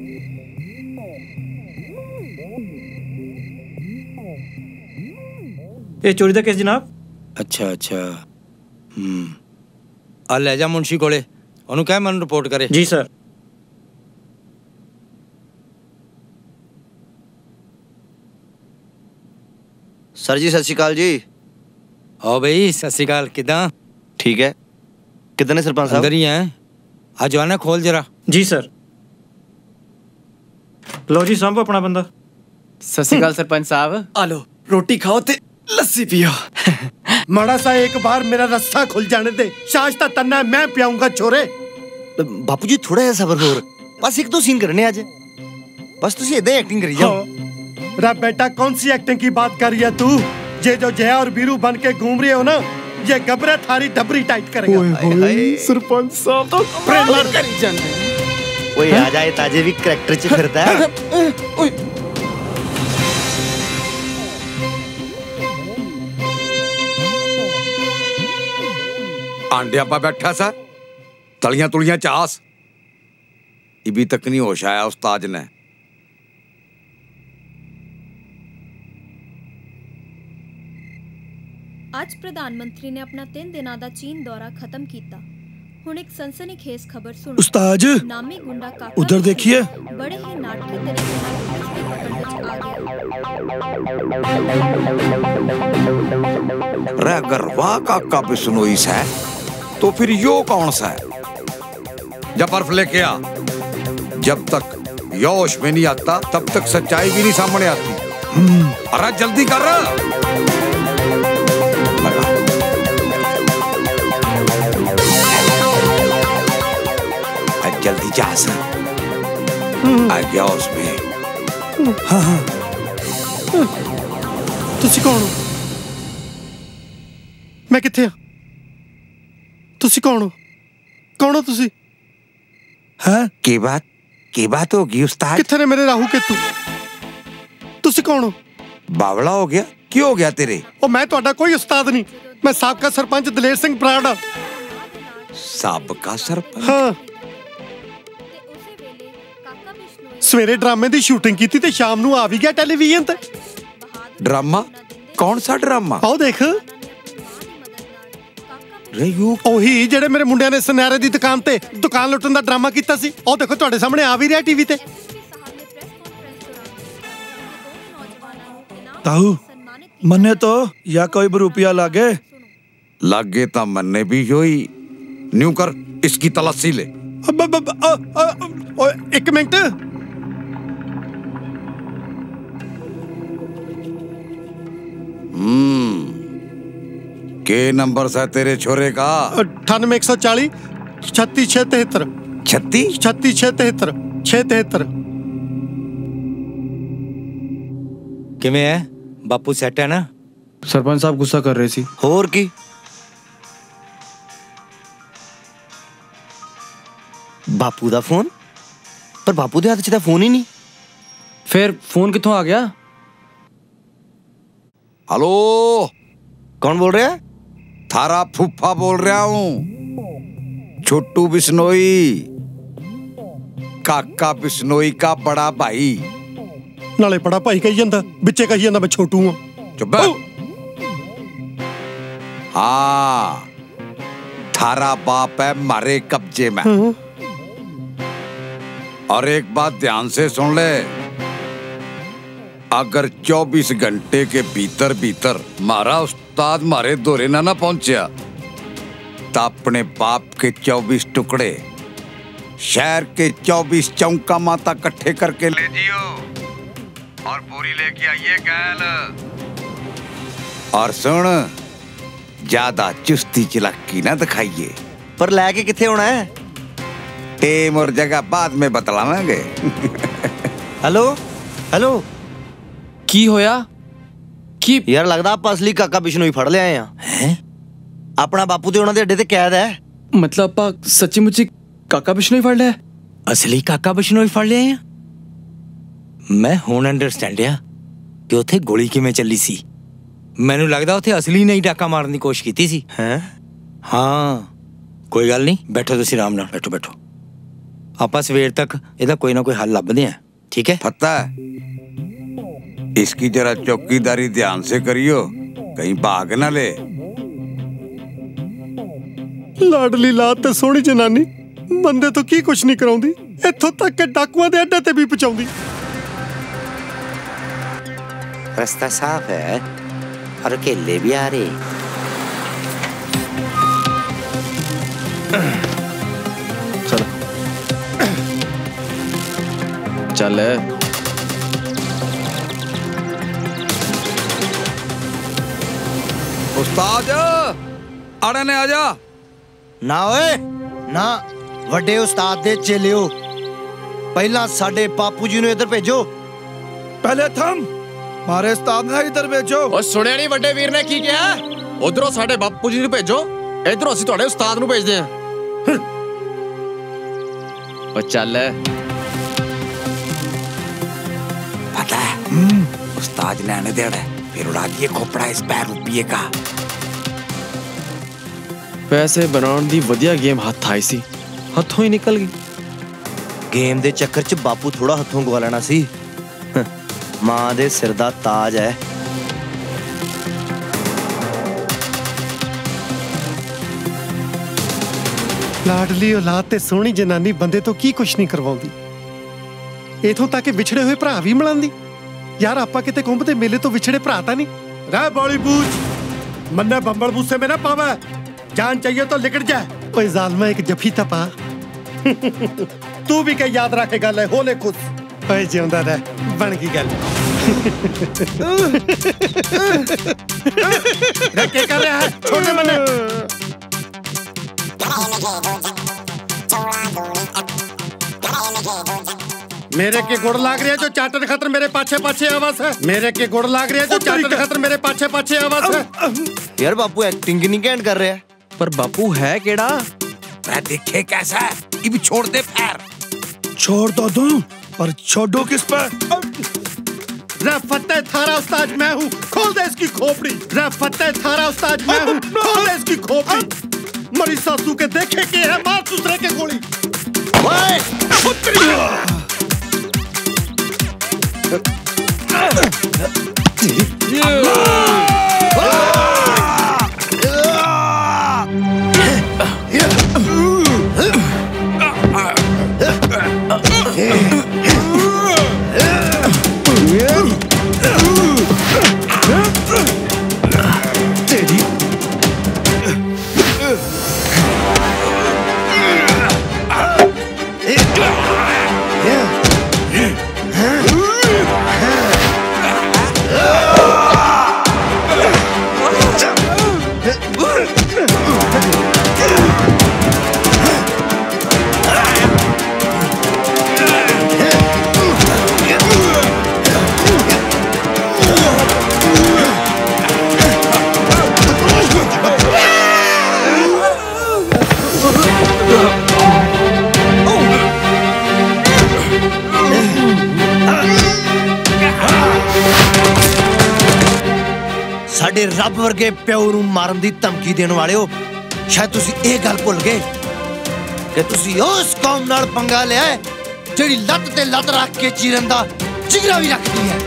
ये चोरी का केस जनाब अच्छा अच्छा हम्म आ ले जा मुंशी कोले ओनू कह मन रिपोर्ट करे जी सर सर जी सत श्री अकाल जी आओ भाई सत श्री अकाल किदा ठीक है कितने ने सरपंच साहब अंदर ही हैं आ जो आना खोल जरा जी सर लो जी सांभो अपना बंदा सत श्री अकाल सरपंच साहब आ लो रोटी खाओ ते लस्सी पियो माड़ा सा एक बार मेरा रस्सा खुल जाने दे शाश्ता तन्ना मैं पियाऊंगा छोरे बापू जी थोड़ा सा सबर हो बस एक दो सीन करने आज बस तुसी इधर एक्टिंग करी जाओ रा बेटा कौन सी एक्टिंग की बात कर रही है तू ये जो जया और बीरू बन के घूम रही हो ना ये गबरे थारी डबरी टाइट करेगा सरपंच साहब तो प्रेमर करी जाने ओए आ जाए ताजे भी करैक्टर च फिरदा है आंडिया पा बैठा सा तलियां तुलियां चास इबी तक नहीं होश आया उस्ताद ने ਅੱਜ ਪ੍ਰਧਾਨ ਮੰਤਰੀ ਨੇ ਆਪਣਾ ਤਿੰਨ ਦਿਨਾਂ ਦਾ ਚੀਨ ਦੌਰਾ ਖਤਮ ਕੀਤਾ ਹੁਣ ਇੱਕ ਸਨਸਨੀਖੇਜ਼ ਖਬਰ ਸੁਣੋ ਉਸਤਾਦ ਨਾਮੀ ਗੁੰਡਾ ਕਾਕਾ ਉਧਰ ਦੇਖिए ਬੜੇ ਹੀ ਨਾਟਕੀ ਤਰੀਕੇ ਨਾਲ ਪੁਲਿਸ ਦੀ ਪਕੜ ਵਿੱਚ ਆ ਗਿਆ रे अगर वाह काका बिश्नोई सा है तो फिर यो कौन सा है जब बर्फ लेके आ जब तक योश में नहीं आता तब तक सच्चाई भी नहीं सामने आती अरे जल्दी कर जल्दी जा सा आ गया उसमें हाँ हाँ तुसी कौन हो मैं किथे हाँ तुसी कौन हो कौन हो तुसी हाँ की बात की बात होगी उस्ताद किथे ने मेरे राहु केतु तुसी कौन हो बावला हो गया क्यों हो गया तेरे ओ मैं ਤੁਹਾਡਾ कोई उस्ताद नहीं मैं साबका सरपंच दलेर सिंह बराड़ साबका सरपंच हाँ सवेरे ड्रामे ਦੀ ਸ਼ੂਟਿੰਗ ਕੀਤੀ ਤੇ ਸ਼ਾਮ ਨੂੰ ਆ ਵੀ ਗਿਆ ਟੈਲੀਵਿਜ਼ਨ ਤੇ ड्रामा कौन सा ड्रामा ਆਓ ਦੇਖ ਰੇਯੂ ਉਹੀ ਜਿਹੜੇ ਮੇਰੇ ਮੁੰਡਿਆਂ ਨੇ ਸੁਨਹਿਰੇ ਦੀ ਦੁਕਾਨ ਤੇ ਦੁਕਾਨ ਲੁੱਟਣ ਦਾ ਡਰਾਮਾ ਕੀਤਾ ਸੀ ਉਹ ਦੇਖੋ ਤੁਹਾਡੇ ਸਾਹਮਣੇ ਆ ਵੀ ਰਿਹਾ ਟੀਵੀ ਤੇ ताऊ मन्ने तो या कोई रुपया लागे लागे ता मन्ने भी योई न्यू कर इसकी तलाशी ले अब, अब, अब, आ, आ, आ, एक मिनट हम्म के नंबर से तेरे छोरे का अठानवे एक सौ चालीस छत्तीस छह तिहत्तर छत्तीस छत्तीस छह तिहत्तर छह तिहत्तर किमें है बापू सेट है ना सरपंच साहब गुस्सा कर रहे सी होर की बापू दा फोन पर बापू दे हाथ च तां फोन ही नहीं फिर फोन कित्थों आ गया हेलो कौन बोल रहा है थारा फूफा बोल रहा हूँ छोटू बिश्नोई काका बिश्नोई का बड़ा भाई नाले बड़ा भाई कही जांदा बिच्चे कही जांदा मैं छोटू हूं चुप हाँ थारा बाप है मारे कब्जे में और एक बात ध्यान से सुन ले अगर चौबीस घंटे के भीतर भीतर मारा उस्ताद मारे दौरे ना ना पहुंचा तो अपने बाप के चौबीस टुकड़े शहर के चौबीस चौका माता इकट्ठे करके ले जियो और पूरी लेके आइए कैल। और सुन, ज्यादा चुस्ती चलाकी ना दिखाइए। पर लेके किथे होना है? टेम और जगह बाद में बतलावांगे। हेलो हेलो की होया? की यार लगदा ਆਪਾਂ असली काका बिश्नोई फड़ ले आए हैं। अपना बापू ते ਉਹਨਾਂ ਦੇ ਅੱਡੇ ਤੇ ਕੈਦ ਹੈ। मतलब ਆਪਾਂ ਸੱਚੀ ਮੁੱਚੀ ਕਾਕਾ ਬਿਸ਼ਨੋਈ ਫੜ ਲਿਆ? ਅਸਲੀ ਕਾਕਾ ਬਿਸ਼ਨੋਈ ਫੜ ਲਿਆ ਆ। ਮੈਂ ਹੁਣ ਅੰਡਰਸਟੈਂਡ ਆ ਕਿ ਉੱਥੇ ਗੋਲੀ ਕਿਵੇਂ ਚੱਲੀ ਸੀ। ਮੈਨੂੰ ਲੱਗਦਾ ਉੱਥੇ ਅਸਲੀ ਨੇ ਹੀ ਡਾਕਾ ਮਾਰਨ ਦੀ ਕੋਸ਼ਿਸ਼ ਕੀਤੀ ਸੀ। ਹੈ? ਹਾਂ ਕੋਈ ਗੱਲ ਨਹੀਂ, ਬੈਠੋ ਤੁਸੀਂ ਆਰਾਮ ਨਾਲ, बैठो बैठो। ਆਪਾਂ ਸਵੇਰ ਤੱਕ ਇਹਦਾ ਕੋਈ ਨਾ ਕੋਈ ਹੱਲ ਲੱਭਦੇ ਆ, ठीक है? पता है, इसकी जरा चौकीदारी ध्यान से करियो, कहीं भाग ना ले। ਲਾਡਲੀ ਲਾਤ ਤੇ ਸੋਹਣੀ ਜਨਾਨੀ ਬੰਦੇ ਤੋਂ ਕੀ ਕੁਛ ਨਹੀਂ ਕਰਾਉਂਦੀ, ਇੱਥੋਂ ਤੱਕ ਕਿ ਡਾਕੂਆਂ ਦੇ ਅੱਡੇ ਤੇ ਵੀ ਪਹੁੰਚਾਉਂਦੀ। रास्ता साफ है और अकेले भी आ रहे। चल चल उस्ताद आड़े ने आजा। ना ओए ना, ਵੱਡੇ ਉਸਤਾਦ ਦੇ ਚੇਲਿਓ, ਪਹਿਲਾਂ ਸਾਡੇ ਬਾਪੂ ਜੀ ਨੂੰ ਇੱਧਰ ਭੇਜੋ। पहले थम मारे उस्ताद ने इधर भेजो। और सुनिया नहीं ਵੱਡੇ ਵੀਰ ने की किया? उधरों साडे बापू जी ਨੂੰ ਭੇਜੋ, इधरों ਅਸੀਂ ਤੁਹਾਡੇ ਉਸਤਾਦ ਨੂੰ ਭੇਜਦੇ ਹਾਂ। और चल पता है, उस्ताद ने आने देना है, फिर उड़ा दिए खोपड़ा इस पैर रुपये का। पैसे बनाउण ਦੀ ਵਧੀਆ ਗੇਮ ਹੱਥ ਆਈ ਸੀ, ਹੱਥੋਂ ਹੀ ਨਿਕਲ ਗਈ। ਗੇਮ ਦੇ ਚੱਕਰ 'ਚ ਬਾਪੂ ਥੋੜਾ ਹੱਥੋਂ ਗਵਾ ਲੈਣਾ ਸੀ। ਮਾਂ ਦੇ ਸਿਰ ਦਾ ਤਾਜ ਹੈ। ਲਾਡਲੀ ਔਲਾਦ ਤੇ ਸੋਹਣੀ ਜਨਾਨੀ ਬੰਦੇ ਤੋਂ ਕੀ ਕੁਛ ਨਹੀਂ ਕਰਵਾਉਂਦੀ, ਇਥੋਂ ਤੱਕ ਕਿ ਵਿਛੜੇ ਹੋਏ ਭਰਾ ਵੀ ਮਿਲਾਂਦੀ। ਯਾਰ ਆਪਾਂ ਕਿਤੇ ਕੁੰਭ ਤੇ ਮੇਲੇ ਤੋਂ ਵਿਛੜੇ ਭਰਾ ਤਾਂ ਨਹੀਂ। ਰਹਿ ਬੋਲੀ ਬੂਝ, ਮੰਨੇ ਬੰਬਲ ਬੂਸੇ में ना पावा, जान चाहिए तो लिकट जाए। ओए जालमा एक जफी ਤਾਂ ਪਾ। तू भी कहीं याद रखे गल है, होले खुश। ओए जिंदा रह, बन गई गल। क्या कर रहा है? छोटे मन्ने मेरे के गुड़ लाग रही है जो चाटर खतर मेरे पाछे पाछे आवाज है। मेरे के गुड़ लाग रही है जो चाटर खतर मेरे पाछे पाछे आवाज है। यार बापू एक्टिंग नहीं कैंट कर रहे हैं। पर बापू है केड़ा? मैं देखे कैसा है, ये भी छोड़ दे पैर। छोड़ तो दूं, पर छोड़ो किस पर? रफ़ते थारा उस्ताद मैं हूँ, खोल दे इसकी खोपड़ी। रफ़ते थारा उस्ताद मैं हूँ, खोल दे इसकी खोपड़ी। मरी सासू के देखे के है, मार दूसरे के गोली। ਸਾਡੇ ਰੱਬ ਵਰਗੇ ਪਿਓ ਨੂੰ ਮਾਰਨ ਦੀ ਧਮਕੀ ਦੇਣ ਵਾਲਿਓ, ਸ਼ਾਇਦ ਤੁਸੀਂ ਇਹ ਗੱਲ ਭੁੱਲ ਗਏ ਕਿ ਤੁਸੀਂ ਉਸ ਕੌਮ ਨਾਲ ਪੰਗਾ ਲਿਆ ਜਿਹੜੀ ਲੱਤ ਤੇ ਲੱਤ ਰੱਖ ਕੇ ਚੀਰਨ ਦਾ ਜਿਗਰਾ ਵੀ ਰੱਖਦੀ ਹੈ।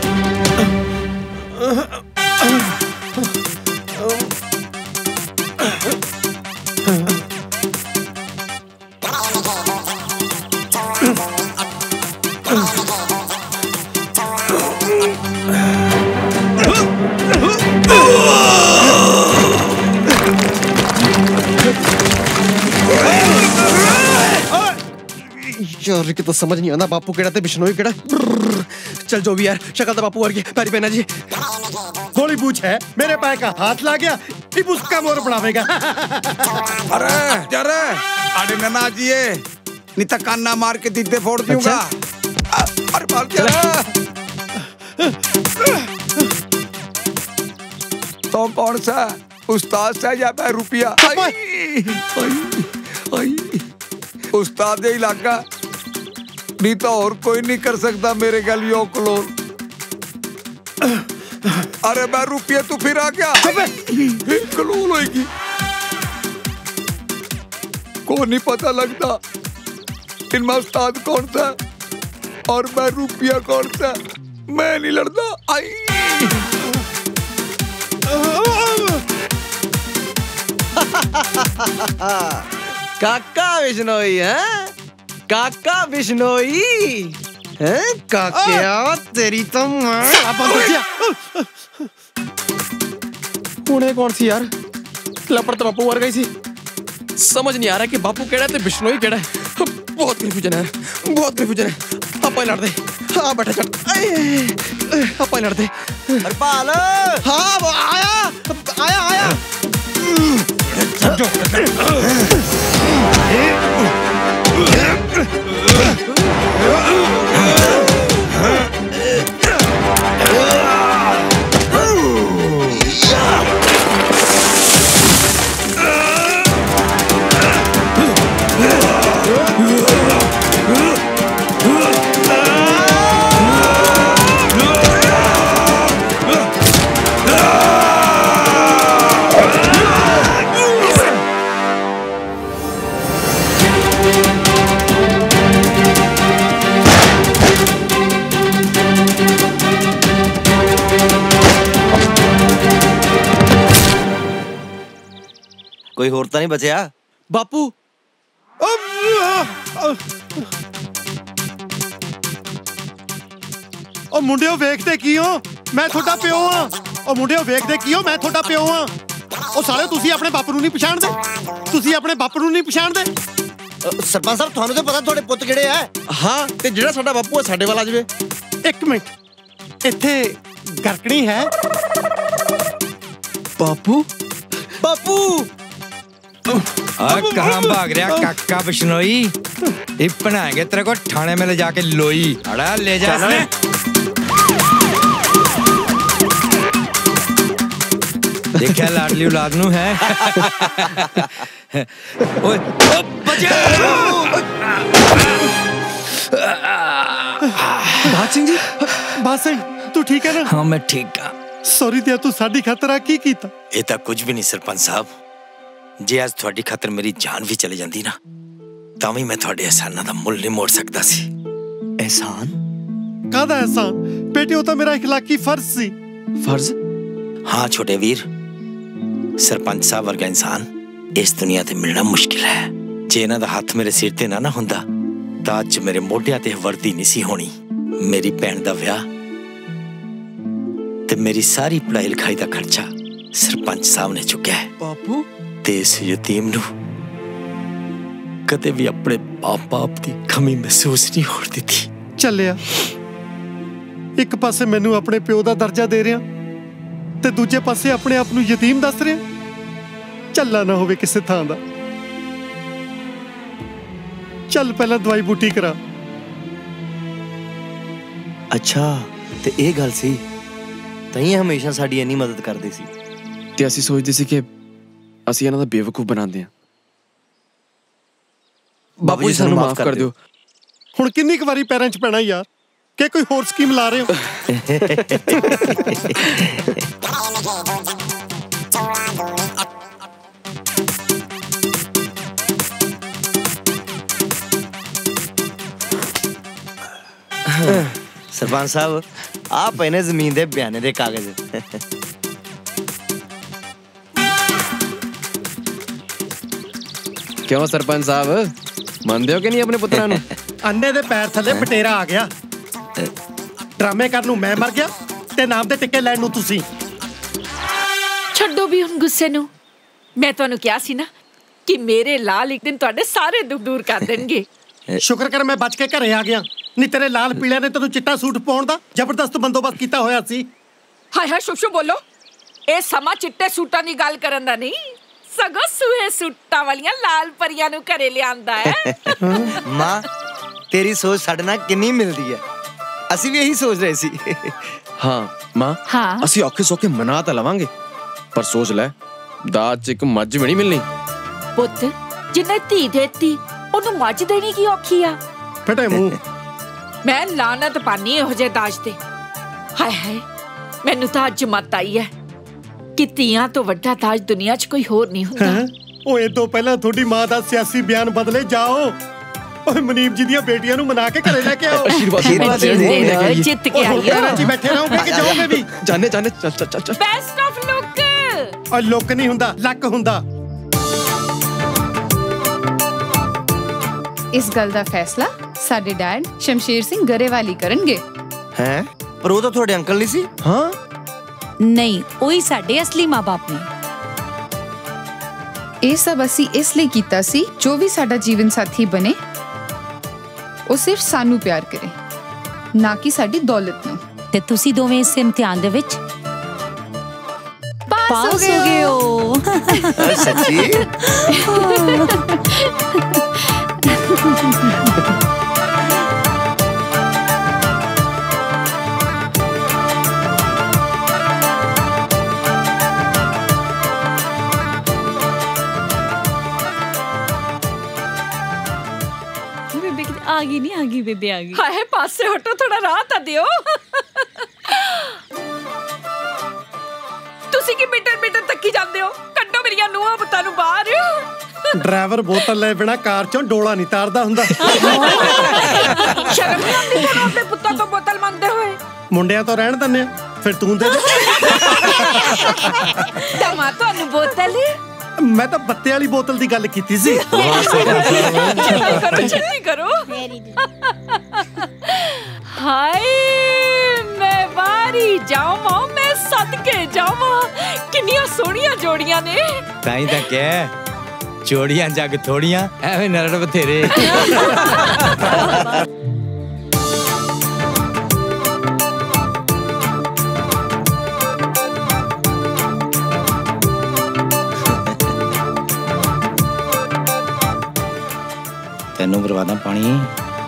यार यार कि तो समझ नहीं आता बापू केड़ा ते बिश्नोई केड़ा। चल जो भी यार, शक्ल तो बापू वर्गी। पैरी पहना जी। गोली पूछ है, मेरे पैर का हाथ ला गया, अब उसका मोर बनावेगा। अरे जरे अरे नना जी नहीं तो कान्ना मार के दीदे फोड़ दूंगा। अरे मार क्या? तो कौन सा उस्ताद सा या मैं रुपया? आई, आई, आई। उस्ताद ही लागा नहीं तो और कोई नहीं कर सकता मेरे गल यो कलोल। अरे मैं रुपया तू फिर आ गया कलोल होगी को नहीं पता लगता इनमें उस्ताद कौन सा और मैं रुपया कौन सा। मैं नहीं लड़ता। आई काका बिश्नोई है, काका बिश्नोई है काकिया तेरी तो हुणे कौन सी यार लपड़ तो बापू मर गई सी। समझ नहीं आ रहा कि बापू केड़ा ते बिश्नोई केड़ा है। बहुत कन्फ्यूजन है, बहुत कन्फ्यूजन है। आपा लड़ दे। हाँ बैठा चल। आपा लड़ दे। हरपाल। हाँ वो आया आया आया। कोई होर तो नहीं बचया बापू। ओ मुंडियो वेखदे की हो, मैं थोड़ा प्यो हां। ओ मुंडियो वेखदे की हो, मैं थोड़ा प्यो हां। ओ साले तुसी अपने बापू नूं नहीं पछाणदे, तुसी अपने बापू नूं नहीं पछाणदे। सरपंच साहब थानू तो पता थोड़े पुੱਤ ਕਿਹੜੇ ਆ। हाँ ते जेड़ा साडा बापू है साडे वाला जवे। एक मिनट इत्थे गरकणी है। बापू बापू आ कहां भाग रहा काका बिश्नोई? ये बनाएंगे तेरे को थाने में ले जाके लोई। अड़ा ले जा इसने। देखा लाडली औलाद नू है। ओए बात सिंह जी, बात सिंह तू ठीक है ना? हाँ मैं ठीक हाँ। सॉरी दिया तू साडी खातर आ की कीता? ये तो कुछ भी नहीं सरपंच साहब। जे आज थोड़ी खातर मेरी जान भी चली जाती ना तां भी मैं थोड़े एहसानां दा मुल नहीं मोड़ सकता सी। एहसान? कादा एहसान? बेटे वो तो मेरा इखलाकी फर्ज सी। फर्ज? हाँ छोटे वीर, सरपंच साहब वर्गा इंसान इस दुनिया ते मिलना मुश्किल है। जे इन्हां दा हाथ मेरे सिर ते ना ना हुंदा तां अज मेरे मोढियां ते वर्दी नहीं सी होनी। मेरी भैन दा विआह ते मेरी सारी पढ़ाई लिखाई दा खर्चा सरपंच साहब ने चुक्या है। बापू ते इस यतीम नू कदे भी अपने बाप बाप दी कमी महसूस नहीं होण दित्ती। ਚੱਲਿਆ एक पासे मैनू अपने प्यो दा दर्जा दे रहा ते दूजे पासे अपने आप नू यतीम दस रहा। झल्ला ना होवे किसे थां दा। चल पहला दवाई बूटी करा। अच्छा ते ये गल सी तई हमेशा साडी इन्नी मदद करदे सी ते असीं सोचदे सी कि असीं इन्हां दा बेवकूफ बनांदे हां। बाबू जी सानू माफ कर दियो। हुण किन्नी क वारी पैरां च पैणा यार कि कोई होर स्कीम ला रहे हो? सरपंच साहब आप इन्हें जमीन दे बयाने दे कागज। क्यों सरपंच साहब मनदे हो कि नहीं अपने पुत्रा नू? अन्ने दे पैर थले बटेरा आ गया। ड्रामे करन नू मैं मर गया ते नाम दे टिक्के लैण नू तुसी। छड्डो भी हुण गुस्से नू। मैं तुहानू कहा सी ना कि मेरे लाल एक दिन तुहाडे सारे दुख दूर कर देणगे। शुक्र कर मैं बच के घरे आ गया, नहीं तेरे लाल पीलिया ने तेनू चिट्टा सूट पाउण दा जबरदस्त बंदोबस्त कीता होया सी। हाय हाय शुभ शुभ बोलो, ए समा चिट्टे सूटां दी गल करन दा नहीं, सगों सूहे सूटां वालियां लाल परियां नू घरे लिआंदा है। मां तेरी सोच साडे नाल किन्नी मिलदी है, ਅਸੀਂ ਵੀ ਇਹੀ ਸੋਚ ਰਹੇ ਸੀ। ਹਾਂ ਮਾਂ, ਹਾਂ ਅਸੀਂ ਔਖੇ ਸੌਖੇ ਮਨਾ ਤਾਂ ਲਵਾਂਗੇ, ਪਰ ਸੋਚ ਲੈ ਦਾਜ ਚ ਇੱਕ ਮੱਝ ਵੀ ਨਹੀਂ ਮਿਲਣੀ। ਪੁੱਤ ਜਿੰਨੇ ਧੀ ਦੇਤੀ ਉਹਨੂੰ ਮੱਝ ਦੇਣੀ ਕੀ ਔਖੀ ਆ। ਫਟੇ ਮੂੰਹ, ਮੈਂ ਲਾਨਤ ਪਾਨੀ ਇਹੋ ਜਿਹੇ ਦਾਜ ਤੇ। ਹਾਏ ਹਾਏ ਮੈਨੂੰ ਤਾਂ ਅੱਜ ਮਤ ਆਈ ਹੈ ਕਿ ਧੀਆਂ ਤੋਂ ਵੱਡਾ ਦਾਜ ਦੁਨੀਆ 'ਚ ਕੋਈ ਹੋਰ ਨਹੀਂ ਹੁੰਦਾ। ਓਏ ਇਹ ਤੋਂ ਪਹਿਲਾਂ ਤੁਹਾਡੀ ਮਾਂ ਦਾ ਸਿਆਸੀ ਬਿਆਨ ਬਦਲੇ ਜਾਓ। ਓਏ ਮਨੀਪ ਜੀ ਦੀਆਂ ਬੇਟੀਆਂ ਨੂੰ ਮਨਾ ਕੇ ਘਰੇ ਲੈ ਕੇ ਆਓ। ਆਸ਼ੀਰਵਾਦ ਦੇ ਜਿੱਤ ਕੇ ਆਈ ਹੋ। ਜੀ ਬੈਠੇ ਰਹੋਗੇ ਕਿ ਜਾਓਗੇ ਵੀ? ਜਾਣੇ ਜਾਣੇ ਚੱਲ ਚੱਲ ਚੱਲ। Best of luck. Oh luck ਨਹੀਂ ਹੁੰਦਾ, ਲੱਕ ਹੁੰਦਾ। ਇਸ ਗੱਲ ਦਾ ਫੈਸਲਾ ਸਾਡੇ ਡੈਡ ਸ਼ਮਸ਼ੀਰ ਸਿੰਘ ਗਰੇਵਾਲੀ ਕਰਨਗੇ। ਹੈ ਪਰ ਉਹ ਤਾਂ ਤੁਹਾਡੇ ਅੰਕਲ ਨਹੀਂ ਸੀ। ਹਾਂ ਨਹੀਂ, ਉਹੀ ਸਾਡੇ ਅਸਲੀ ਮਾਂ-ਬਾਪ ਨੇ। ਇਹ ਸਭ ਅਸੀਂ ਇਸ ਲਈ ਕੀਤਾ ਸੀ ਜੋ ਵੀ ਸਾਡਾ ਜੀਵਨ ਸਾਥੀ ਬਣੇ ਉਹ ਸਿਰਫ ਸਾਨੂੰ ਪਿਆਰ ਕਰੇ, ਨਾ ਕਿ ਸਾਡੀ ਦੌਲਤ ਨੂੰ। ਤੇ ਤੁਸੀਂ ਦੋਵੇਂ ਇਸ ਇਮਤਿਹਾਨ ਦੇ ਵਿੱਚ ਪਾਸ ਹੋ ਗਏ ਹੋ। ਸੱਚੀ? आ गई नहीं, आ गई बेबे आ गई। हाय पासे हटो, थोड़ा राह ਤਾਂ ਦਿਓ। ਤੁਸੀਂ ਕੀ ਮੀਟਰ ਮੀਟਰ ਤੱਕੀ ਜਾਂਦੇ ਹੋ? ਕੱਢੋ ਮੇਰੀਆਂ ਨੂੰਹਾਂ ਪੁੱਤਾਂ ਨੂੰ ਬਾਹਰ। ਡਰਾਈਵਰ ਬੋਤਲ ਲੈ ਬਿਨਾ ਕਾਰ ਚੋਂ ਡੋਲਾ ਨਹੀਂ ਤਾਰਦਾ ਹੁੰਦਾ। ਸ਼ਰਮ ਨਹੀਂ ਆਉਂਦੀ ਤੁਹਾਨੂੰ ਆਪਣੇ ਪੁੱਤਾਂ ਤੋਂ ਬੋਤਲ ਮੰਗਦੇ ਹੋਏ? ਮੁੰਡਿਆਂ ਤੋਂ ਰਹਿਣ ਦਿੰਦੇ ਆ, ਫਿਰ ਤੂੰ ਦੇ ਦੇ। ਦਮਾ ਤੁਹਾਨੂੰ ਬੋਤਲ। ਮੈਂ ਤਾਂ ਬੱਤੇ ਵਾਲੀ ਬੋਤਲ ਦੀ ਗੱਲ ਕੀਤੀ ਸੀ। ਕਰੋ ਜਲਦੀ ਕਰੋ। ਹਾਏ ਮੈਂ ਵਾਰੀ ਜਾਵਾਂ, ਮੈਂ ਸਦਕੇ ਜਾਵਾਂ, ਕਿੰਨੀਆਂ ਸੋਹਣੀਆਂ ਜੋੜੀਆਂ ਨੇ। ਤਾਂ ਹੀ ਤਾਂ ਕਹਿ ਜੋੜੀਆਂ ਜੱਗ ਥੋੜੀਆਂ, ਐਵੇਂ ਨਰੜ ਬਥੇਰੇ। ਤੈਨੂੰ ਬਰਵਾਦਾ ਪਾਣੀ।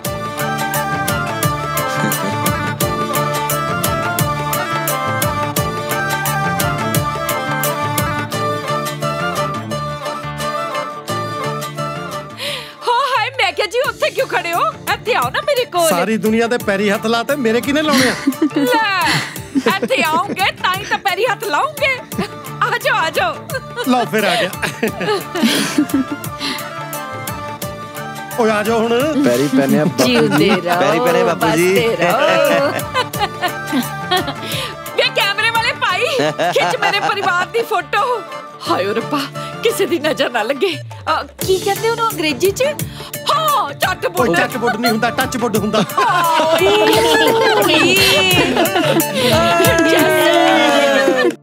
ਜੀ ਉੱਥੇ ਕਿਉਂ ਖੜੇ ਹੋ? ਇੱਥੇ ਆਓ ਨਾ ਮੇਰੇ ਕੋਲ। ਸਾਰੀ ਦੁਨੀਆ ਦੇ ਪੈਰੀ ਹੱਥ ਲਾਤੇ, ਮੇਰੇ ਕਿਨੇ ਲਾਉਣੇ ਆ? ਲੈ ਇੱਥੇ ਆਉਂਗੇ ਤਾਂ ਹੀ ਤਾਂ ਪੈਰੀ ਹੱਥ ਲਾਉਂਗੇ। ਆ ਜਾਓ ਆ ਜਾਓ। ਲਓ ਫਿਰ ਆ ਗਿਆ। ਓਏ ਆ ਜਾਓ ਹੁਣ। ਪੈਰੀ ਪੈਨੇ ਬਾਪੂ ਜੀ, ਪੈਰੀ ਪੈਨੇ ਬਾਪੂ ਜੀ। ਵੇ ਕੈਮਰੇ ਵਾਲੇ ਭਾਈ ਖਿੱਚ ਮੇਰੇ ਪਰਿਵਾਰ ਦੀ ਫੋਟੋ। ਹਾਏ ਰੱਬਾ ਕਿਸੇ ਦੀ ਨਜ਼ਰ ਨਾ ਲੱਗੇ। ਕੀ ਕਹਿੰਦੇ ਉਹਨੂੰ ਅੰਗਰੇਜ਼ੀ ਚ? ਹਾਂ ਚੱਟ ਬੁੱਡ। ਚੱਟ ਬੁੱਡ ਨਹੀਂ ਹੁੰਦਾ, ਟੱਚ ਬੁੱਡ ਹੁੰਦਾ।